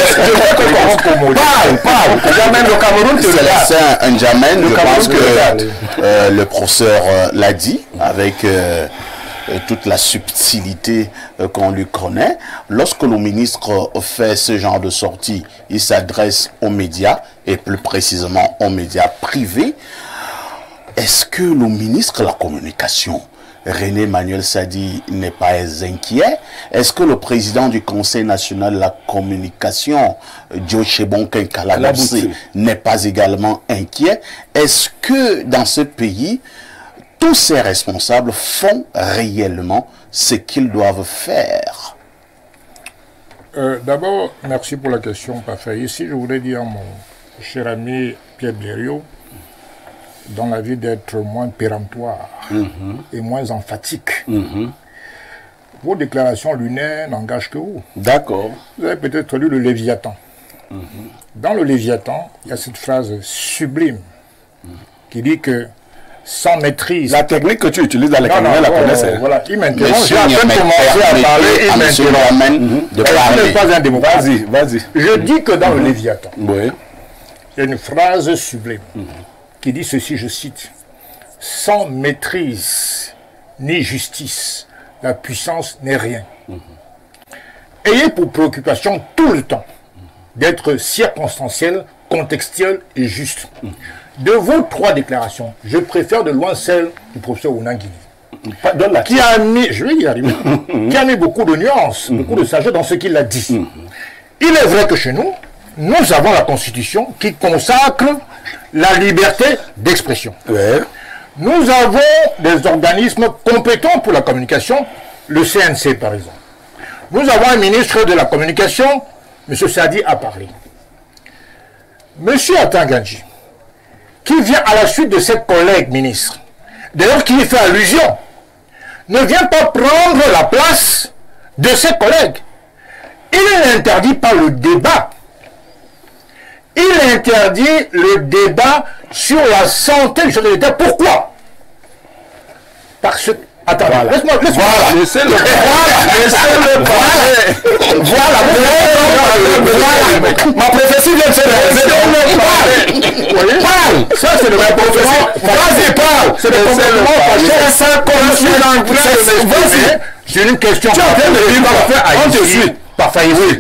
Parle, parle. Djamel, le Cameroun, tu Célestin Djamel, je pense que euh, le professeur euh, l'a dit avec... Euh, toute la subtilité euh, qu'on lui connaît. Lorsque le ministre fait ce genre de sortie, il s'adresse aux médias, et plus précisément aux médias privés. Est-ce que le ministre de la Communication, René Manuel Sadi, n'est pas inquiet? Est-ce que le président du Conseil national de la communication, Diochebon Kalaboussé, n'est pas également inquiet? Est-ce que dans ce pays, tous ces responsables font réellement ce qu'ils doivent faire? euh, D'abord, merci pour la question, Parfait. Ici, je voudrais dire à mon cher ami Pierre Blériot, dans la vie d'être moins péremptoire mm-hmm. et moins emphatique. Mm-hmm. Vos déclarations lunaires n'engagent que vous. D'accord. Vous avez peut-être lu le Léviathan. Mm-hmm. Dans le Léviathan, il y a cette phrase sublime mm-hmm. qui dit que sans maîtrise. La technique que tu utilises dans les Camerounais, la connaissent. Oh, voilà, il m'interrompt. J'ai à peine commencé à parler, il m'interrompt. Il n'est pas un démocrate. Vas-y, vas-y. Je dis que dans mm-hmm. le Léviathan, oui. il y a une phrase sublime mm-hmm. qui dit ceci, je cite, « Sans maîtrise ni justice, la puissance n'est rien. Mm-hmm. Ayez pour préoccupation tout le temps d'être circonstanciel, contextuel et juste. Mm-hmm. » De vos trois déclarations, je préfère de loin celle du professeur Ounangini, qui a mis, je vais y arriver, qui a mis beaucoup de nuances, mm-hmm. beaucoup de sagesse dans ce qu'il a dit. Mm-hmm. Il est vrai que chez nous, nous avons la Constitution qui consacre la liberté d'expression. Ouais. Nous avons des organismes compétents pour la communication, le C N C par exemple. Nous avons un ministre de la Communication, M. Sadi a parlé. M. Atangadi, qui vient à la suite de cette collègue ministre, d'ailleurs qui y fait allusion, ne vient pas prendre la place de ses collègues. Il n'interdit pas le débat. Il interdit le débat sur la santé du chef de l'État. Pourquoi? Parce que... Attends, voilà. laisse-moi... Laisse voilà, laissez-le Laissez-le parler. Voilà. Voilà. Ma prophétie vient de se réaliser. Parle. Ça, c'est de ma prophétie. Vas-y, parle. C'est de ma prophétie. J'ai une question. Tu es en train de dire parfait à on te suit. Parfait. Oui,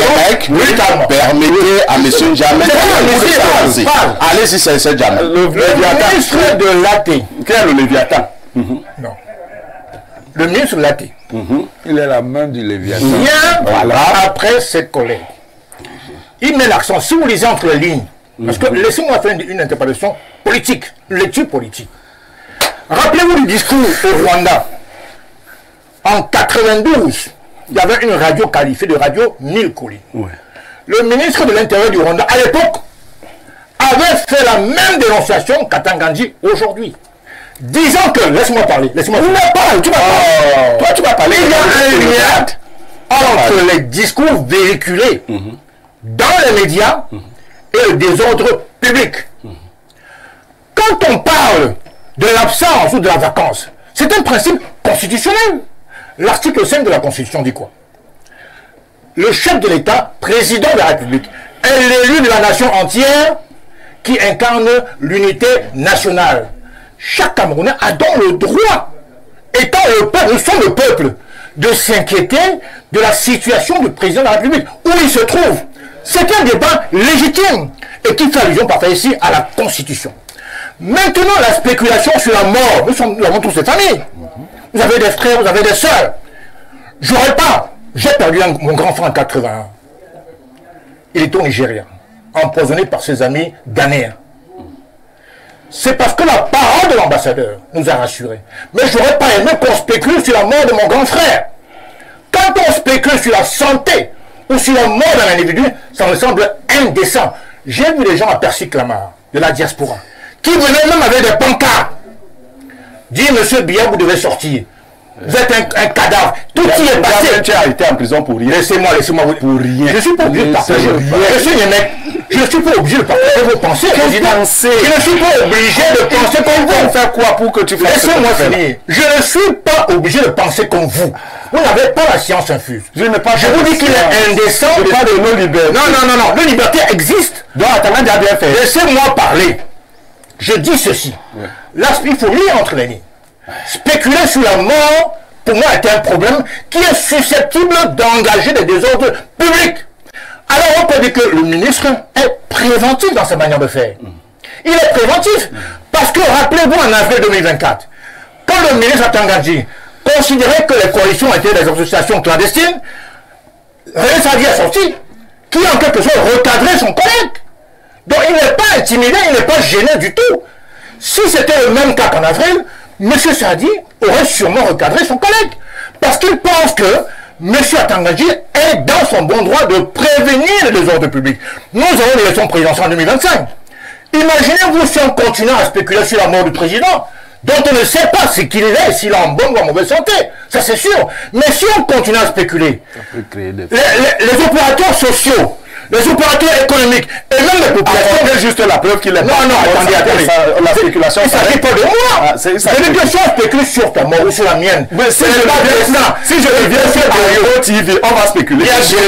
permettez à M. Djamel de parler. Allez-y, c'est Djamel. Le ministre de l'A T. Quel est le Léviathan? Non. Le ministre de l'A T. Il est la main du Léviathan. Bien voilà. Après ses collègues. Il met l'accent, si vous lisez entre les lignes, parce que laissez-moi faire une, une interprétation politique, une lecture politique. Rappelez-vous du discours au Rwanda. En quatre-vingt-douze, il y avait une radio qualifiée de radio mille collines. Ouais. Le ministre de l'Intérieur du Rwanda, à l'époque, avait fait la même dénonciation qu'Atangandji aujourd'hui. Disant que, laisse-moi parler, laisse-moi parler. Tu vas parler. Toi, tu vas parler. Il y a un lien entre les discours véhiculés mm-hmm. dans les médias mm-hmm. et le désordre public. Mm-hmm. Quand on parle de l'absence ou de la vacance, c'est un principe constitutionnel. L'article cinq de la Constitution dit quoi? Le chef de l'État, président de la République, est l'élu de la nation entière qui incarne l'unité nationale. Chaque Camerounais a donc le droit, étant le peuple, nous sommes le peuple, de s'inquiéter de la situation du président de la République, où il se trouve. C'est un débat légitime et qui fait allusion parfois ici à la Constitution. Maintenant, la spéculation sur la mort, nous, sommes, nous avons tous ces familles. Vous avez des frères, vous avez des sœurs. J'aurais pas. J'ai perdu un, mon grand frère en quatre-vingt-un. Il est au Nigeria, empoisonné par ses amis ghanéens. C'est parce que la parole de l'ambassadeur nous a rassurés. Mais j'aurais pas aimé qu'on spécule sur la mort de mon grand frère. Quand on spécule sur la santé ou sur la mort d'un individu, ça me semble indécent. J'ai vu des gens à Percy-Clamart, de la diaspora, qui venaient même avec des pancartes. Dis, monsieur Biya, vous devez sortir. Vous êtes un, un cadavre. Tout y est passé. Tu as été en prison pour rien. Laissez-moi, laissez-moi. Pour rien. Je ne suis pas obligé de partager. Je suis un mec. Je ne suis pas obligé de partager vos pensées. Je ne suis pas obligé de penser comme vous. Faire quoi pour que tu fasses? Laissez-moi finir. Je ne suis pas obligé de penser comme vous. Vous n'avez pas la science infuse. Je ne pas. Je vous dis qu'il est indécent. Je pas de nos libertés. Non, non, non, non. La liberté existe. Donc, attends, déjà bien fait. Laissez-moi parler. Je dis ceci. Là, il faut lire entre les lignes. Spéculer sur la mort, pour moi, est un problème qui est susceptible d'engager des désordres publics. Alors, on peut dire que le ministre est préventif dans sa manière de faire. Il est préventif parce que, rappelez-vous, en avril deux mille vingt-quatre, quand le ministre Atangandji considérait que les coalitions étaient des associations clandestines, René Sadi a sorti, qui en quelque sorte recadrait son collègue. Donc, il n'est pas intimidé, il n'est pas gêné du tout. Si c'était le même cas qu'en avril, M. Sadi aurait sûrement recadré son collègue. Parce qu'il pense que M. Atangandji est dans son bon droit de prévenir les désordres publics. Nous avons l'élection présidentielle en deux mille vingt-cinq. Imaginez-vous si on continue à spéculer sur la mort du président, dont on ne sait pas ce qu'il est, s'il est en bonne ou en mauvaise santé. Ça, c'est sûr. Mais si on continue à spéculer, les, les, les opérateurs sociaux, les opérateurs économiques et même les populations... C'est juste la preuve qu'il est... Non, non, attendez, attendez. Ça, la spéculation... Il ne s'agit pas de moi. Ah, c'est une question spécule sur ta mort ou sur la mienne. Mais si je reviens si je reviens sur Ayo T V, on va spéculer. Bien sûr,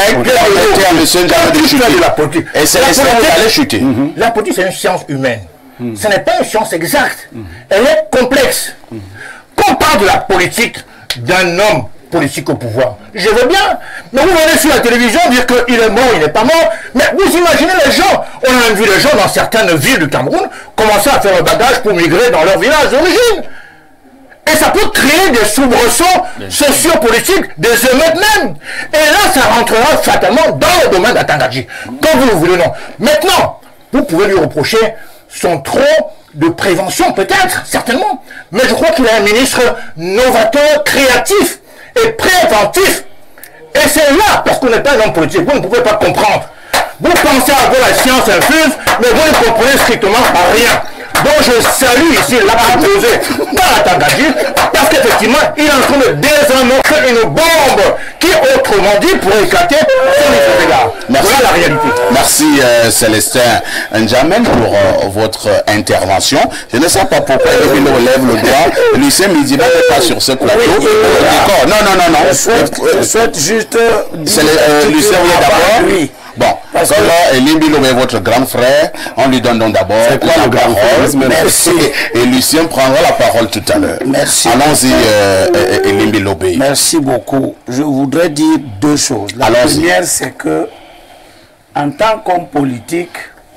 la politique. Et c'est la chuter. La politique, c'est une science humaine. Ce n'est pas une science exacte. Elle est complexe. Quand on parle de la politique d'un homme politique au pouvoir, je veux bien, mais vous venez sur la télévision dire qu'il est mort, il n'est pas mort, mais vous imaginez les gens, on a même vu les gens dans certaines villes du Cameroun commencer à faire un bagage pour migrer dans leur village d'origine. Et ça peut créer des soubresauts sociopolitiques, des émeutes même. Et là, ça rentrera fatalement dans le domaine d'Atangandji. Quand vous le voulez, non. Maintenant, vous pouvez lui reprocher son trop de prévention, peut-être, certainement. Mais je crois qu'il est un ministre novateur, créatif et préventif. Et c'est là, parce qu'on n'est pas un homme politique, vous ne pouvez pas comprendre. Vous pensez avoir la science infuse, mais vous ne comprenez strictement rien. dont je salue ici l'acte posé par Atangadi, parce qu'effectivement, il est en train de désannoncer une bombe qui, autrement dit, pourrait éclater sur les égards. Merci. Voilà la réalité. Merci euh, Célestin N'Djamène pour euh, votre intervention. Je ne sais pas pourquoi il relève le doigt. Lucien Midiba n'est pas sur ce plateau. D'accord. Non, non, non, non. Je souhaite, je souhaite juste... C'est le, euh, Lucien Ouye d'abord. Oui. Bon, parce que là, Elimbi Lobé est votre grand frère. On lui donne donc d'abord la parole. Merci. Et Lucien prendra la parole tout à l'heure. Merci. Allons-y, euh, Elimbi Lobé. Merci beaucoup. Je voudrais dire deux choses. La première, c'est que, en tant qu'homme politique,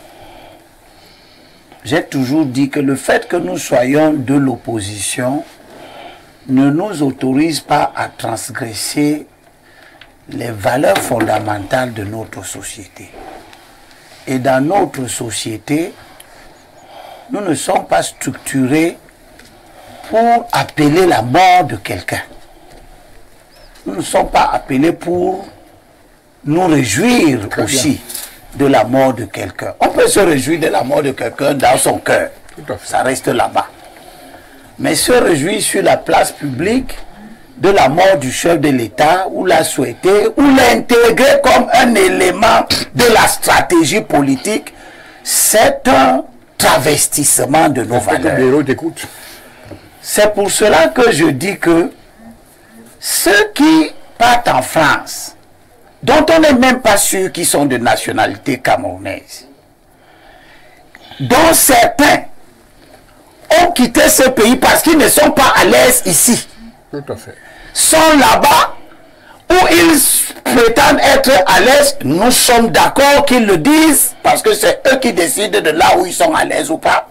j'ai toujours dit que le fait que nous soyons de l'opposition ne nous autorise pas à transgresser les valeurs fondamentales de notre société. Et dans notre société, nous ne sommes pas structurés pour appeler la mort de quelqu'un. Nous ne sommes pas appelés pour nous réjouir Très aussi bien. de la mort de quelqu'un. On peut se réjouir de la mort de quelqu'un dans son cœur. Ça reste là-bas. Mais se réjouir sur la place publique de la mort du chef de l'État, ou la souhaiter, ou l'intégrer comme un élément de la stratégie politique, c'est un travestissement de nos valeurs. C'est pour cela que je dis que ceux qui partent en France, dont on n'est même pas sûr qu'ils sont de nationalité camerounaise, dont certains ont quitté ce pays parce qu'ils ne sont pas à l'aise ici, Tout à fait. sont là-bas où ils prétendent être à l'aise. Nous sommes d'accord qu'ils le disent parce que c'est eux qui décident de là où ils sont à l'aise ou pas.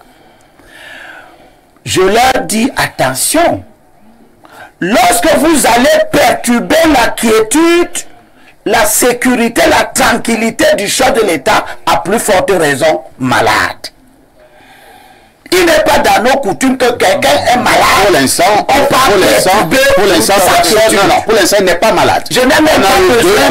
Je leur dis attention. Lorsque vous allez perturber la quiétude, la sécurité, la tranquillité du chef de l'État, à plus forte raison, malade. Il n'est pas dans nos coutumes que quelqu'un est malade. Pour l'instant, pour l'instant, pour l'instant, non, non, pour l'instant, il n'est pas malade. Je n'ai même pas besoin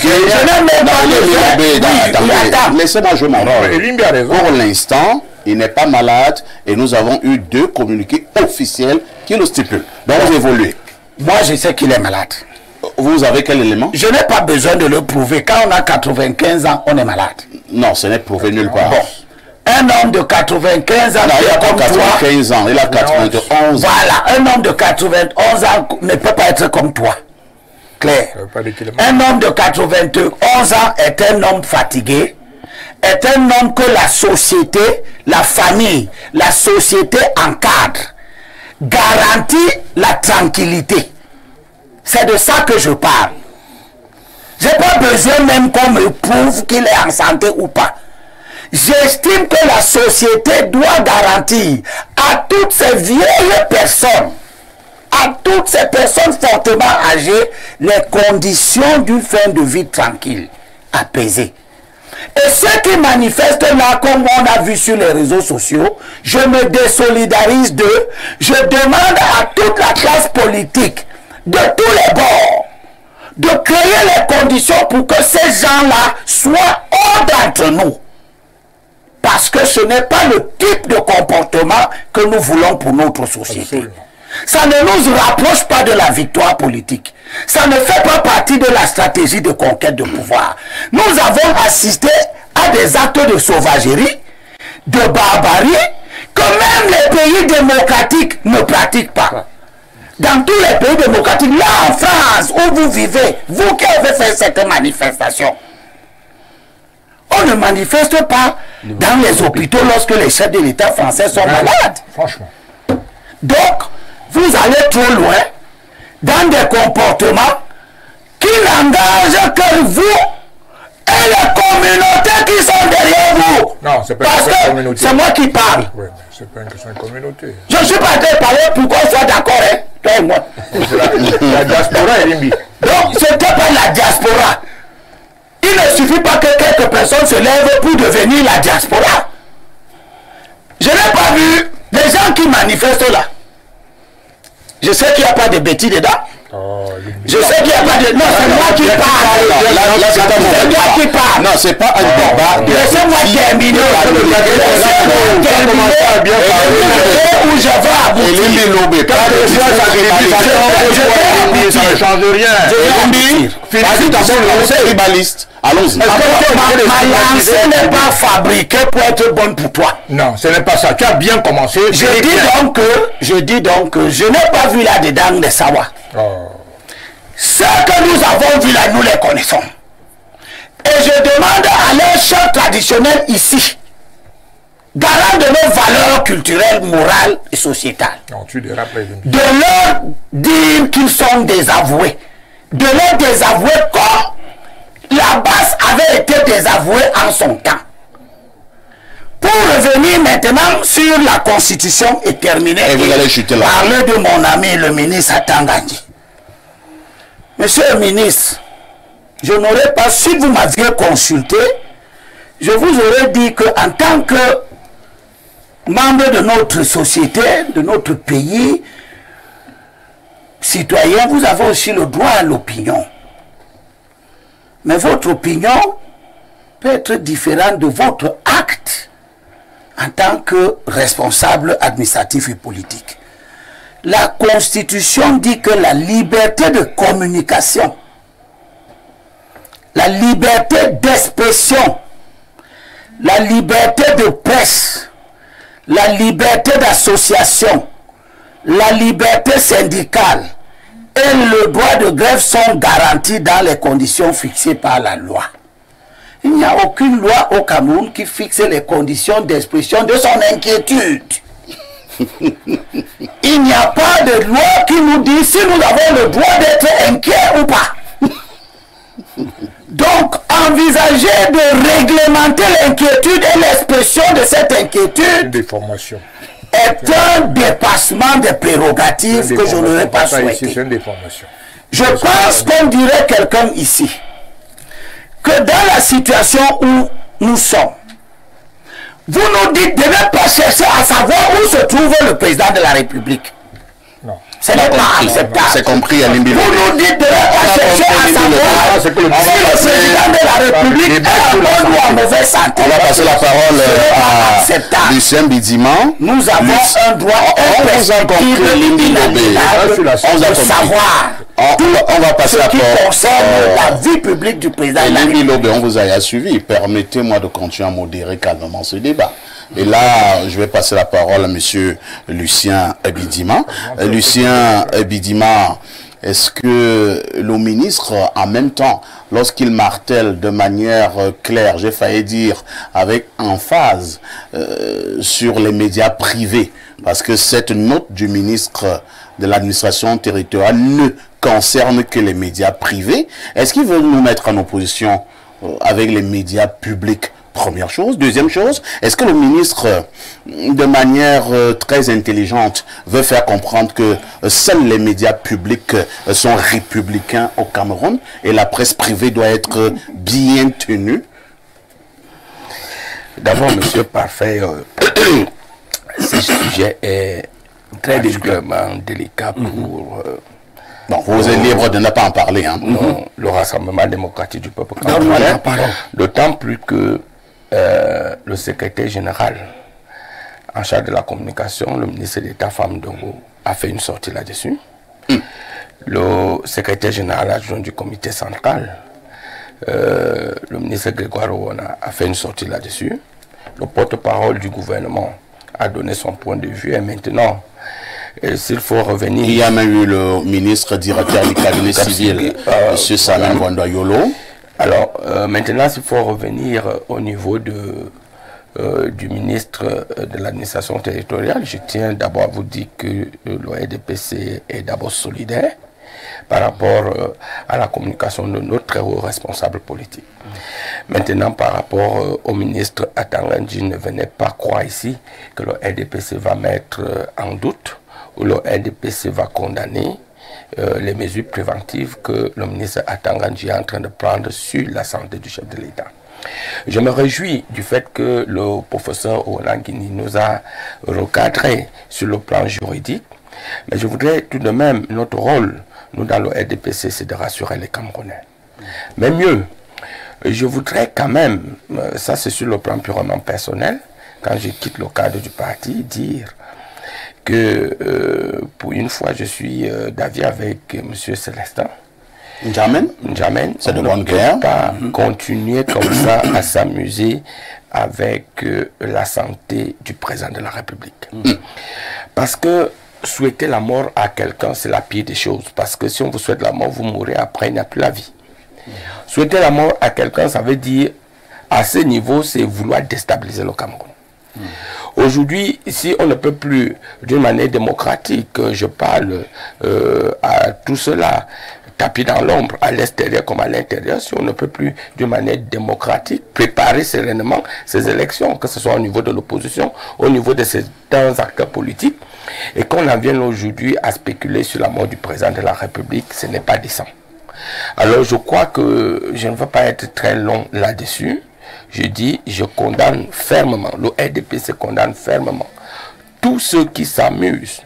de laissez-moi jouer mon rôle. Pour l'instant, il n'est pas malade et nous avons eu deux communiqués officiels qui le stipulent. Donc, vous évoluez. Moi, je sais qu'il est malade. Vous avez quel élément? Je n'ai pas besoin de le prouver. Quand on a quatre-vingt-quinze ans, on est malade. Non, ce n'est prouvé nulle part. Bon. Un homme de quatre-vingt-quinze ans, non, il a comme quatre-vingt-quinze toi, ans, il a quatre-vingt-onze ans. Voilà, un homme de quatre-vingt-onze ans ne peut pas être comme toi. Claire. Un homme de quatre-vingt-onze ans est un homme fatigué, est un homme que la société, la famille, la société encadre, garantit la tranquillité. C'est de ça que je parle. Je n'ai pas besoin même qu'on me prouve qu'il est en santé ou pas. J'estime que la société doit garantir à toutes ces vieilles personnes, à toutes ces personnes fortement âgées, les conditions d'une fin de vie tranquille, apaisée. Et ceux qui manifestent là, comme on a vu sur les réseaux sociaux, je me désolidarise d'eux. Je demande à toute la classe politique, de tous les bords, de créer les conditions pour que ces gens-là soient hors d'entre nous. Parce que ce n'est pas le type de comportement que nous voulons pour notre société. Absolument. Ça ne nous rapproche pas de la victoire politique. Ça ne fait pas partie de la stratégie de conquête de pouvoir. Nous avons assisté à des actes de sauvagerie, de barbarie, que même les pays démocratiques ne pratiquent pas. Dans tous les pays démocratiques, là en France, où vous vivez, vous qui avez fait cette manifestation, on ne manifeste pas dans les hôpitaux lorsque les chefs de l'État français sont malades. Franchement. Donc, vous allez trop loin dans des comportements qui n'engagent que vous et les communautés qui sont derrière vous. Non, c'est pas Parce une que communauté. c'est moi qui parle. Oui, mais c'est pas une question de communauté. Je ne suis pas en train de parler pour qu'on soit d'accord, hein, toi et moi. La, la diaspora est limbie. Donc, ce n'est pas la diaspora. Il ne suffit pas que quelques personnes se lèvent pour devenir la diaspora. Je n'ai pas vu les gens qui manifestent là. Je sais qu'il n'y a pas de bêtises dedans. Oh, je sais qu'il n'y a pas de... Non, c'est moi qui parle. C'est moi qui parle. Non, c'est pas un débat. Laissez-moi terminer. Laissez-moi terminer. Où je vais aboutir. Ça ne change rien. Vas-y, d'abord, le tribaliste. Allons-y. Ma lancée n'est pas fabriquée pour être bonne pour toi. Non, ce n'est pas ça. Tu as bien commencé. Je dis donc que, je dis donc que je n'ai pas vu là-dedans de savoir. Oh. Ce que nous avons vu là, nous les connaissons. Et je demande à leurs chefs traditionnels ici, garant de nos valeurs culturelles, morales et sociétales, Non, tu dérapes les de leur dire qu'ils sont désavoués, de leur désavouer comme la base avait été désavouée en son temps. Pour revenir maintenant sur la constitution et terminer, et vous allez chuter là. Parler de mon ami le ministre Atangandji. Monsieur le ministre, je n'aurais pas, si vous m'aviez consulté, je vous aurais dit qu'en tant que membre de notre société, de notre pays, citoyen, vous avez aussi le droit à l'opinion. Mais votre opinion peut être différente de votre acte en tant que responsable administratif et politique. La Constitution dit que la liberté de communication, la liberté d'expression, la liberté de presse, la liberté d'association, la liberté syndicale et le droit de grève sont garantis dans les conditions fixées par la loi. Il n'y a aucune loi au Cameroun qui fixe les conditions d'expression de son inquiétude. Il n'y a pas de loi qui nous dit si nous avons le droit d'être inquiets ou pas. Donc, envisager de réglementer l'inquiétude et l'expression de cette inquiétude des formations. est un dépassement des prérogatives que je n'aurais pas souhaité. Je pense qu'on dirait quelqu'un ici que dans la situation où nous sommes, vous nous dites de ne pas chercher à savoir où se trouve le président de la République. Non. Ce n'est pas acceptable. C'est compris à l'Imbi. Vous nous dites de ne pas chercher à savoir si le président de la République est en bonne ou en mauvaise santé. On va passer la parole à Lucien Bidima. Nous avons un droit de savoir on va passer ce la qui parole. concerne la vie publique du président de la L'Imbi République. on vous a suivi. Permettez-moi de continuer à modérer calmement ce débat. Et là, je vais passer la parole à M. Lucien Bidima. Euh, Lucien Bidima, est-ce que le ministre, en même temps, lorsqu'il martèle de manière euh, claire, j'ai failli dire avec emphase, euh, sur les médias privés, parce que cette note du ministre de l'administration territoriale ne concerne que les médias privés, est-ce qu'il veut nous mettre en opposition euh, avec les médias publics? Première chose. Deuxième chose, est-ce que le ministre, de manière euh, très intelligente, veut faire comprendre que euh, seuls les médias publics euh, sont républicains au Cameroun et la presse privée doit être euh, bien tenue? D'abord, monsieur Parfait, euh, ce sujet est très particulièrement délicat pour... Euh, Bon, vous êtes libre de ne pas en parler. Hein. Non, le Rassemblement démocratique du peuple camerounais. D'autant plus que euh, le secrétaire général en charge de la communication, le ministre d'État Femme Dongo, a fait une sortie là-dessus. Mm. Le secrétaire général adjoint du comité central, euh, le ministre Grégoire Owona, a fait une sortie là-dessus. Le porte-parole du gouvernement a donné son point de vue et maintenant, s'il faut revenir... Il y a même eu le ministre directeur du cabinet civil, euh, M. Salam Wandoyolo. Alors, euh, maintenant, s'il faut revenir au niveau de, euh, du ministre de l'administration territoriale, je tiens d'abord à vous dire que le R D P C est d'abord solidaire par rapport euh, à la communication de notre très haut responsable politique. Mmh. Maintenant, par rapport euh, au ministre Atangandji, ne venez pas croire ici que le R D P C va mettre euh, en doute ou le R D P C va condamner euh, les mesures préventives que le ministre Atangandji est en train de prendre sur la santé du chef de l'État. Je me réjouis du fait que le professeur Olangini nous a recadré sur le plan juridique, mais je voudrais tout de même, notre rôle nous, dans le R D P C, c'est de rassurer les Camerounais. Mais mieux, je voudrais quand même, ça c'est sur le plan purement personnel, quand je quitte le cadre du parti, dire que euh, pour une fois, je suis euh, d'avis avec M. Célestin. N'Djamène N'Djamène, c'est de on bonne ne peut guerre. pas Mm-hmm. continuer comme ça à s'amuser avec euh, la santé du président de la République. Mm. Parce que souhaiter la mort à quelqu'un, c'est la pire des choses. Parce que si on vous souhaite la mort, vous mourrez après, il n'y a plus la vie. Mm. Souhaiter la mort à quelqu'un, ça veut dire, à ce niveau, c'est vouloir déstabiliser le Cameroun. Mm. Aujourd'hui, si on ne peut plus, d'une manière démocratique, je parle euh, à tout cela, tapis dans l'ombre, à l'extérieur comme à l'intérieur, si on ne peut plus, d'une manière démocratique, préparer sereinement ces élections, que ce soit au niveau de l'opposition, au niveau de certains acteurs politiques, et qu'on en vienne aujourd'hui à spéculer sur la mort du président de la République, ce n'est pas décent. Alors je crois que je ne veux pas être très long là-dessus. Je dis, je condamne fermement, le R D P C condamne fermement tous ceux qui s'amusent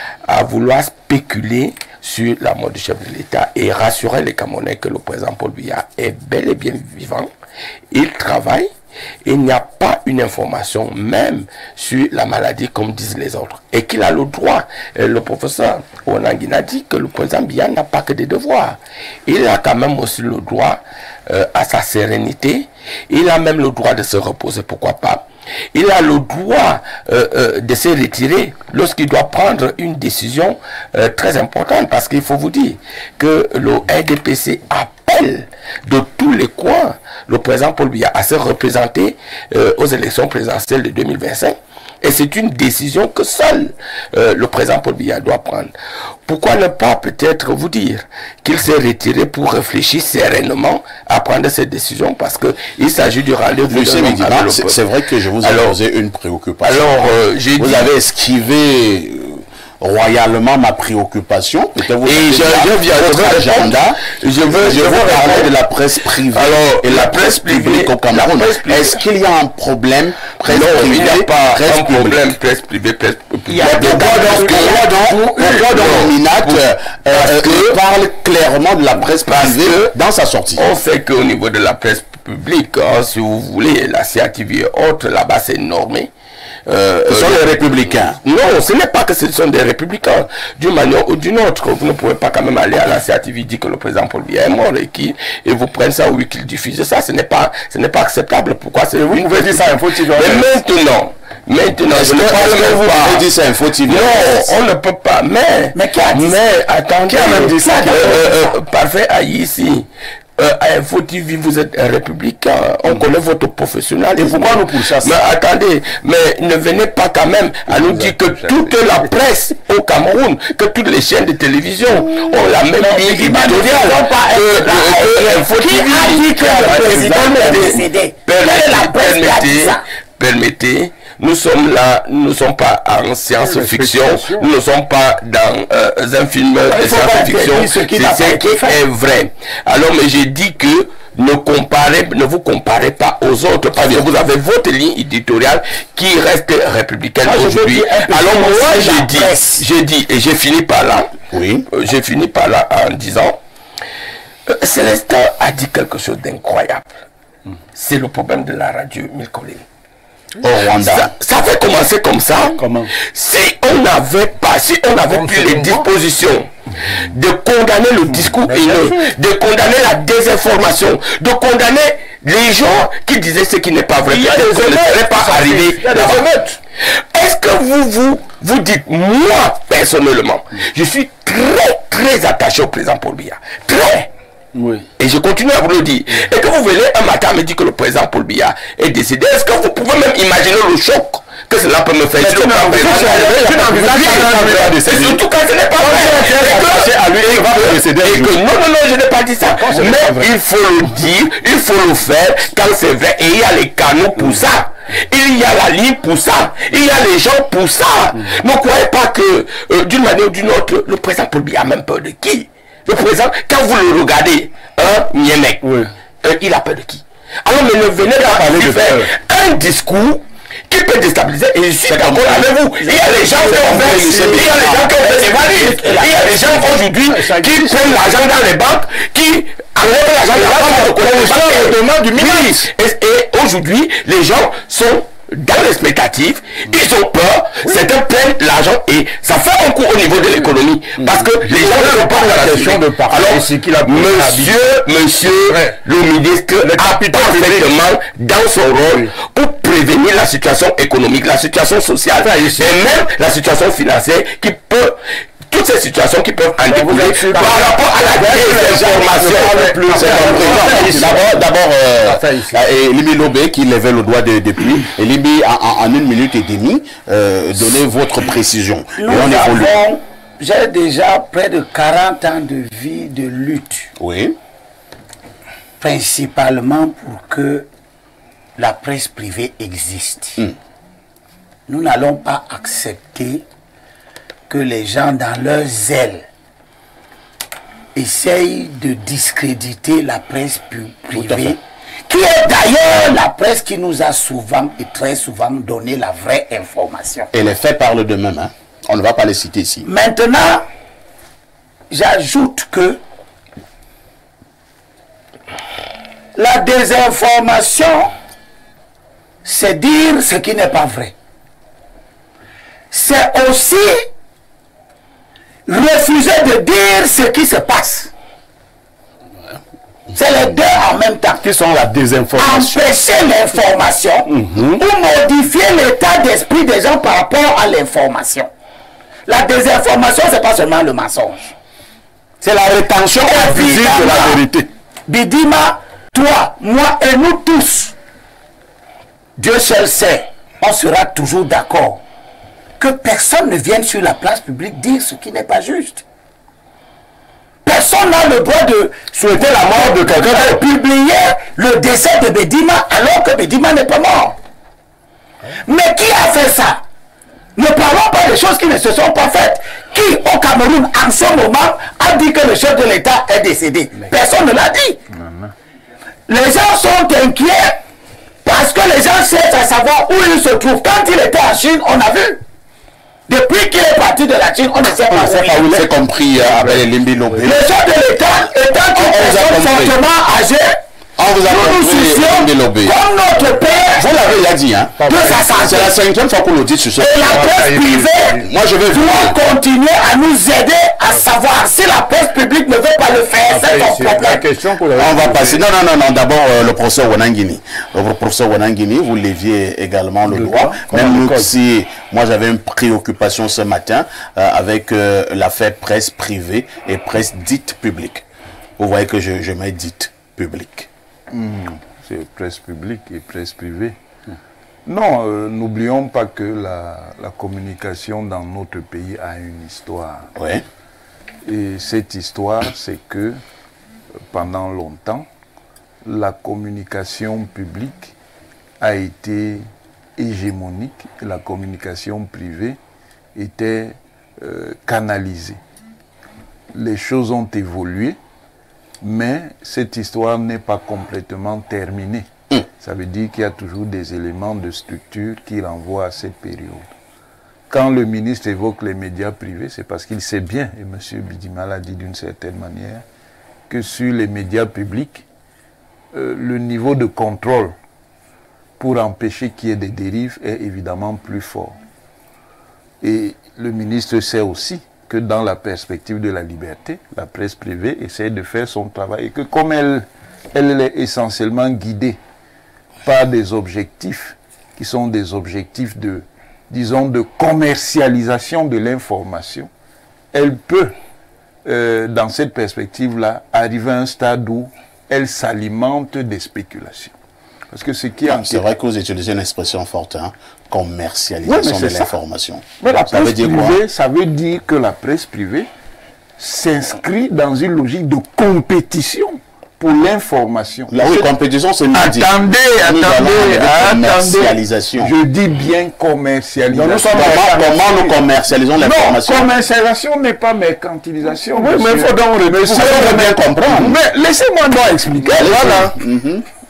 à vouloir spéculer sur la mort du chef de l'État et rassurer les Camerounais que le président Paul Biya est bel et bien vivant, il travaille, et il n'y a pas une information même sur la maladie comme disent les autres. Et qu'il a le droit, le professeur Onanguina dit que le président Biya n'a pas que des devoirs. Il a quand même aussi le droit euh, à sa sérénité, il a même le droit de se reposer, pourquoi pas. Il a le droit euh, euh, de se retirer lorsqu'il doit prendre une décision euh, très importante, parce qu'il faut vous dire que le R D P C appelle de tous les coins le président Paul Biya à se représenter euh, aux élections présidentielles de deux mille vingt-cinq. Et c'est une décision que seul euh, le président Paul Biya doit prendre. Pourquoi ne pas peut-être vous dire qu'il s'est retiré pour réfléchir sereinement à prendre cette décision, parce qu'il s'agit du rendez-vous. C'est vrai que je vous ai alors, posé une préoccupation. Alors, euh, j'ai vous dit, avez esquivé royalement ma préoccupation. Et je, je viens de agenda. Je veux, je veux parler de la presse privée. Alors, et la presse publique au Cameroun. Est-ce qu'il y a un problème presse non, privée? Il n'y a pas presse un problème presse privée, presse publique. Il y a pourquoi donc Minat parle clairement de la presse privée dans sa sortie? On sait qu'au niveau de la presse publique, hein, si vous voulez, la C A T V et autres, là-bas c'est normé. Euh, ce sont euh, les républicains. Non, ce n'est pas que ce sont des républicains. D'une manière ou d'une autre, vous ne pouvez pas quand même aller à la C A T V dire que le président Paul Biya est mort et, qui, et vous prenez ça, oui, qu'il diffuse ça. Ce n'est pas, ce n'est pas acceptable. Pourquoi c'est vous pouvez dire ça, Info T V. Mais maintenant, maintenant, je ne parle même pas. Vous pouvez dire ça, Info T V. Non, on ne peut pas. Mais, mais, qui a dit mais attendez, qui a même dit ça? euh, euh, Parfait à ici. Euh, à Info T V, vous êtes un républicain, on connaît votre professionnalisme. Et pourquoi nous pourchassez? Mais attendez, mais ne venez pas quand même à nous dire que toute la presse au Cameroun, que toutes les chaînes de télévision ont la même ligne éditoriale que Info T V. Qui a dit que le président est décédé? Permettez, permettez. Nous sommes là, nous ne sommes pas en science-fiction, nous ne sommes pas dans euh, un film de science-fiction, c'est ce qui est vrai. Alors, mais j'ai dit que ne comparez, ne vous comparez pas aux autres, parce que vous avez votre ligne éditoriale qui reste républicaine aujourd'hui. Alors moi, j'ai dit, j'ai dit, et j'ai fini par là, oui, euh, j'ai fini par là en disant, euh, Célestin a dit quelque chose d'incroyable. Mm. C'est le problème de la radio Mille Collines. Au Rwanda. Ça, ça fait commencer comme ça. Comment? Si on n'avait pas, si on avait pris les dispositions de condamner le discours haineux, de condamner la désinformation, de condamner les gens qui disaient ce qui n'est pas vrai, peut-être qu'on ne serait pas arrivé. Est-ce que vous, vous, vous dites, moi, personnellement, je suis très, très attaché au président Paul Biya. Très. Oui. Et je continue à vous le dire. Et que vous venez un matin me dire que le président Paul Biya est décédé. Est-ce que vous pouvez même imaginer le choc que cela peut me faire? Et surtout quand ce n'est pas vrai. Et que non, non, non, je n'ai pas dit ça. Mais il faut le dire, il faut le faire quand c'est vrai. Et il y a les canaux pour ça. Il y a la ligne pour ça. Il y a les gens pour ça. Ne croyez pas que euh, d'une manière ou d'une autre, le président Paul Biya a même peur de qui? Le président, quand vous le regardez, hein, Niémec, oui. euh, il a peur de qui? Alors, mais ne venez pas lui faire un discours qui peut déstabiliser. Et je suis d'accord avec vous. Il y a des gens qui ont fait, il y a des gens qui ont fait des valises. Il y a des gens aujourd'hui qui prennent l'argent dans les banques, qui enlèvent l'argent dans les banques du ministre. Et, et aujourd'hui, les gens sont dans l'expectative, ils ont peur, certains prennent l'argent et ça fait un coup au niveau de l'économie. Parce que les gens ne sont pas dans la question de parler. Alors, monsieur, monsieur le ministre a parfaitement dans son rôle pour prévenir la situation économique, la situation sociale et même la situation financière qui peut... Toutes ces situations qui peuvent en découler par rapport à la désinformation. D'abord, Libi Lobé qui levait le doigt de, depuis. Et Libi, en, en une minute et demie, euh, donnez votre précision. Nous avons, j'ai déjà près de quarante ans de vie de lutte. Oui. Principalement pour que la presse privée existe. Mm. Nous n'allons pas accepter que les gens, dans leur zèle, essayent de discréditer la presse privée, qui est d'ailleurs la presse qui nous a souvent et très souvent donné la vraie information. Et les faits parlent d'eux-mêmes, hein? On ne va pas les citer ici. Maintenant, j'ajoute que la désinformation, c'est dire ce qui n'est pas vrai. C'est aussi refuser de dire ce qui se passe. C'est les deux en même temps. Qui sont la désinformation. Empêcher l'information mm-hmm. ou modifier l'état d'esprit des gens par rapport à l'information. La désinformation, ce n'est pas seulement le mensonge. C'est la rétention abusive de la vérité. Bidima, toi, moi et nous tous, Dieu seul sait, on sera toujours d'accord que personne ne vienne sur la place publique dire ce qui n'est pas juste. Personne n'a le droit de souhaiter la mort de quelqu'un, de publier le décès de Bidima alors que Bidima n'est pas mort. Mais qui a fait ça? Ne parlons pas des choses qui ne se sont pas faites. Qui au Cameroun, en ce moment, a dit que le chef de l'État est décédé? Personne ne l'a dit. Les gens sont inquiets parce que les gens cherchent à savoir où il se trouve. Quand il était en Chine, on a vu. Depuis qu'il est parti de la Chine, on ne sait pas où il est. C'est compris avec les Limbi Lobé. Le chef de l'État étant une personne fortement âgée, on vous a nous nous compris, comme notre père, vous l'avez déjà dit, hein. C'est la cinquième fois qu'on le dit sur ce. Et la presse privée Moi, je vais doit continuer à nous aider à savoir si la presse publique ne veut pas le faire. C'est ton problème. Question pour on va passer. Non, non, non, non. D'abord, euh, le professeur Wanangini. Le professeur Wanangini, vous leviez également le, le droit. Même nous, si moi j'avais une préoccupation ce matin euh, avec euh, l'affaire presse privée et presse dite publique. Vous voyez que je, je mets dite publique. Mmh, c'est presse publique et presse privée. Mmh. Non, euh, n'oublions pas que la, la communication dans notre pays a une histoire. Ouais. Et cette histoire, c'est que pendant longtemps, la communication publique a été hégémonique et la communication privée était euh, canalisée. Les choses ont évolué. Mais cette histoire n'est pas complètement terminée. Mm. Ça veut dire qu'il y a toujours des éléments de structure qui renvoient à cette période. Quand le ministre évoque les médias privés, c'est parce qu'il sait bien, et M. Bidima l'a dit d'une certaine manière, que sur les médias publics, euh, le niveau de contrôle pour empêcher qu'il y ait des dérives est évidemment plus fort. Et le ministre sait aussi que dans la perspective de la liberté, la presse privée essaie de faire son travail et que comme elle, elle est essentiellement guidée par des objectifs qui sont des objectifs de, disons, de commercialisation de l'information, elle peut, euh, dans cette perspective-là, arriver à un stade où elle s'alimente des spéculations. Parce que ce qui est... C'est vrai que vous utilisez une expression forte, hein, commercialisation oui, de l'information. Mais la presse privée, ça veut dire que la presse privée s'inscrit dans une logique de compétition pour l'information. La oui, compétition, c'est Attendez, attendez, attendez. Commercialisation. Je dis bien commercialisation. Nous sommes comment, comment nous commercialisons l'information? Non, commercialisation n'est pas mercantilisation. Oui, mais il faut donc monsieur, bien comprendre. Mais laissez-moi donc expliquer. Voilà. Mm-hmm.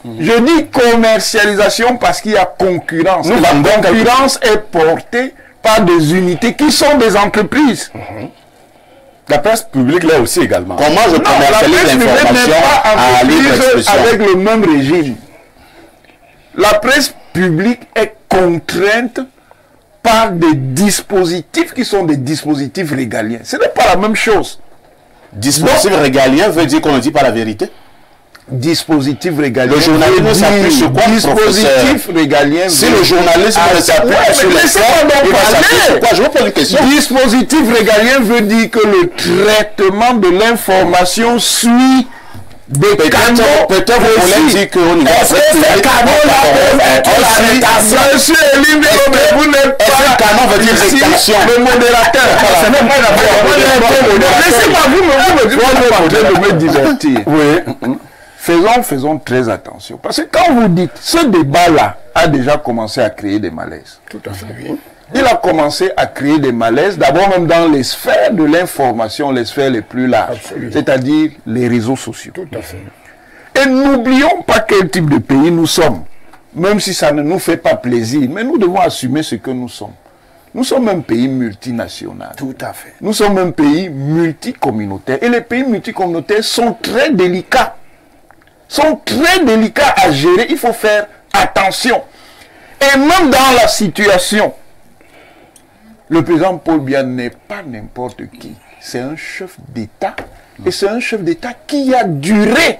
Je dis commercialisation parce qu'il y a concurrence. Nous, la concurrence est portée par des unités qui sont des entreprises. Mm-hmm. La presse publique là aussi également. Comment je Non, la commercialise presse publique l'information n'est pas à libre entreprise expression? avec le même régime. La presse publique est contrainte par des dispositifs qui sont des dispositifs régaliens. Ce n'est pas la même chose. Dispositif régalien veut dire qu'on ne dit pas la vérité? Dispositif régalien. Le journalisme veut s'appuie dire sur quoi, dispositif régalien. Si le journalisme Ah, s'appuie ouais, sur mais les laissez-moi faits, donc il va s'appuyer parler. sur quoi? Je vous pose une question. Dispositif régalien veut dire que le traitement de l'information suit des canaux. Peut-être vous voulez dire qu'au niveau Est-ce que ces canaux-là Monsieur Elimbe, vous n'êtes pas... Est-ce que canon veut dire ici rétention? le modérateur. Ce n'est pas la Laissez-moi, vous me dites, vous êtes en train de me divertir. Oui. Faisons, faisons très attention. Parce que quand vous dites, ce débat-là a déjà commencé à créer des malaises. Tout à fait, oui. Il a commencé à créer des malaises, d'abord même dans les sphères de l'information, les sphères les plus larges, c'est-à-dire les réseaux sociaux. Tout à fait. Et n'oublions pas quel type de pays nous sommes, même si ça ne nous fait pas plaisir, mais nous devons assumer ce que nous sommes. Nous sommes un pays multinational. Tout à fait. Nous sommes un pays multicommunautaire. Et les pays multicommunautaires sont très délicats. Sont très délicats à gérer. Il faut faire attention. Et même dans la situation, le président Paul Biya n'est pas n'importe qui. C'est un chef d'État. Et c'est un chef d'État qui a duré.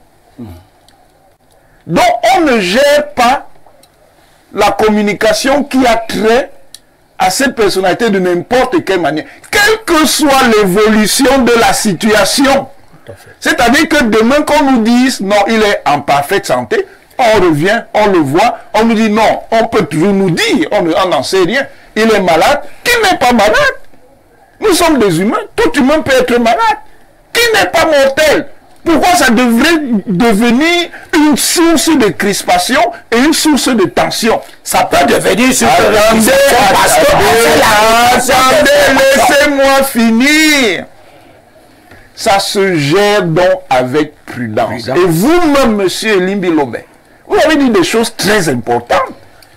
Donc on ne gère pas la communication qui a trait à cette personnalité de n'importe quelle manière. Quelle que soit l'évolution de la situation. C'est-à-dire que demain qu'on nous dise non, il est en parfaite santé, on revient, on le voit, on nous dit non, on peut toujours nous dire, on n'en sait rien. Il est malade, qui n'est pas malade? Nous sommes des humains, tout humain peut être malade. Qui n'est pas mortel? Pourquoi ça devrait devenir une source de crispation et une source de tension? Ça peut devenir une source de Attendez, parce que attendez, laissez-moi finir. Ça se gère donc avec prudence. Prudence. Et vous-même, monsieur Elimbi Lobé, vous avez dit des choses très importantes.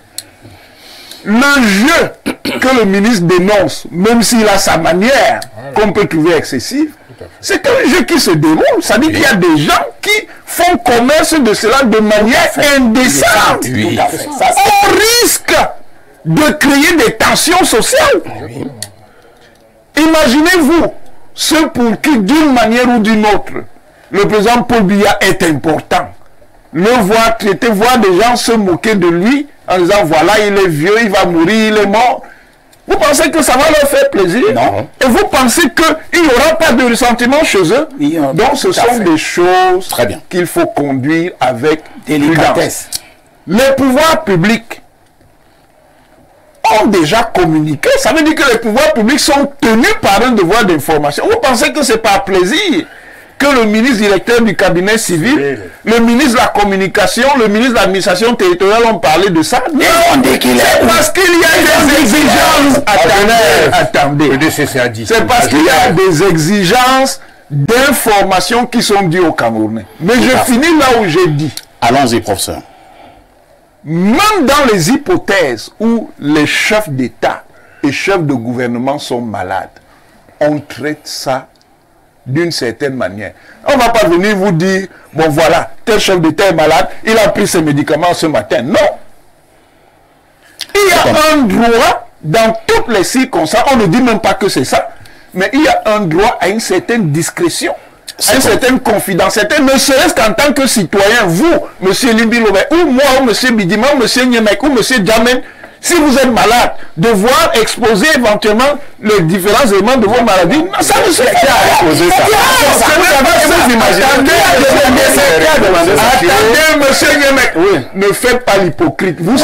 Le jeu que le ministre dénonce, même s'il a sa manière, qu'on peut trouver excessive, c'est un jeu qui se déroule. Ça dit qu'il y a des gens qui font commerce de cela de manière indécente. Oui. On risque de créer des tensions sociales. Oui. Imaginez-vous ceux pour qui, d'une manière ou d'une autre, le président Paul Biya est important. Le voir traiter, voir des gens se moquer de lui en disant voilà, il est vieux, il va mourir, il est mort. Vous pensez que ça va leur faire plaisir? Non. Et vous pensez qu'il n'y aura pas de ressentiment chez eux? Donc ce sont des choses qu'il faut conduire avec délicatesse. Les pouvoirs publics ont déjà communiqué. Ça veut dire que les pouvoirs publics sont tenus par un devoir d'information. Vous pensez que c'est par plaisir que le ministre directeur du cabinet civil, le ministre de la communication, le ministre de l'administration territoriale ont parlé de ça? Non, c'est parce qu'il y a des exigences. Attendez, attendez. C'est parce qu'il y a des exigences d'information qui sont dues aux Camerounais. Mais je finis là où j'ai dit. Allons-y, professeur. Même dans les hypothèses où les chefs d'État et chefs de gouvernement sont malades, on traite ça d'une certaine manière. On ne va pas venir vous dire, bon voilà, tel chef d'État est malade, il a pris ses médicaments ce matin. Non. Il y a un droit, dans toutes les circonstances, on ne dit même pas que c'est ça, mais il y a un droit à une certaine discrétion, à une certaine confidentialité, ne serait-ce qu'en tant que citoyen, vous, monsieur Elimbi Lobé, ou moi, ou monsieur Bidima, ou monsieur Niemek, ou monsieur Djamen, si vous êtes malade, devoir exposer éventuellement les différents éléments de vos maladies, non, ça ne se fait pas. Attendez, monsieur Niemek, ne faites pas l'hypocrite. Vous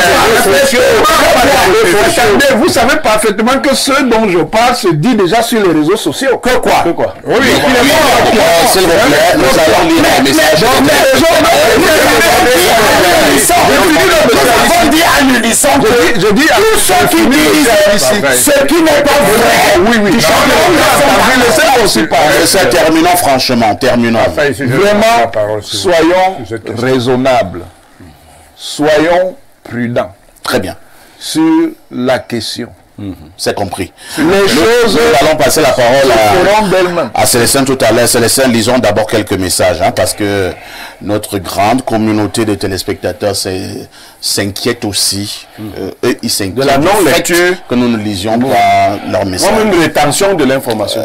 savez, vous savez parfaitement que ce dont je parle se dit déjà sur les réseaux sociaux. Que quoi? Que quoi? Oui, il est mort. S'il vous plaît, nous allons lire un message. Nous avons dit à l'unisson. disant que je dis à tous ceux qui disent ce qui n'est pas vrai, oui, oui, c'est terminons franchement, terminons. Vraiment, soyons raisonnables, soyons prudents. Très bien. Sur la question. Mmh. C'est compris. Les nous, choses. Nous allons passer la parole à, à Célestin tout à l'heure. Célestin, lisons d'abord quelques messages, hein, parce que notre grande communauté de téléspectateurs s'inquiète aussi. Mmh. Euh, eux, ils s'inquiètent de la non-lecture que nous ne lisions mmh. pas leurs messages. Comme une rétention de l'information.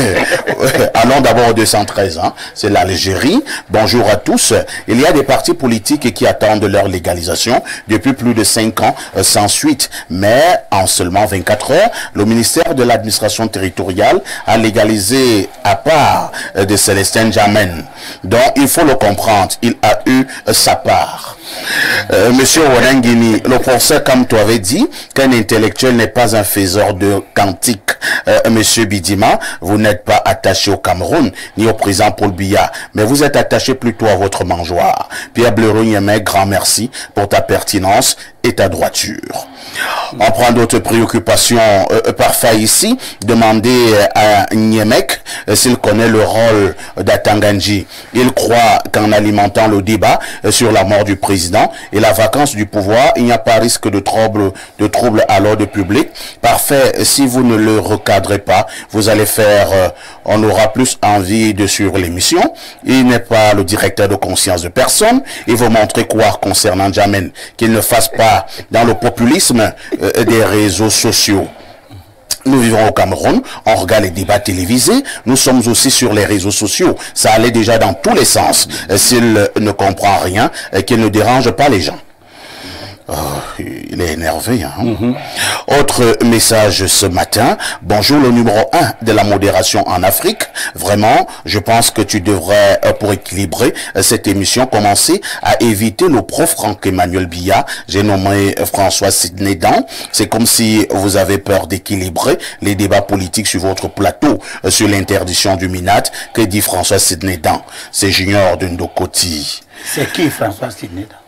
Allons d'abord au deux cent treize. Hein. C'est l'Algérie. Bonjour à tous. Il y a des partis politiques qui attendent leur légalisation depuis plus de cinq ans euh, sans suite, mais en seulement vingt-quatre heures, le ministère de l'administration territoriale a légalisé à part de Célestin Djamène. Donc, il faut le comprendre, il a eu sa part. Euh, Monsieur Ouanangini, le professeur, comme tu avais dit, qu'un intellectuel n'est pas un faiseur de cantiques. Euh, Monsieur Bidima, vous n'êtes pas attaché au Cameroun, ni au président Paul Biya, mais vous êtes attaché plutôt à votre mangeoire. Pierre Bleureau-Niémec, grand merci pour ta pertinence et ta droiture. On prend d'autres préoccupations euh, parfois ici. Demandez à Niémec euh, s'il connaît le rôle d'Atanganji. Il croit qu'en alimentant le débat euh, sur la mort du président et la vacance du pouvoir, il n'y a pas risque de trouble, de trouble à l'ordre public. Parfait, si vous ne le recadrez pas, vous allez faire, euh, on aura plus envie de suivre l'émission. Il n'est pas le directeur de conscience de personne. Il veut montrer quoi concernant Djamène, qu'il ne fasse pas dans le populisme euh, des réseaux sociaux. Nous vivons au Cameroun, on regarde les débats télévisés, nous sommes aussi sur les réseaux sociaux. Ça allait déjà dans tous les sens. Euh, S'il euh, ne comprend rien, euh, qu'il ne dérange pas les gens. Oh, il est énervé. Hein? Mm-hmm. Autre message ce matin. Bonjour, le numéro un de la modération en Afrique. Vraiment, je pense que tu devrais, pour équilibrer cette émission, commencer à éviter le prof Franck-Emmanuel Biya. J'ai nommé François Sidney Dan. C'est comme si vous avez peur d'équilibrer les débats politiques sur votre plateau sur l'interdiction du Minat. Que dit François Sidney Dan? C'est Junior de Ndokoti. C'est qui François Sidney Dan?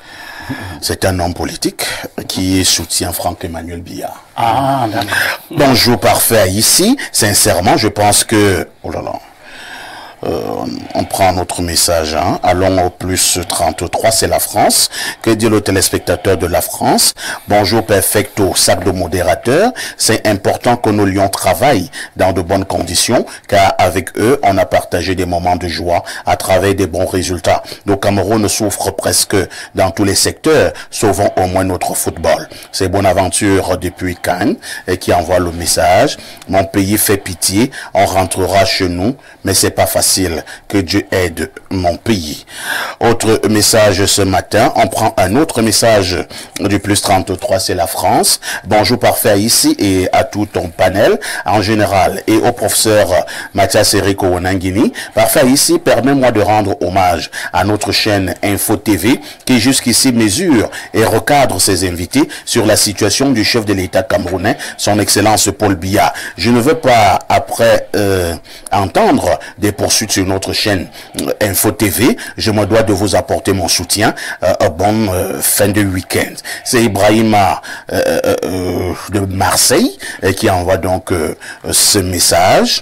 C'est un homme politique qui soutient Franck-Emmanuel Biya. Ah, d'accord. Bonjour parfait ici. Sincèrement, je pense que... Oh là là. Euh, on prend notre message. Hein. Allons au plus trente-trois, c'est la France. Que dit le téléspectateur de la France? Bonjour perfecto, sac de modérateur. C'est important que nos lions travaillent dans de bonnes conditions, car avec eux, on a partagé des moments de joie à travers des bons résultats. Le Cameroun souffre presque dans tous les secteurs, sauvons au moins notre football. C'est Bonaventure depuis Cannes qui envoie le message. Mon pays fait pitié, on rentrera chez nous, mais c'est pas facile. Que Dieu aide mon pays. Autre message ce matin, on prend un autre message du plus trente-trois, c'est la France. Bonjour parfait ici et à tout ton panel en général et au professeur Mathias Eric Ouanangini. Parfait ici, permets-moi de rendre hommage à notre chaîne Info T V qui jusqu'ici mesure et recadre ses invités sur la situation du chef de l'État camerounais, son excellence Paul Biya. Je ne veux pas après euh, entendre des poursuites sur notre chaîne Info T V, je me dois de vous apporter mon soutien. Euh, bonne euh, fin de week-end. C'est Ibrahima euh, euh, de Marseille euh, qui envoie donc euh, ce message.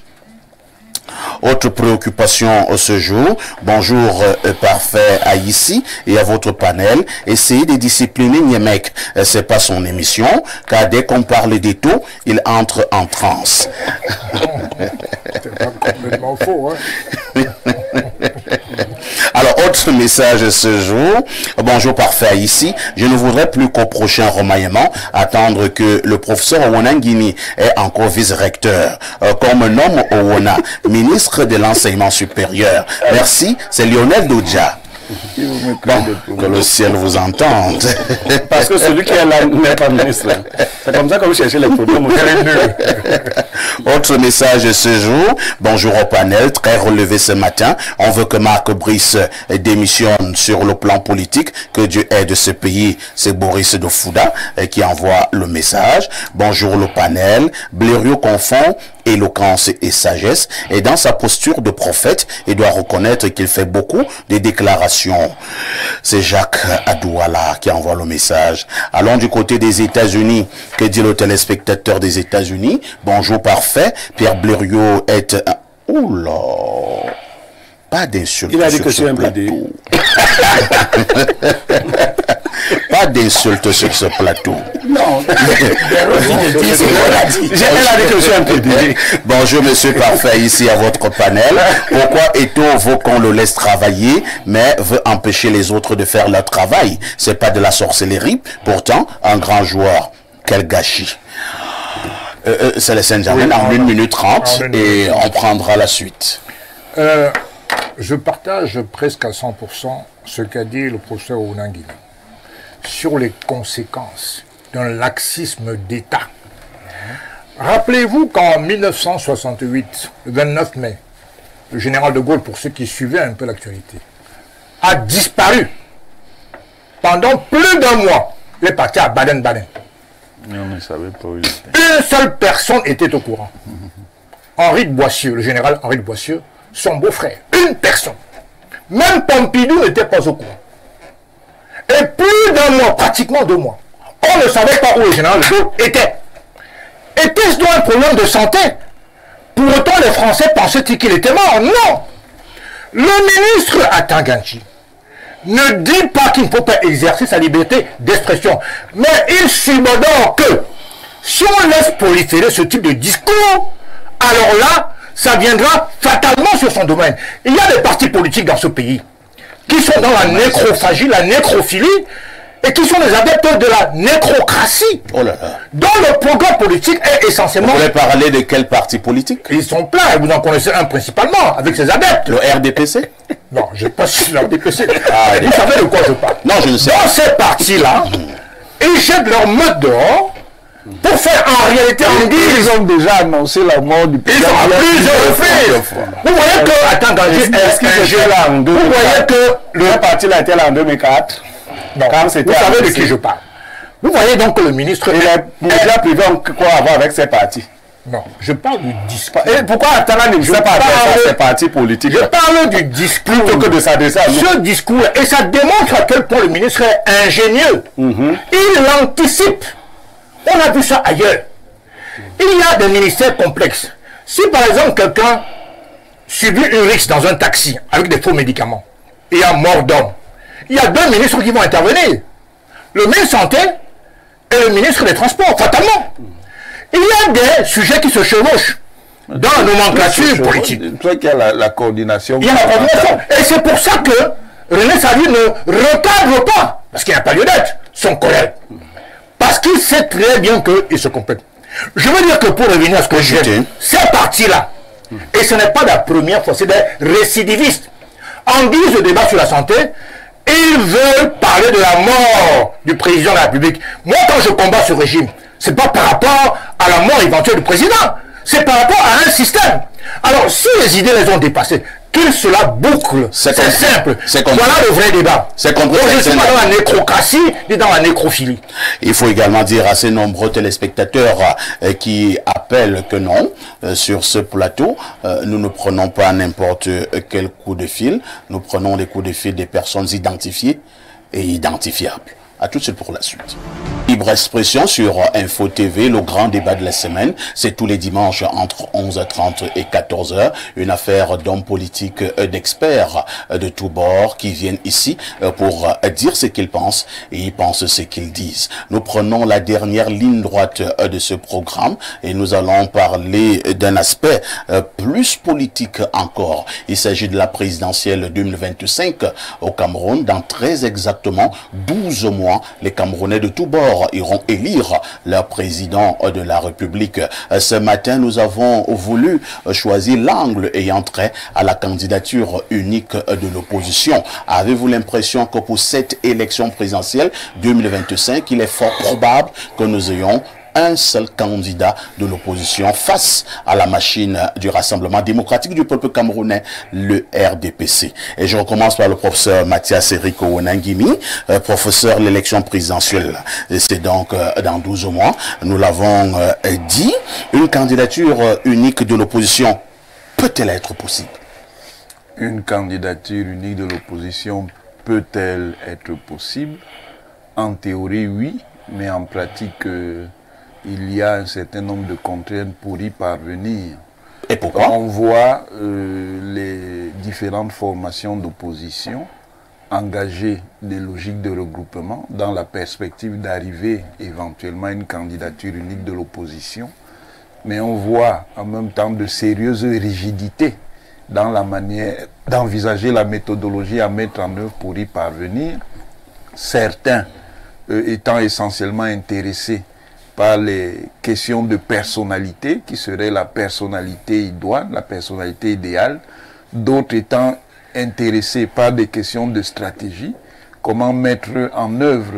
Autre préoccupation ce jour, bonjour euh, parfait à ici et à votre panel. Essayez de discipliner Niémec, euh, c'est pas son émission, car dès qu'on parle des taux, il entre en transe. C'est pas complètement faux, hein. Alors, autre message ce jour. Bonjour parfait ici. Je ne voudrais plus qu'au prochain remaniement attendre que le professeur Ouanangini est encore vice-recteur, euh, comme un homme Ouana, ministre de l'enseignement supérieur. Merci, c'est Lionel Doudja. Bon, que le ciel vous entende. Parce que celui qui est là n'est pas ministre. C'est comme ça que vous cherchez les problèmes. Autre message ce jour. Bonjour au panel, très relevé ce matin. On veut que Marc Brice démissionne sur le plan politique. Que Dieu aide ce pays. C'est Boris de Fouda qui envoie le message. Bonjour le panel. Blériot confond éloquence et sagesse, et dans sa posture de prophète, il doit reconnaître qu'il fait beaucoup de déclarations. C'est Jacques Adouala qui envoie le message. Allons du côté des États-Unis. Que dit le téléspectateur des États-Unis? Bonjour parfait. Pierre Blériot est un... Oula, pas d'insulte. Il a dit que c'est un plateau. Pas d'insulte sur ce plateau. Non. Bonjour monsieur parfait, ici à votre panel. Pourquoi Eto'o veut qu'on le laisse travailler, mais veut empêcher les autres de faire leur travail? C'est pas de la sorcellerie. Pourtant, un grand joueur. Quel gâchis. Euh, euh, c'est le Saint-Germain en une minute trente et on prendra la suite. Euh, je partage presque à cent pour cent ce qu'a dit le professeur Ounangila sur les conséquences d'un laxisme d'État. Rappelez-vous qu'en mille neuf cent soixante-huit, le vingt-neuf mai, le général de Gaulle, pour ceux qui suivaient un peu l'actualité, a disparu pendant plus d'un mois. Il est parti à Baden-Baden. On ne savait pas où il était. Une seule personne était au courant. Henri de Boissieu, le général Henri de Boissieu, son beau-frère. Une personne. Même Pompidou n'était pas au courant. Et plus d'un mois, pratiquement deux mois, on ne savait pas où le général de Gaulle était. Était-ce donc un problème de santé? Pour autant, les Français pensaient-ils qu'il était mort? Non. Le ministre Atanganji ne dit pas qu'il ne faut pas exercer sa liberté d'expression. Mais il subodore que si on laisse proliférer ce type de discours, alors là, ça viendra fatalement sur son domaine. Il y a des partis politiques dans ce pays qui sont dans la nécrophagie, la nécrophilie, et qui sont des adeptes de la nécrocratie, oh là là. Dont le programme politique est essentiellement... Vous voulez parler de quel parti politique? Ils sont pleins, et vous en connaissez un principalement, avec ses adeptes. Le R D P C? Non, je ne sais pas si le R D P C. Ah, vous savez de quoi je parle? Non, je ne sais pas. pas. Dans ces partis-là, ils jettent leur meute dehors pour faire en réalité en dire... Ils ont déjà annoncé la mort du président. Ils ont plusieurs fois. Vous voyez que... Attends, est-ce que je là en deux mille quatre? Vous voyez que le parti là était là en deux mille quatre. Non, quand vous savez de qui je parle. Vous voyez donc que le ministre... Et les médias privés ont quoi à voir avec ces partis? Non, je parle du discours. Et pourquoi Attala ne veut pas adresser à ces partis politiques? Je parle du discours. Plutôt que de s'adresser à nous. Ce discours, et ça démontre à quel point le ministre est ingénieux. Mm-hmm. Il anticipe. On a vu ça ailleurs. Il y a des ministères complexes. Si par exemple quelqu'un subit une rixe dans un taxi avec des faux médicaments, et il y a mort d'homme, il y a deux ministres qui vont intervenir. Le ministre Santé et le ministre des Transports, fatalement. Il y a des sujets qui se chevauchent dans la nomenclature politique. Il y a la, la coordination. Il y a la coordination. Et c'est pour ça que René Sadi ne recadre pas, parce qu'il n'y a pas lieu d'être, son collègue. Parce qu'il sait très bien qu'il se complète. Je veux dire que pour revenir à ce que je dis, ces partis-là, et ce n'est pas la première fois, c'est des récidivistes. En guise de débat sur la santé, ils veulent parler de la mort du président de la République. Moi, quand je combats ce régime, c'est pas par rapport à la mort éventuelle du président, c'est par rapport à un système. Alors, si les idées les ont dépassées, qu'ils se la bouclent, c'est simple. Voilà le vrai débat. C'est compris. Donc, je ne suis pas dans la nécrocratie, ni dans la nécrophilie. Il faut également dire à ces nombreux téléspectateurs euh, qui appellent que non, euh, sur ce plateau, euh, nous ne prenons pas n'importe quel coup de fil, nous prenons les coups de fil des personnes identifiées et identifiables. À tout de suite pour la suite. Libre expression sur Info T V, le grand débat de la semaine, c'est tous les dimanches entre onze heures trente et quatorze heures, une affaire d'hommes politiques, d'experts de tous bords qui viennent ici pour dire ce qu'ils pensent et ils pensent ce qu'ils disent. Nous prenons la dernière ligne droite de ce programme et nous allons parler d'un aspect plus politique encore. Il s'agit de la présidentielle deux mille vingt-cinq au Cameroun. Dans très exactement douze mois, les Camerounais de tous bords iront élire leur président de la République. Ce matin, nous avons voulu choisir l'angle ayant trait à la candidature unique de l'opposition. Avez-vous l'impression que pour cette élection présidentielle deux mille vingt-cinq, il est fort probable que nous ayons un seul candidat de l'opposition face à la machine du Rassemblement démocratique du peuple camerounais, le R D P C. Et je recommence par le professeur Mathias Eriko Onangimi, euh, professeur de l'élection présidentielle. C'est donc euh, dans douze mois, nous l'avons euh, dit, une candidature euh, unique de l'opposition peut-elle être possible? Une candidature unique de l'opposition peut-elle être possible? En théorie, oui, mais en pratique, euh, il y a un certain nombre de contraintes pour y parvenir. Et pourquoi? On voit euh, les différentes formations d'opposition engager des logiques de regroupement dans la perspective d'arriver éventuellement à une candidature unique de l'opposition. Mais on voit en même temps de sérieuses rigidités dans la manière d'envisager la méthodologie à mettre en œuvre pour y parvenir. Certains euh, étant essentiellement intéressés par les questions de personnalité, qui serait la personnalité idoine, la personnalité idéale, d'autres étant intéressés par des questions de stratégie, comment mettre en œuvre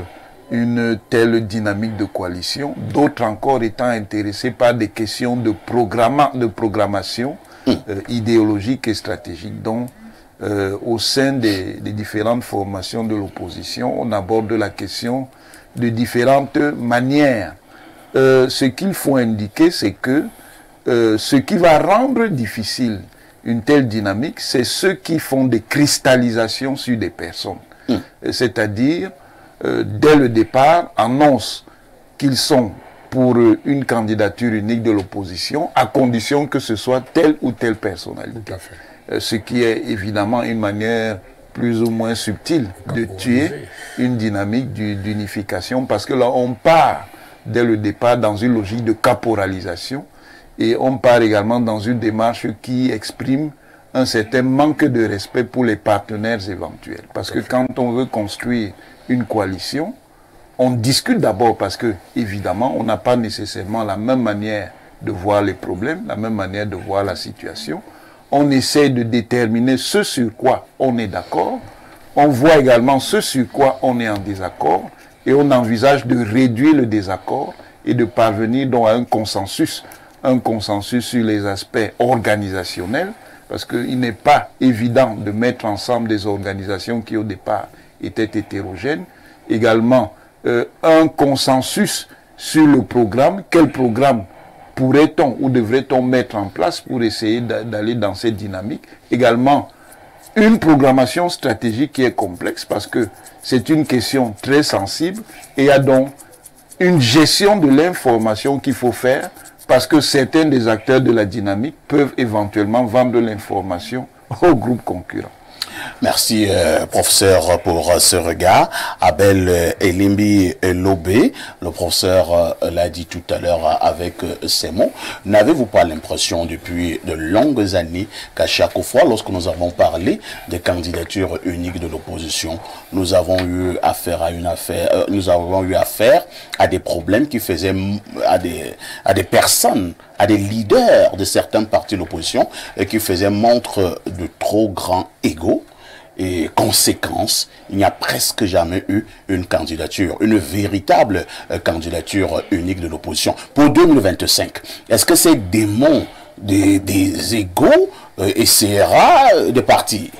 une telle dynamique de coalition, d'autres encore étant intéressés par des questions de, programma, de programmation euh, idéologique et stratégique. Donc, euh, au sein des, des différentes formations de l'opposition, on aborde la question de différentes manières. Euh, ce qu'il faut indiquer, c'est que euh, ce qui va rendre difficile une telle dynamique, c'est ceux qui font des cristallisations sur des personnes. Mmh. C'est-à-dire, euh, dès le départ, annoncent qu'ils sont pour euh, une candidature unique de l'opposition, à condition que ce soit telle ou telle personnalité. Tout à fait. Euh, ce qui est évidemment une manière plus ou moins subtile de tuer une dynamique d'unification, parce que là, on part dès le départ dans une logique de caporalisation, et on part également dans une démarche qui exprime un certain manque de respect pour les partenaires éventuels. Parce que quand on veut construire une coalition, on discute d'abord parce que, évidemment, on n'a pas nécessairement la même manière de voir les problèmes, la même manière de voir la situation. On essaie de déterminer ce sur quoi on est d'accord. On voit également ce sur quoi on est en désaccord. Et on envisage de réduire le désaccord et de parvenir donc à un consensus. Un consensus sur les aspects organisationnels, parce qu'il n'est pas évident de mettre ensemble des organisations qui au départ étaient hétérogènes. Également, euh, un consensus sur le programme. Quel programme pourrait-on ou devrait-on mettre en place pour essayer d'aller dans cette dynamique? Également, une programmation stratégique qui est complexe, parce que c'est une question très sensible, et il y a donc une gestion de l'information qu'il faut faire, parce que certains des acteurs de la dynamique peuvent éventuellement vendre l'information aux groupes concurrents. Merci, euh, professeur, pour euh, ce regard. Abel euh, Elimbi Lobé, le professeur euh, l'a dit tout à l'heure euh, avec euh, ses mots. N'avez-vous pas l'impression depuis de longues années qu'à chaque fois, lorsque nous avons parlé des candidatures uniques de l'opposition, nous avons eu affaire à une affaire, euh, nous avons eu affaire à des problèmes qui faisaient à des, à des personnes, à des leaders de certains partis de l'opposition et qui faisaient montre de trop grand ego. Et conséquence, il n'y a presque jamais eu une candidature, une véritable euh, candidature unique de l'opposition. Pour deux mille vingt-cinq, est-ce que ces démons des, des égos euh, essaiera de partir?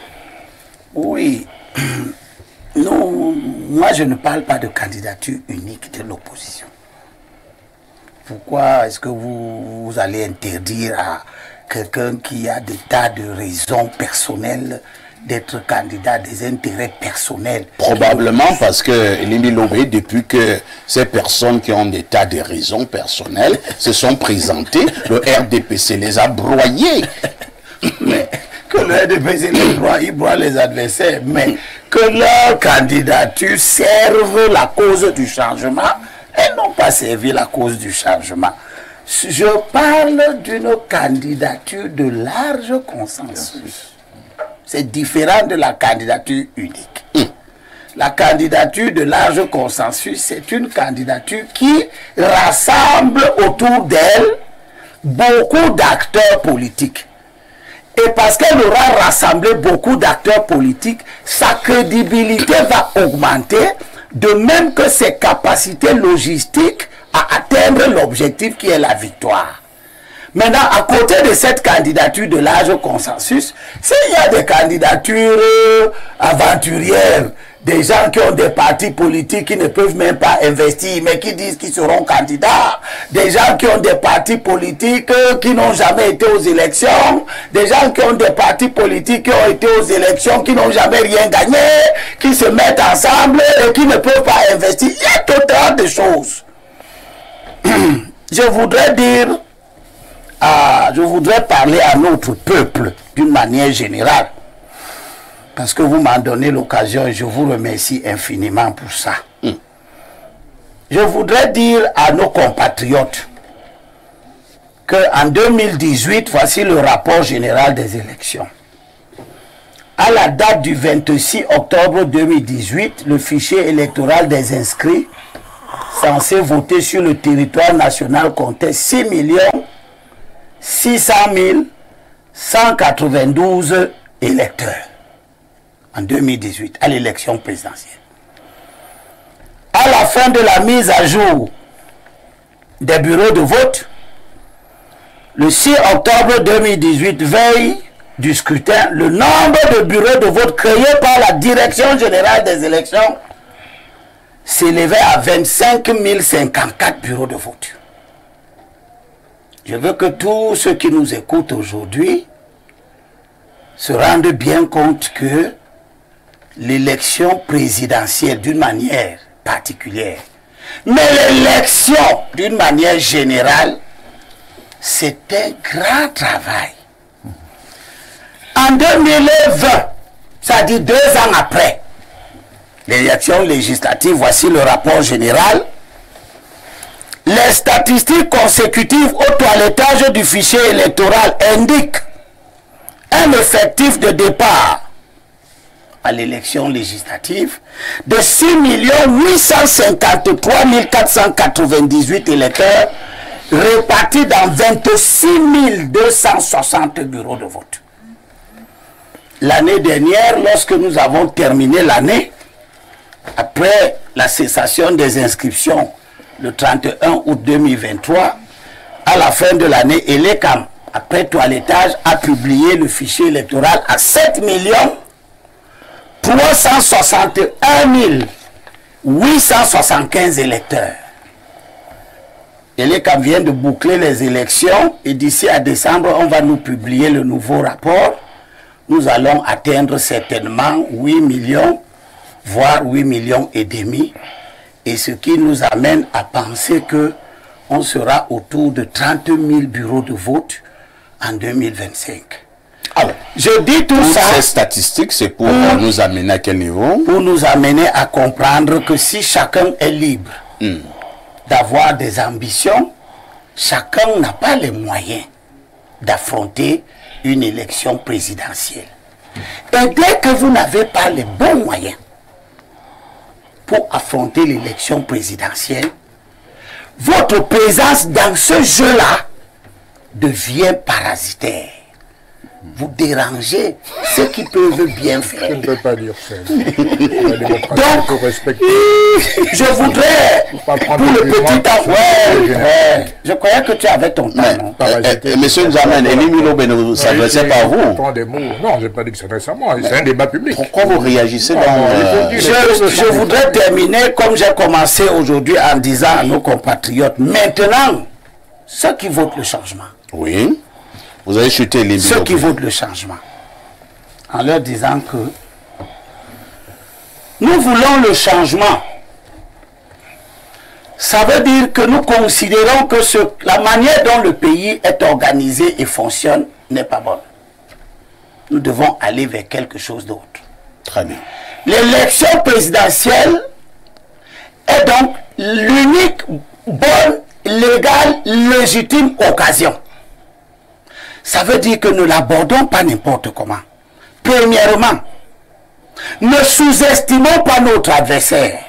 Oui. Non, moi je ne parle pas de candidature unique de l'opposition. Pourquoi est-ce que vous, vous allez interdire à quelqu'un qui a des tas de raisons personnelles d'être candidat, des intérêts personnels? Probablement parce que Elimbi Lobé, depuis que ces personnes qui ont des tas de raisons personnelles se sont présentées, le R D P C les a broyés. Mais que le R D P C les broie, il broie les adversaires, mais que leur candidature serve la cause du changement, elles n'ont pas servi la cause du changement. Je parle d'une candidature de large consensus. C'est différent de la candidature unique. Mmh. La candidature de large consensus, c'est une candidature qui rassemble autour d'elle beaucoup d'acteurs politiques. Et parce qu'elle aura rassemblé beaucoup d'acteurs politiques, sa crédibilité va augmenter, de même que ses capacités logistiques à atteindre objectif qui est la victoire. Maintenant, à côté de cette candidature de large consensus, s'il y a des candidatures aventurières, des gens qui ont des partis politiques qui ne peuvent même pas investir, mais qui disent qu'ils seront candidats, des gens qui ont des partis politiques qui n'ont jamais été aux élections, des gens qui ont des partis politiques qui ont été aux élections, qui n'ont jamais rien gagné, qui se mettent ensemble et qui ne peuvent pas investir. Il y a tout un tas de choses. Je voudrais dire, à, je voudrais parler à notre peuple d'une manière générale. Parce que vous m'en donnez l'occasion et je vous remercie infiniment pour ça. Mm. Je voudrais dire à nos compatriotes qu'en deux mille dix-huit, voici le rapport général des élections. À la date du vingt-six octobre deux mille dix-huit, le fichier électoral des inscrits censés voter sur le territoire national comptait six millions six cent mille cent quatre-vingt-douze électeurs. En deux mille dix-huit, à l'élection présidentielle. À la fin de la mise à jour des bureaux de vote, le six octobre deux mille dix-huit, veille du scrutin, le nombre de bureaux de vote créés par la Direction générale des élections s'élevait à vingt-cinq mille cinquante-quatre bureaux de vote. Je veux que tous ceux qui nous écoutent aujourd'hui se rendent bien compte que l'élection présidentielle d'une manière particulière, mais l'élection d'une manière générale, c'est un grand travail. En deux mille vingt, c'est-à-dire deux ans après l'élection législative, voici le rapport général. Les statistiques consécutives au toilettage du fichier électoral indiquent un effectif de départ à l'élection législative de six millions huit cent cinquante-trois mille quatre cent quatre-vingt-dix-huit électeurs répartis dans vingt-six mille deux cent soixante bureaux de vote. L'année dernière, lorsque nous avons terminé l'année, après la cessation des inscriptions le trente et un août deux mille vingt-trois, à la fin de l'année, Elecam, après toilettage, a publié le fichier électoral à sept millions trois cent soixante et un mille huit cent soixante-quinze électeurs. Elecam vient de boucler les élections et d'ici à décembre, on va nous publier le nouveau rapport. Nous allons atteindre certainement huit millions, voire huit millions et demi. Et ce qui nous amène à penser que on sera autour de trente mille bureaux de vote en deux mille vingt-cinq. Alors, je dis tout Toutes ça... ces statistiques, c'est pour pour nous amener à quel niveau? Pour nous amener à comprendre que si chacun est libre mm. d'avoir des ambitions, chacun n'a pas les moyens d'affronter une élection présidentielle. Et dès que vous n'avez pas les bons moyens pour affronter l'élection présidentielle, votre présence dans ce jeu-là devient parasitaire. Vous dérangez ceux qui peuvent bien faire. Je ne peux pas dire ça. La démocratie, il faut respecter. Je voudrais, pour le petit temps, ouais, ouais, je croyais que tu avais ton temps. Non? Eh, eh, Monsieur Nzamen, Elie Lobe ne s'adressait pas à vous. Non, je n'ai pas dit que ça s'adressait à moi. C'est un débat public. Pourquoi vous réagissez dans... Euh, je, je voudrais terminer comme j'ai commencé aujourd'hui en disant à nos compatriotes, maintenant, ceux qui votent le changement. Oui. Vous avez chuté les Ceux qui votent le changement, en leur disant que nous voulons le changement. Ça veut dire que nous considérons que ce, la manière dont le pays est organisé et fonctionne n'est pas bonne. Nous devons aller vers quelque chose d'autre. Très bien. L'élection présidentielle est donc l'unique bonne, légale, légitime occasion. Ça veut dire que nous ne l'abordons pas n'importe comment. Premièrement, ne sous-estimons pas notre adversaire.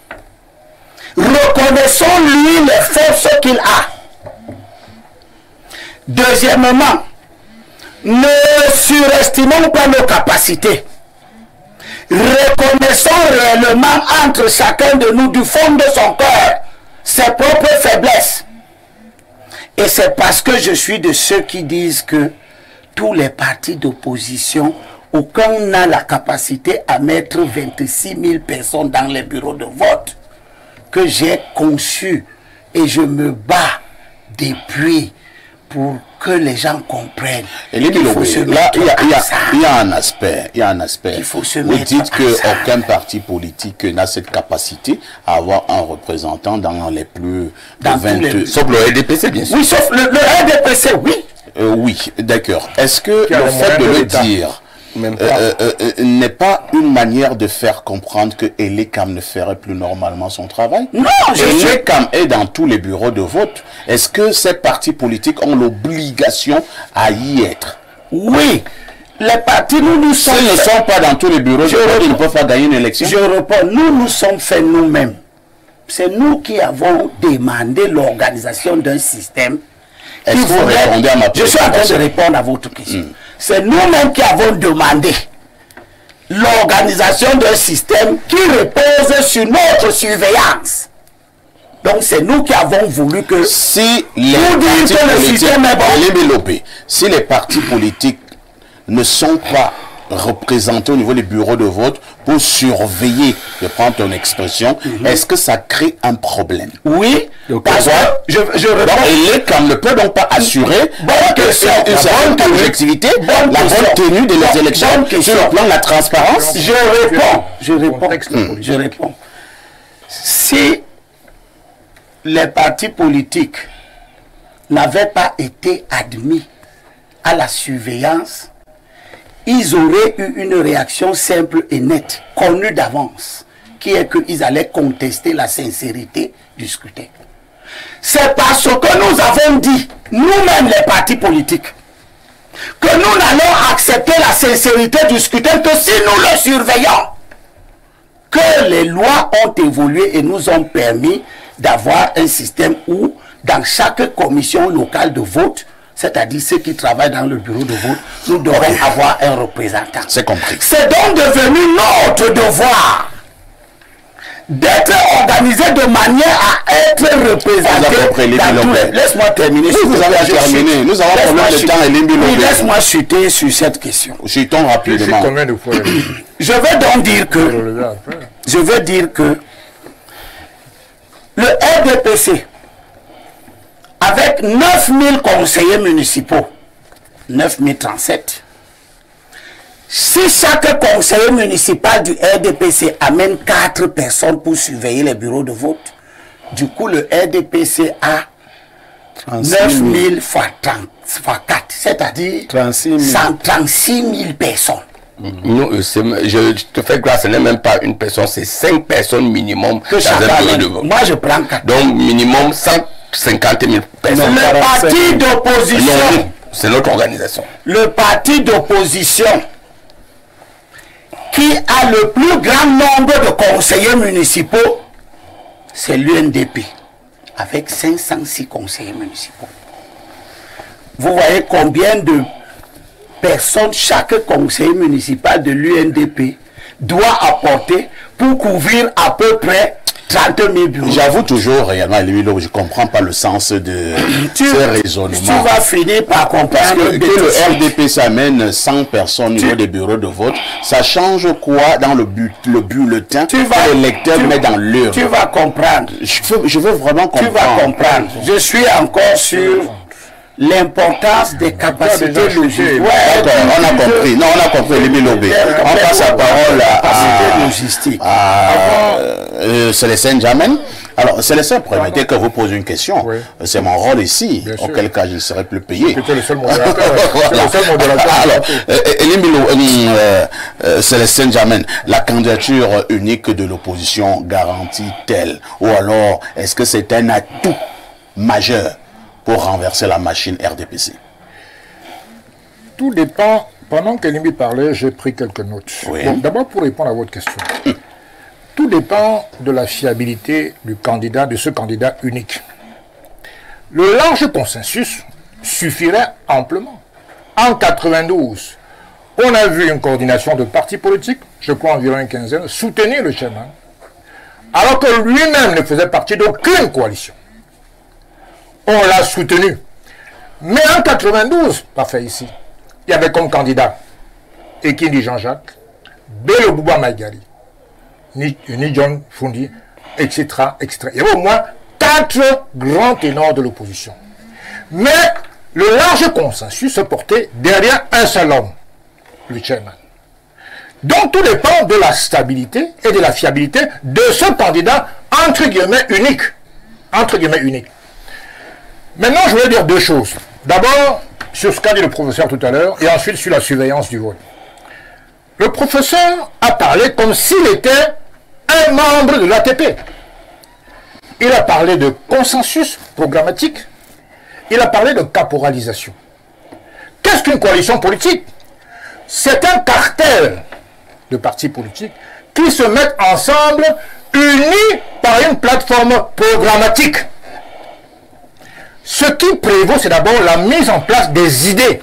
Reconnaissons-lui les forces qu'il a. Deuxièmement, ne surestimons pas nos capacités. Reconnaissons réellement entre chacun de nous du fond de son cœur ses propres faiblesses. c'est parce que je suis de ceux qui disent que tous les partis d'opposition, aucun n'a la capacité à mettre vingt-six mille personnes dans les bureaux de vote, que j'ai conçu et je me bats depuis pour que les gens comprennent. Et les qu'il faut se là, il y, a, il, y a, ça. il y a un aspect, il y a un aspect. Il faut se Vous mettre dites à qu'aucun parti politique n'a cette capacité à avoir un représentant dans les plus Dans de vingt... tous les- Sauf le R D P C, bien sûr. Oui, sauf le, le R D P C, oui. Euh, oui, d'accord. Est-ce que Qui a le les fait de moyens de le l'État. dire Même pas. euh, euh, euh, n'est pas une manière de faire comprendre que Elecam ne ferait plus normalement son travail? Non, je suis... Elecam est dans tous les bureaux de vote. Est-ce que ces partis politiques ont l'obligation à y être? Oui. Les partis, nous nous sommes... S'ils ne sont pas dans tous les bureaux de Je vote, ils ne réponds. peuvent pas gagner une élection. Je réponds, nous nous sommes fait nous-mêmes. C'est nous qui avons demandé l'organisation d'un système. Est-ce qui que vous voudrait- répondez à ma Je suis en train de préoccupation? répondre à votre question. C'est nous-mêmes qui avons demandé l'organisation d'un système qui repose sur notre surveillance. Donc c'est nous qui avons voulu que... Si les Pour dire partis que le politiques, système est bon. les Lopé, si les partis politiques ne sont pas représentés au niveau des bureaux de vote pour surveiller, je prends ton expression, est-ce que ça crée un problème? Oui, parce que je, je Donc, réponds... Elecam ne peut donc pas assurer Bonne question. une La certaine bonne objectivité, bonne la question. bonne tenue de Bonne- les élections bonne sur question. le plan de la transparence. Je réponds, je réponds, Contexte politique. je réponds. Si les partis politiques n'avaient pas été admis à la surveillance, ils auraient eu une réaction simple et nette, connue d'avance, qui est qu'ils allaient contester la sincérité du scrutin. C'est parce que nous avons dit, nous-mêmes les partis politiques, que nous n'allons accepter la sincérité du scrutin que si nous le surveillons. Que les lois ont évolué et nous ont permis d'avoir un système où, dans chaque commission locale de vote, c'est-à-dire ceux qui travaillent dans le bureau de vote, nous devons avoir un représentant. C'est compris. C'est donc devenu notre devoir d'être organisé de manière à être représenté. Vous avez compris, dans Elimbi tous les- Lopé. Laisse-moi terminer. Oui, s'il vous te avez plaît. Je terminé. chute. Nous avons Laisse-moi combien de chuter. temps, Elimbi Oui, Lopé? laisse-moi chuter sur cette question. Jetons Tu sais rapidement. combien de fois il Je veux donc dire que, relevé après. je veux dire que le R D P C, avec neuf mille conseillers municipaux, neuf mille trente-sept, si chaque conseiller municipal du R D P C amène quatre personnes pour surveiller les bureaux de vote, du coup le R D P C a neuf mille fois trente, fois quatre, c'est-à-dire trente-six mille. cent trente-six mille personnes. Nous, euh, c'est- je, je te fais grâce, ce n'est même pas une personne, c'est cinq personnes minimum Que dans chacun un bureau amène. de vote. Moi je prends quatre. Donc, minimum cent cinquante mille personnes. Le parti d'opposition, Non, nous, c'est notre organisation. le parti d'opposition qui a le plus grand nombre de conseillers municipaux, c'est l'U N D P, avec cinq cent six conseillers municipaux. Vous voyez combien de personnes chaque conseiller municipal de l'U N D P doit apporter pour couvrir à peu près trente mille bureaux. J'avoue toujours réellement, Elimbi Lopé, je ne comprends pas le sens de Tu, ces tu raisonnements. vas finir par Parce comprendre que, des que le choses. R D P s'amène cent personnes au niveau des bureaux de vote, ça change quoi dans le, but, le bulletin Tu vas, que l'électeur tu- met dans l'urne? Tu vas comprendre. Je veux, je veux vraiment Tu comprendre. vas comprendre. Je suis encore sur l'importance des capacités déjà chuté. logistiques. D'accord, on a compris. Non, on a compris, Elimbi Lopé. On passe la parole à, Capacité logistique. à euh, Célestin Jamen. Alors, Célestin, permettez que vous pose une question. Oui. C'est mon rôle ici, Bien sûr. auquel cas je ne serai plus payé. C'était le seul modérateur. Voilà. C'est le seul modérateur. Alors, euh, Elimbi Lopé, euh, euh, Célestin Jamen, la candidature unique de l'opposition garantit-elle? Ou alors, est-ce que c'est un atout majeur pour renverser la machine R D P C? Tout dépend. Pendant qu'Elimbi parlait, j'ai pris quelques notes. Oui. Bon, d'abord, pour répondre à votre question, tout dépend de la fiabilité du candidat, de ce candidat unique. Le large consensus suffirait amplement. En quatre-vingt-douze, on a vu une coordination de partis politiques, je crois environ une quinzaine, soutenir le chairman, alors que lui-même ne faisait partie d'aucune coalition. On l'a soutenu. Mais en quatre-vingt-douze, parfait ici, il y avait comme candidat Ekindi Jean-Jacques, Bello Bouba Maïgari, ni, ni John Fundi, et cetera, et cetera. Il y avait au moins quatre grands ténors de l'opposition. Mais le large consensus se portait derrière un seul homme, le chairman. Donc tout dépend de la stabilité et de la fiabilité de ce candidat entre guillemets unique. Entre guillemets unique. Maintenant, je voulais dire deux choses. D'abord, sur ce qu'a dit le professeur tout à l'heure, et ensuite sur la surveillance du vote. Le professeur a parlé comme s'il était un membre de l'A T P. Il a parlé de consensus programmatique. Il a parlé de caporalisation. Qu'est-ce qu'une coalition politique? C'est un cartel de partis politiques qui se mettent ensemble, unis par une plateforme programmatique. Ce qui prévaut, c'est d'abord la mise en place des idées.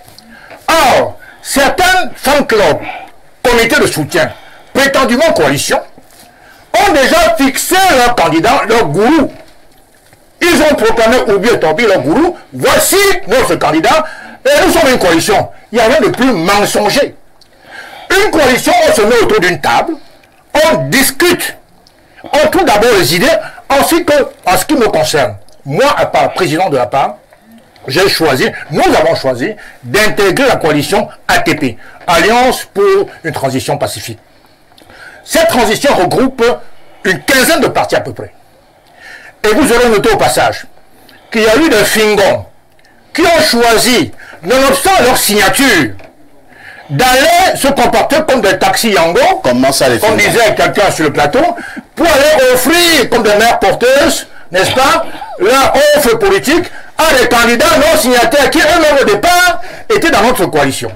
Or, certains fan clubs, comités de soutien, prétendument coalition, ont déjà fixé leur candidat, leur gourou. Ils ont proclamé Oubi et Tobi, leur gourou, voici notre candidat, et nous sommes une coalition. Il n'y a rien de plus mensonger. Une coalition, on se met autour d'une table, on discute, on trouve d'abord les idées, ensuite, que, en ce qui me concerne, moi, à part président de la P A, j'ai choisi, nous avons choisi d'intégrer la coalition A T P, Alliance pour une transition pacifique. Cette transition regroupe une quinzaine de partis à peu près. Et vous aurez noté au passage qu'il y a eu des fingons qui ont choisi, nonobstant leur signature, d'aller se comporter comme des taxis Yango, Comment ça, les comme fingons disait quelqu'un sur le plateau, pour aller offrir comme des mères porteuses, n'est-ce pas, leur offre politique à des candidats non signataires qui eux-mêmes au départ étaient dans notre coalition.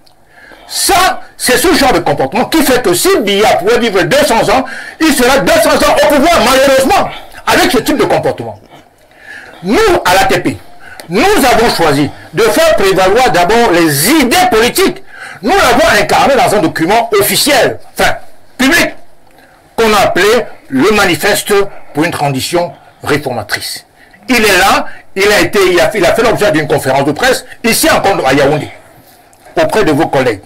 Ça, c'est ce genre de comportement qui fait que si Biya pouvait vivre deux cents ans, il sera deux cents ans au pouvoir, malheureusement, avec ce type de comportement. Nous, à l'A T P, nous avons choisi de faire prévaloir d'abord les idées politiques. Nous l'avons incarné dans un document officiel, enfin, public, qu'on a appelé le manifeste pour une transition réformatrice. Il est là, il a été, il a fait, il a fait l'objet d'une conférence de presse, ici encore à Yaoundé, auprès de vos collègues.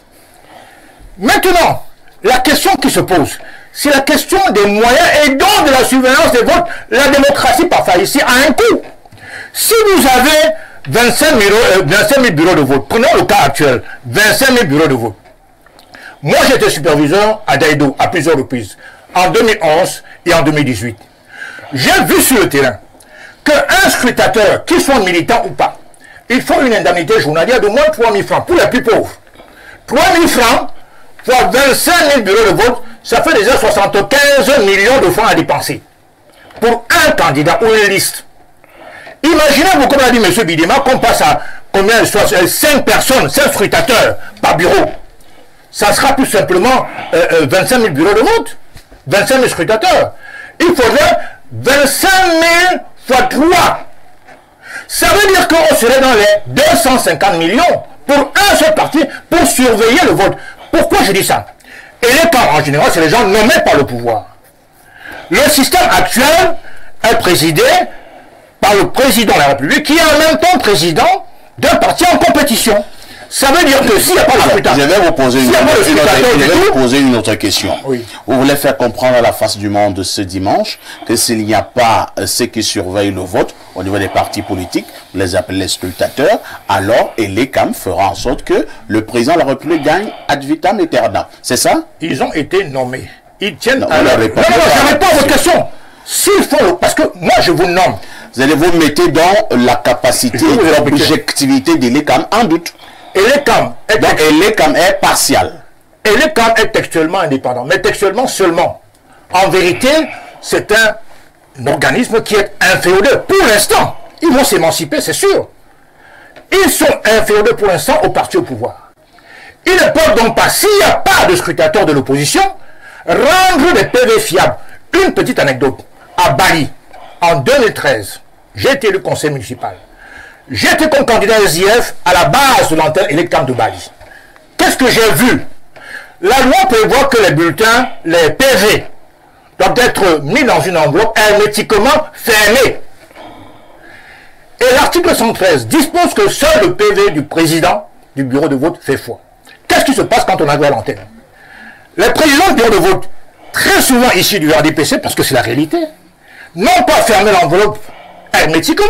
Maintenant, la question qui se pose, c'est la question des moyens et donc de la surveillance des votes. La démocratie, parfois ici, a un coût. Si vous avez vingt-cinq mille bureaux de vote, prenons le cas actuel, vingt-cinq mille bureaux de vote. Moi, j'étais superviseur à Daïdo à plusieurs reprises, en deux mille onze et en deux mille dix-huit. J'ai vu sur le terrain qu'un scrutateur, qu'il soit militant ou pas, il faut une indemnité journalière de moins de trois mille francs pour les plus pauvres. trois mille francs fois vingt-cinq mille bureaux de vote, ça fait déjà soixante-quinze millions de francs à dépenser pour un candidat ou une liste. Imaginez-vous, comme l'a dit M. Bidema, qu'on passe à combien, cinq personnes, cinq scrutateurs par bureau. Ça sera tout simplement euh, euh, vingt-cinq mille bureaux de vote, vingt-cinq mille scrutateurs. Il faudrait vingt-cinq mille fois trois. Ça veut dire qu'on serait dans les deux cent cinquante millions pour un seul parti pour surveiller le vote. Pourquoi je dis ça? Et les camps, en général, c'est les gens nommés par le pouvoir. Le système actuel est présidé par le président de la République, qui est en même temps président d'un parti en compétition. Ça veut dire que s'il n'y a pas de scrutin... Je vais vous poser, une, si autre, une, autre, je vais vous tout, poser une autre question. Oui. Vous voulez faire comprendre à la face du monde ce dimanche que s'il n'y a pas euh, ceux qui surveillent le vote au niveau des partis politiques, vous les appelez les scrutateurs, alors Elekam fera en sorte que le président de la République gagne ad vitam aeternam. C'est ça? Ils ont été nommés. Ils tiennent non, à leur... Non, non, je réponds à votre question. S'il faut... Parce que moi, je vous nomme. Vous allez vous mettre dans la capacité et l'objectivité d'Elekam en doute. Elekam est, Donc, Elekam est partial. Elekam est textuellement indépendant, mais textuellement seulement. En vérité, c'est un, un organisme qui est inféodé pour l'instant. Ils vont s'émanciper, c'est sûr. Ils sont inféodés pour l'instant au parti au pouvoir. Ils ne peuvent donc pas, s'il n'y a pas de scrutateur de l'opposition, rendre des P V fiables. Une petite anecdote. À Bali, en deux mille treize, j'ai été élu conseil municipal. J'étais comme candidat S I F à la base de l'antenne Elekam de Bali. Qu'est-ce que j'ai vu? La loi prévoit que les bulletins, les P V, doivent être mis dans une enveloppe hermétiquement fermée. Et là, l'article cent treize dispose que seul le P V du président du bureau de vote fait foi. Qu'est-ce qui se passe quand on arrive à l'antenne? Les présidents du bureau de vote, très souvent issus du R D P C, parce que c'est la réalité, n'ont pas fermé l'enveloppe hermétiquement.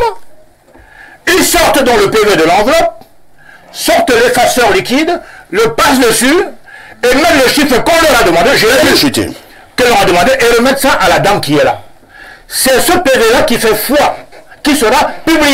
Ils sortent dans le P V de l'enveloppe, sortent l'effaceur liquide, le passent dessus, et même le chiffre qu'on leur a demandé, je l'ai dit, que leur a demandé, et remettent ça à la dame qui est là. C'est ce P V-là qui fait foi, qui sera publié.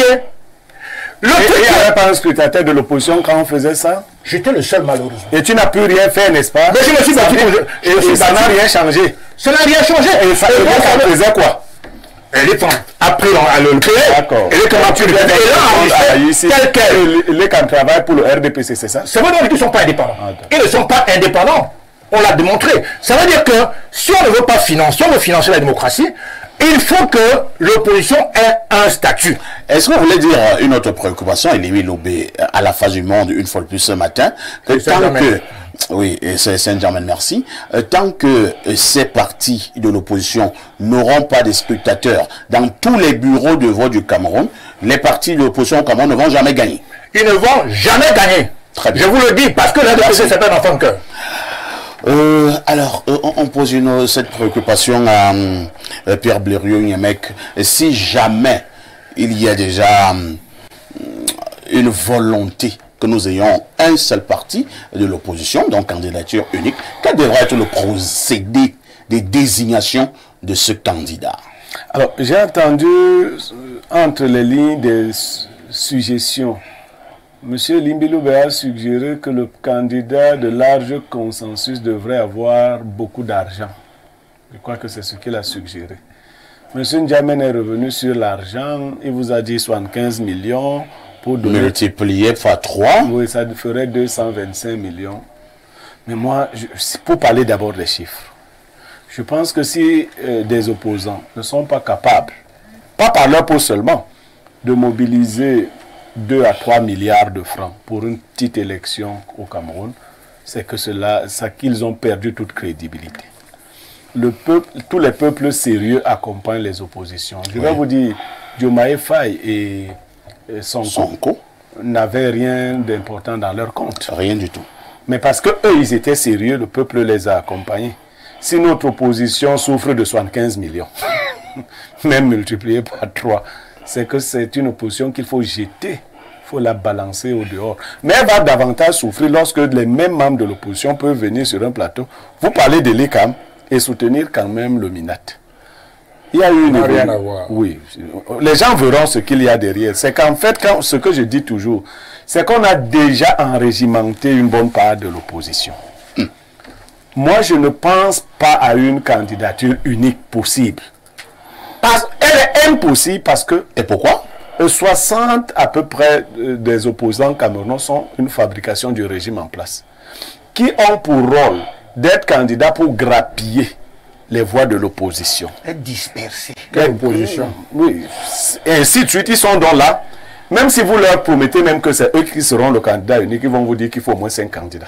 Le et il n'y avait pas un scrutateur de l'opposition quand on faisait ça? J'étais le seul malheureusement. Et tu n'as plus rien fait, n'est-ce pas? Mais je me suis battu. Et, et, et ça n'a rien changé. Ça n'a rien changé. Et ça, et ça faisait quoi? Elle est après le P V. D'accord. Elle est comme tu le fais. Et là, ici, tel quel. Les qui travaillent pour le R D P C, c'est ça? Ça veut dire qu'ils ne sont pas indépendants. Ils ne sont pas indépendants. On l'a démontré. Ça veut dire que si on ne veut pas financer, si on veut financer la démocratie, il faut que l'opposition ait un statut. Est-ce que vous voulez dire une autre préoccupation, Élie Lobé, à la face du monde, une fois de plus ce matin, que tant que, oui, c'est Saint-Germain, merci, euh, tant que euh, ces partis de l'opposition n'auront pas de scrutateurs dans tous les bureaux de vote du Cameroun, les partis de l'opposition au Cameroun ne vont jamais gagner. Ils ne vont jamais gagner. Très bien. Je vous le dis, parce que là, c'est un enfant de cœur. Euh, alors, euh, on pose une, cette préoccupation à euh, Pierre Blériot-Niemek. Si jamais il y a déjà euh, une volonté que nous ayons un seul parti de l'opposition, donc candidature unique, quel devrait être le procédé de désignation de ce candidat? Alors, j'ai entendu entre les lignes des suggestions. Monsieur Limbi-Loubé a suggéré que le candidat de large consensus devrait avoir beaucoup d'argent. Je crois que c'est ce qu'il a suggéré. Monsieur N'Djamène est revenu sur l'argent. Il vous a dit soixante-quinze millions pour donner... Multiplié par trois. Oui, ça ferait deux cent vingt-cinq millions. Mais moi, je, pour parler d'abord des chiffres, je pense que si euh, des opposants ne sont pas capables, pas par leur peau seulement, de mobiliser deux à trois milliards de francs pour une petite élection au Cameroun, c'est que cela, ça qu'ils ont perdu toute crédibilité. Le peuple, tous les peuples sérieux accompagnent les oppositions. Je vais oui. vous dire, Diomaye Faye et, et Sonko, Sonko. n'avaient rien d'important dans leur compte. Rien du tout. Mais parce que eux, ils étaient sérieux, le peuple les a accompagnés. Si notre opposition souffre de soixante-quinze millions, même multiplié par trois, c'est que c'est une opposition qu'il faut jeter, il faut la balancer au dehors. Mais elle va davantage souffrir lorsque les mêmes membres de l'opposition peuvent venir sur un plateau, vous parlez de l'E C A M et soutenir quand même le Minat. Il y a eu une... rien à voir. Oui, les gens verront ce qu'il y a derrière. C'est qu'en fait, quand, ce que je dis toujours, c'est qu'on a déjà enrégimenté une bonne part de l'opposition. Hum. Moi, je ne pense pas à une candidature unique possible. Parce, elle est impossible parce que... Et pourquoi? soixante à peu près des opposants camerounais sont une fabrication du régime en place, qui ont pour rôle d'être candidats pour grappiller les voix de l'opposition. Être dispersés. Quelle opposition? Oui. Et ainsi de suite, ils sont donc là. Même si vous leur promettez même que c'est eux qui seront le candidat unique, ils vont vous dire qu'il faut au moins cinq candidats.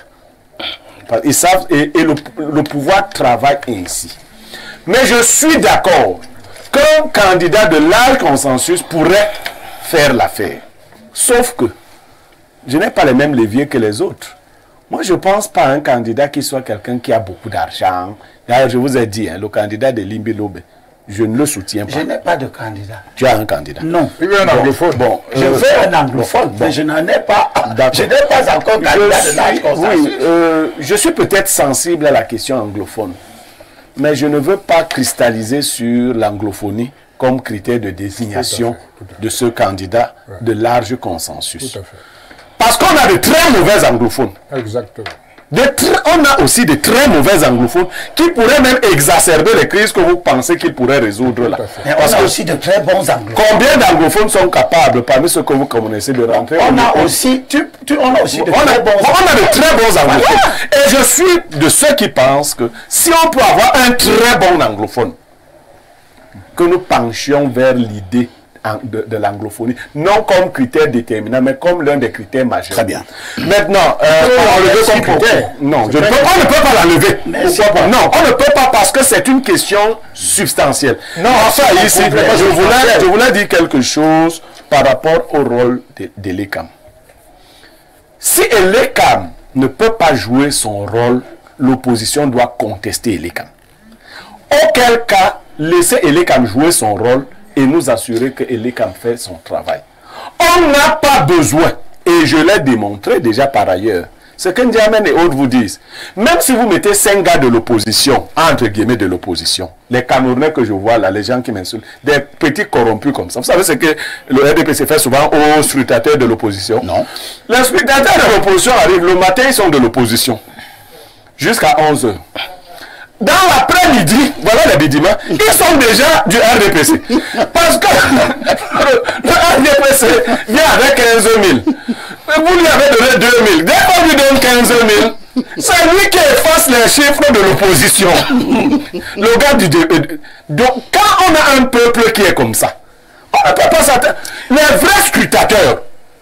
Ils savent, et, et le, le pouvoir travaille ainsi. Mais je suis d'accord qu'un candidat de large consensus pourrait faire l'affaire. Sauf que je n'ai pas les mêmes leviers que les autres. Moi, je ne pense pas à un candidat qui soit quelqu'un qui a beaucoup d'argent. Je vous ai dit, hein, le candidat de Limbi-Loubé, je ne le soutiens pas. Je n'ai pas de candidat. Tu as un candidat? Non. Il veut un anglophone. Bon, je euh, veux un anglophone, bon, mais je n'en ai pas. Je n'ai pas encore candidat de large consensus. Oui, euh, je suis peut-être sensible à la question anglophone. Mais je ne veux pas cristalliser sur l'anglophonie comme critère de désignation tout à fait, tout à fait. de ce candidat ouais. de large consensus. Tout à fait. Parce qu'on a de très mauvais anglophones. Exactement. De on a aussi de très mauvais anglophones qui pourraient même exacerber les crises que vous pensez qu'ils pourraient résoudre là. Mais on a aussi de très bons anglophones. Combien d'anglophones sont capables parmi ceux que vous connaissez de rentrer? On a aussi, tu, tu, on a aussi de on très a, bons on a de très bons anglophones. Et je suis de ceux qui pensent que si on peut avoir un très bon anglophone, que nous penchions vers l'idée de, de l'anglophonie, non comme critère déterminant, mais comme l'un des critères majeurs. Très bien. Maintenant, euh, on l'enlever comme critère. Non, je ne peux, on ne peut pas l'enlever. Non, on ne peut pas parce que c'est une question substantielle. Non, enfin, ici, je voulais, je voulais dire quelque chose par rapport au rôle de, de l'E C A M. Si l'E C A M ne peut pas jouer son rôle, l'opposition doit contester l'E C A M. Auquel cas, laisser l'E C A M jouer son rôle et nous assurer que l'E C A M fait son travail. On n'a pas besoin, et je l'ai démontré déjà par ailleurs, ce que N'Djamène et autres vous disent. Même si vous mettez cinq gars de l'opposition, entre guillemets de l'opposition, les Camerounais que je vois là, les gens qui m'insultent, des petits corrompus comme ça. Vous savez ce que le R D P C fait souvent aux scrutateurs de l'opposition? Non. Les scrutateurs de l'opposition arrivent le matin, ils sont de l'opposition. Jusqu'à onze heures. Dans l'après-midi, voilà les bidimans, ils sont déjà du R D P C. Parce que le, le R D P C vient avec quinze mille. Vous lui avez donné deux mille. Dès qu'on lui donne quinze mille, c'est lui qui efface les chiffres de l'opposition. Le gars du... Donc, quand on a un peuple qui est comme ça, on ne peut pas s'attendre. Les vrais scrutateurs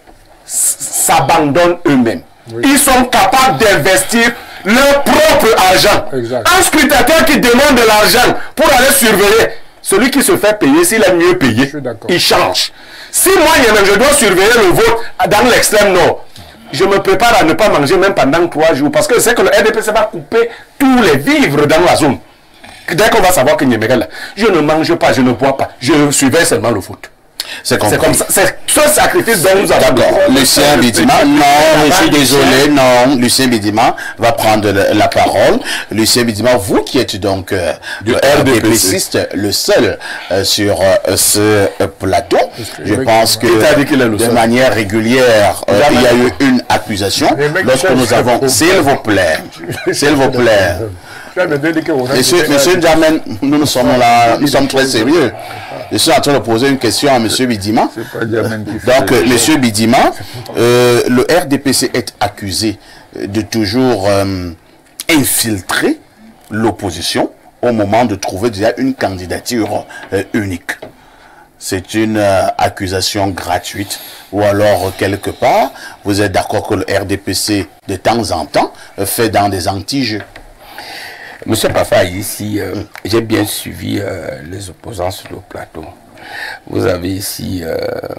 s'abandonnent eux-mêmes. Oui. Ils sont capables d'investir leur propre argent. Exact. Un scrutateur qui demande de l'argent pour aller surveiller, celui qui se fait payer, s'il est mieux payé, il change. Si moi, je dois surveiller le vote dans l'extrême nord, je me prépare à ne pas manger même pendant trois jours, parce que c'est que le R D P C va couper tous les vivres dans la zone. Dès qu'on va savoir que là, je ne mange pas, je ne bois pas, je surveille seulement le vote. C'est comme ça. C'est ce sacrifice dont nous avons. D'accord. Lucien Bidima, non, je suis désolé, non. Lucien Bidima va prendre la parole. Lucien Bidima, vous qui êtes donc euh, le R D P ciste, le seul euh, sur euh, ce euh, plateau, je pense que de manière régulière, euh, il y a eu une accusation. Lorsque nous avons, s'il vous plaît, s'il vous plaît. Monsieur, monsieur N'Djamène, nous, nous sommes là, nous sommes très sérieux. Je suis en train de poser une question à monsieur Bidima. Donc, euh, monsieur Bidima, euh, le R D P C est accusé de toujours euh, infiltrer l'opposition au moment de trouver déjà une candidature euh, unique. C'est une euh, accusation gratuite, ou alors quelque part, vous êtes d'accord que le R D P C, de temps en temps, euh, fait dans des anti-jeux? Monsieur Pafa, ici, euh, j'ai bien suivi euh, les opposants sur le plateau. Vous avez ici euh,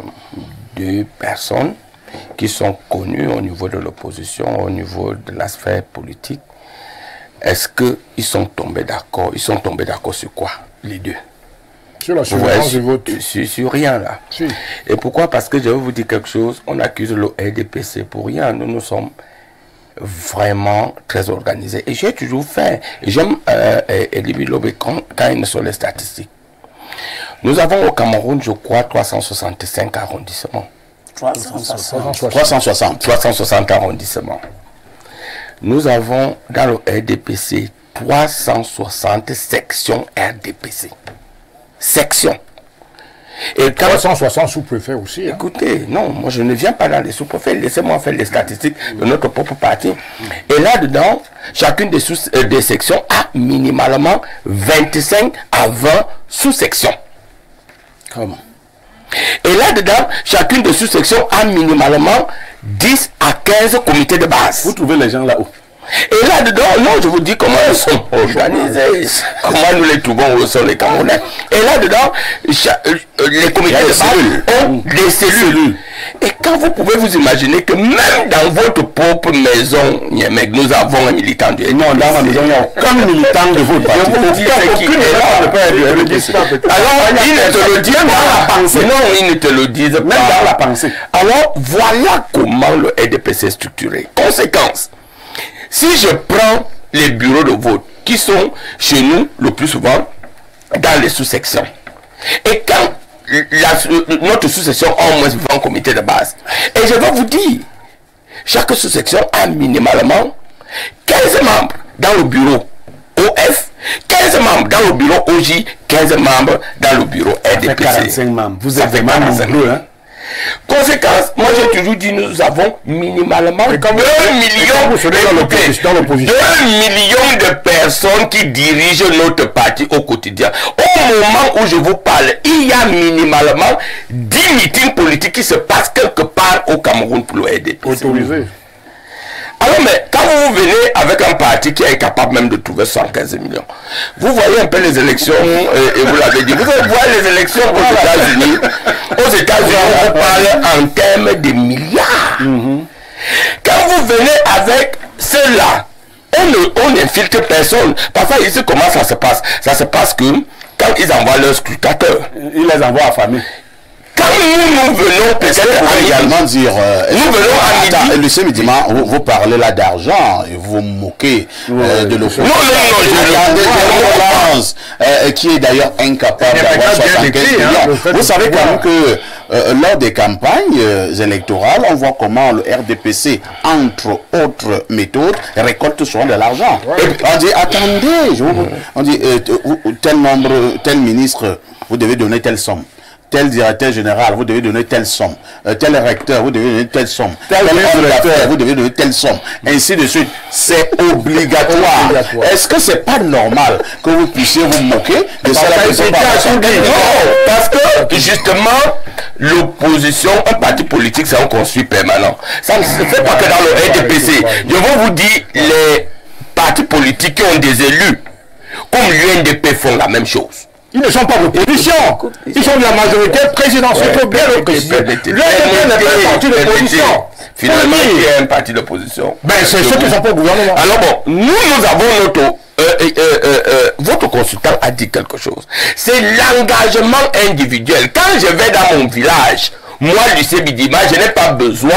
deux personnes qui sont connues au niveau de l'opposition, au niveau de la sphère politique. Est-ce qu'ils sont tombés d'accord? Ils sont tombés d'accord sur quoi, les deux? Sur la surveillance du vote. Sur, sur rien, là. Si. Et pourquoi? Parce que je vais vous dire quelque chose. On accuse le R D P C pour rien. Nous, nous sommes vraiment très organisé. Et j'ai toujours fait, j'aime euh, Elibi Lobé quand, quand il sur les statistiques. Nous avons au Cameroun, je crois, trois cent soixante-cinq arrondissements. trois cent soixante. trois cent soixante. trois cent soixante arrondissements. Nous avons dans le R D P C trois cent soixante sections R D P C. Sections. Et trois cent soixante sous-préfets aussi. Hein. Écoutez, non, moi je ne viens pas dans les sous-préfets, laissez-moi faire les statistiques de notre propre parti. Et là-dedans, chacune des, sous, euh, des sections a minimalement vingt-cinq à vingt sous-sections. Comment? Et là-dedans, chacune des sous-sections a minimalement dix à quinze comités de base. Vous trouvez les gens là-haut? Et là-dedans, non, je vous dis comment ils sont organisés, comment nous les trouvons où sont les Camerounais. Et là-dedans, les comités de base ont des cellules. Et quand vous pouvez vous imaginer que même dans votre propre maison, nous avons un militant du R D P C. Non, dans la maison, il n'y a aucun militant de votre parti. Je vous dis ce qui est là. Alors, ils ne te le disent pas dans la pensée. Non, ils ne te le disent pas. Même dans la pensée. Alors, voilà comment le R D P C est structuré. Conséquence. Si je prends les bureaux de vote qui sont chez nous le plus souvent dans les sous-sections, et quand la, notre sous-section a au moins vingt comités de base, et je vais vous dire, chaque sous-section a minimalement quinze membres dans le bureau O F, quinze membres dans le bureau O J, quinze membres dans le bureau R D P C. quarante-cinq membres. Vous êtes vraiment nombreux, hein? Conséquence, moi j'ai toujours dit nous avons minimalement deux millions, deux millions de personnes qui dirigent notre parti au quotidien. Au moment où je vous parle, il y a minimalement dix meetings politiques qui se passent quelque part au Cameroun pour le R D P C. Autorisé. Alors, mais quand vous venez avec un parti qui est capable même de trouver soixante-quinze millions, vous voyez un peu les élections, euh, et vous l'avez dit, vous voyez les élections aux États-Unis. Aux États-Unis, on parle en termes de milliards. Mm-hmm. Quand vous venez avec cela, on n'infiltre personne. Parfois, ici, comment ça se passe? Ça se passe que quand ils envoient leurs scrutateurs, ils les envoient affamés. Quand nous, nous venons peut-être à également dire, euh, nous venons à midi. Lucien Midima, vous, vous parlez là d'argent et vous vous moquez euh, de l'opposition. Non, non, non, je pense, euh, qui est d'ailleurs incapable d'avoir soixante-quinze millions. Hein, vous savez quand même que euh, lors des campagnes euh, électorales, on voit comment le R D P C, entre autres méthodes, récolte souvent de l'argent. Ouais. On dit, attendez, je vous, on dit, euh, tel nombre, tel ministre, vous devez donner telle somme. Tel directeur général, vous devez donner telle somme. Euh, tel recteur, vous devez donner telle somme. Tel directeur, vous devez donner telle somme. Ainsi de suite. C'est obligatoire. obligatoire. Est-ce que c'est pas normal que vous puissiez vous moquer de ça? Non, parce que justement, l'opposition, un parti politique, c'est un construit permanent. Ça ne se fait pas que dans le R D P C. Je vais vous dire, les partis politiques qui ont des élus, comme l'U N D P, font la même chose. Ils ne sont pas d'opposition. Ils sont de la majorité présidentielle. Il faut bien le préciser. Le R D P n'est pas un parti d'opposition. Finalement, il y a un parti d'opposition. Ben, c'est ceux qui sont pas au gouvernement. Alors bon, nous, nous avons notre... Euh, euh, euh, euh, votre consultant a dit quelque chose. C'est l'engagement individuel. Quand je vais dans mon village, moi, Lucien Midima, je n'ai pas besoin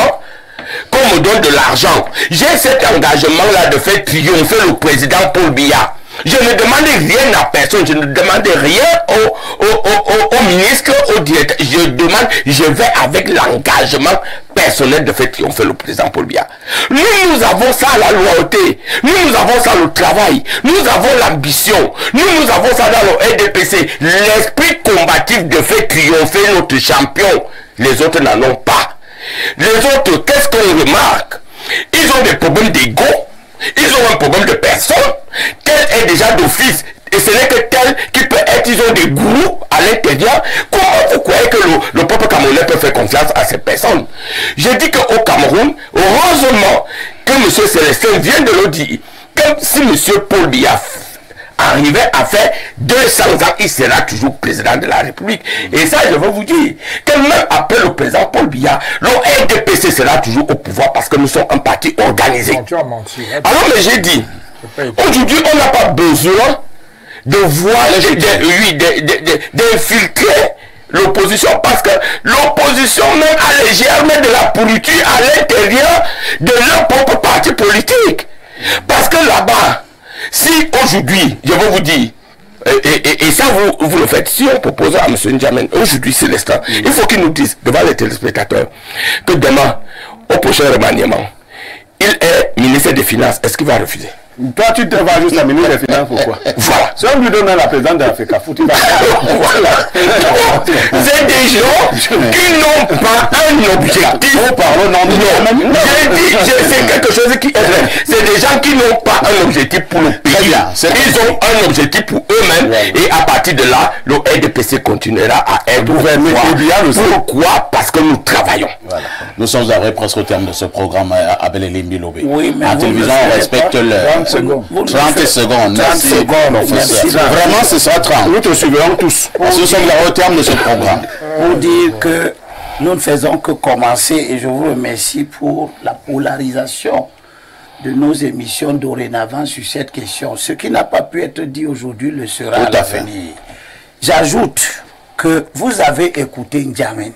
qu'on me donne de l'argent. J'ai cet engagement-là de faire triompher le président Paul Biya. Je ne demande rien à personne, je ne demande rien au, au, au, au ministre, au directeur. Je demande, je vais avec l'engagement personnel de faire triompher le président Paul Biya. Nous, nous avons ça la loyauté, nous, nous avons ça le travail, nous avons l'ambition, nous, nous avons ça dans le R D P C, l'esprit combatif de faire triompher notre champion. Les autres n'en ont pas. Les autres, qu'est-ce qu'on remarque? Ils ont des problèmes d'ego. Ils ont un problème de personne. Tel est déjà d'office. Et ce n'est que tel qui peut être, ils ont des gourous à l'intérieur. Comment vous croyez que le, le peuple camerounais peut faire confiance à ces personnes? Je dis qu'au Cameroun, heureusement que M. Célestin vient de le dire, que si M. Paul Biya arrivait à faire deux cents ans, il sera toujours président de la République. Et ça, je veux vous dire, que même après le président Paul Biya, le R D P C sera toujours au pouvoir parce que nous sommes un parti organisé. Alors, mais j'ai dit, aujourd'hui, on n'a pas besoin de voir, oui, d'infiltrer l'opposition parce que l'opposition même a légèrement de la pourriture à l'intérieur de leur propre parti politique. Parce que là-bas, si aujourd'hui, je vais vous dire, et, et, et ça vous, vous le faites, si on propose à M. N'Djamène, aujourd'hui Célestin, mmh. il faut qu'il nous dise devant les téléspectateurs que demain, au prochain remaniement, il est ministre des Finances, est-ce qu'il va refuser? Toi, tu te vas juste la ministre des Finances, pourquoi? Voilà. Si on lui donne la présidente de la FECAFOOT, il va... Voilà. C'est des gens qui n'ont pas un objectif. On parle non, non. J'ai dit, c'est quelque chose qui est vrai. C'est des gens qui n'ont pas un objectif pour le pays. Ils ont un objectif pour eux-mêmes. Et à partir de là, le R D P C continuera à être gouverné. Pourquoi? Parce que nous travaillons. Voilà. Nous sommes arrivés presque au terme de ce programme à Bel-Elim Bilobé. Oui, mais la télévision, on respecte l'heure. trente secondes. trente secondes. Merci. secondes. Merci. Vraiment, ce sera trente. Nous te suivrons tous. Nous sommes arrivés au terme de ce programme. Pour dire que nous ne faisons que commencer et je vous remercie pour la polarisation de nos émissions dorénavant sur cette question. Ce qui n'a pas pu être dit aujourd'hui le sera à l'avenir. J'ajoute que vous avez écouté N'Djamène.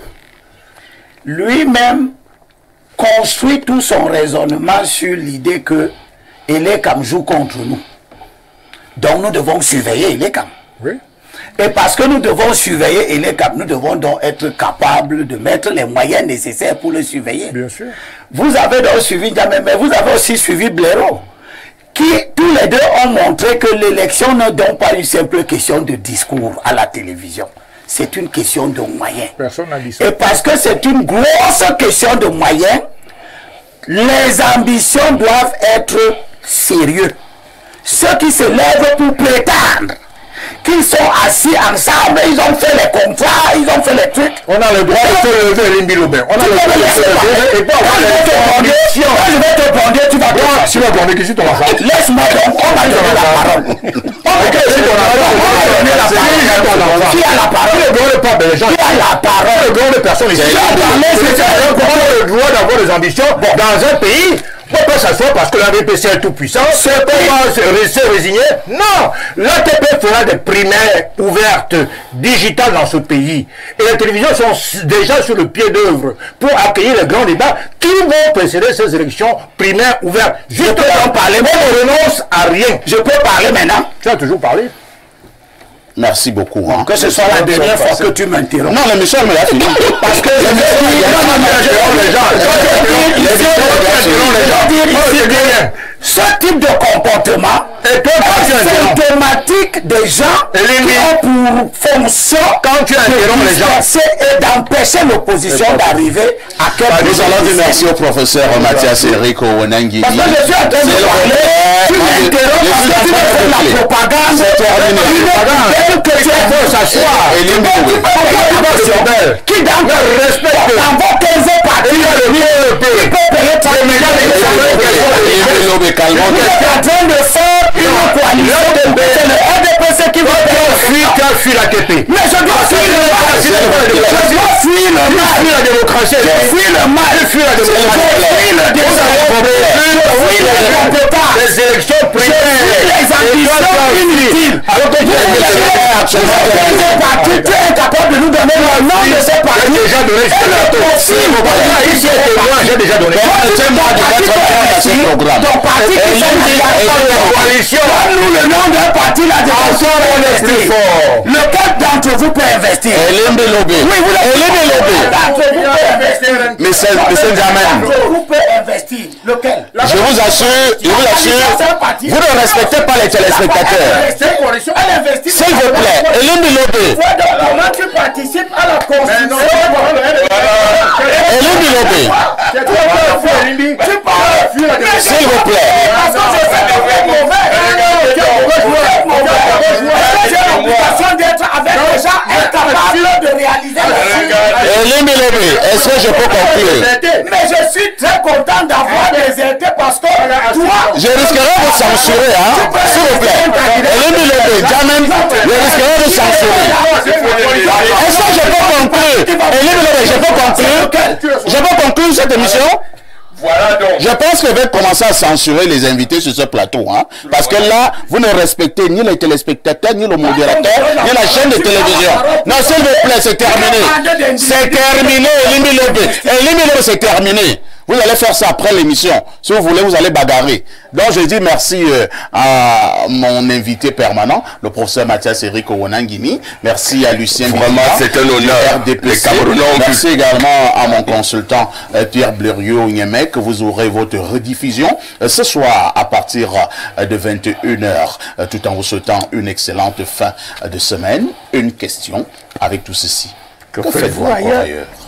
Lui-même construit tout son raisonnement sur l'idée que Elekam joue contre nous. Donc nous devons surveiller Elekam. Oui. Et parce que nous devons surveiller Elekam, nous devons donc être capables de mettre les moyens nécessaires pour le surveiller. Bien sûr. Vous avez donc suivi N'Djamène, mais vous avez aussi suivi Blaireau, qui tous les deux ont montré que l'élection ne donne pas une simple question de discours à la télévision. c'est une question de moyens. Personne n'a dit ça. Et parce que c'est une grosse question de moyens, les ambitions doivent être sérieuses. Ceux qui se lèvent pour prétendre qu'ils sont assis ensemble, ils ont fait les contrats, ils ont fait les trucs. On a le droit de se lever, Limbi Lobin. On a le droit de se lever et pas avoir les conditions. Quand je vais te demander, tu vas te Si tu vas demander qui c'est ton enfant. Laisse-moi donc, on va donner la parole. On va donner la parole. Qui a la parole? Le droit de pas des gens. Qui a la parole? Le droit de personnes ici. Qui a parlé? C'est le droit d'avoir des ambitions dans un pays. On ne peut pas s'asseoir parce que la V P C est tout puissant. C'est pas se rester résigné. Non, l'A T P fera des primaires ouvertes, digitales dans ce pays. Et les télévisions sont déjà sur le pied d'œuvre pour accueillir les grands débats qui vont précéder ces élections primaires ouvertes. Je peux en parler, mais on ne renonce à rien. Je peux parler maintenant? Tu as toujours parlé. Merci beaucoup. Hein. Que ce soit la dernière fois que tu m'interromps. Non, l'émission me l'a fini. Parce que je me suis les gens. Ce type de comportement est symptomatique des gens qui ont pour fonction quand tu interromps les gens et d'empêcher l'opposition d'arriver à quelque Nous allons dire merci au professeur Mathias Eric Owonangini. Parce que je suis en train de parler, tu m'interromps parce que tu me fais la propagande. Que tu es s'asseoir. Qui dans le respect dans vos quinze partis qui peut payer trente millions de calme. Vous êtes en train de faire une coalition. C'est le R D P C qui va fuir, tu as fui la T P. Mais je dois fuir le mal. Je dois fuir le mal. Je fuis la démocratie. Je fuis le mal. Je fuis la démocratie. Je fuis le désordre. Je fuis les compétences. Les élections primaires. Je fuis les ambitions inutiles. Alors que je suis tu es incapable de nous donner le nom de ces partis. J'ai déjà donné ce plateau. J'ai déjà donné. Ton parti qui fait coalition. Donne-nous le nom d'un parti là de investir. Lequel d'entre vous peut investir? Elimbi Lobé. Oui, vous Elimbi Lobé. Mais c'est Benjamin. Vous pouvez investir. Lequel? Je vous assure, je vous assure, vous ne respectez pas les téléspectateurs. S'il vous plaît, Elimbi Lobé. Comment tu participes à la constitution? Elimbi Lobé. S'il vous plaît. Parce que je fais des mauvais. J'ai l'obligation d'être avec des gens incapables de réaliser les Elimbi Lobé, est-ce que je peux conclure? Mais je suis très content d'avoir des aides parce que toi... Je risquerai de vous censurer, hein? S'il vous plaît. Elimbi Lobé, Jamen, je risquerai de censurer. Est-ce que je peux conclure? Elimbi Lobé, je peux conclure? Je peux conclure cette émission? Voilà donc. Je pense que je vais commencer à censurer les invités sur ce plateau, hein, parce que là, vous ne respectez ni les téléspectateurs, ni le modérateur, ni la chaîne de télévision. Non, s'il vous plaît, c'est terminé. C'est terminé, Elimbi Lobé. Elimbi Lobé, c'est terminé. Vous allez faire ça après l'émission. Si vous voulez, vous allez bagarrer. Donc, je dis merci euh, à mon invité permanent, le professeur Mathias Eric Owonangini. Merci à Lucien Vraiment, c'est un honneur. Merci également à mon consultant euh, Pierre Blériot-Niemek. Vous aurez votre rediffusion euh, ce soir à partir euh, de vingt et une heures, euh, tout en vous souhaitant une excellente fin de semaine. Une question avec tout ceci. Que, que faites-vous encore ailleurs?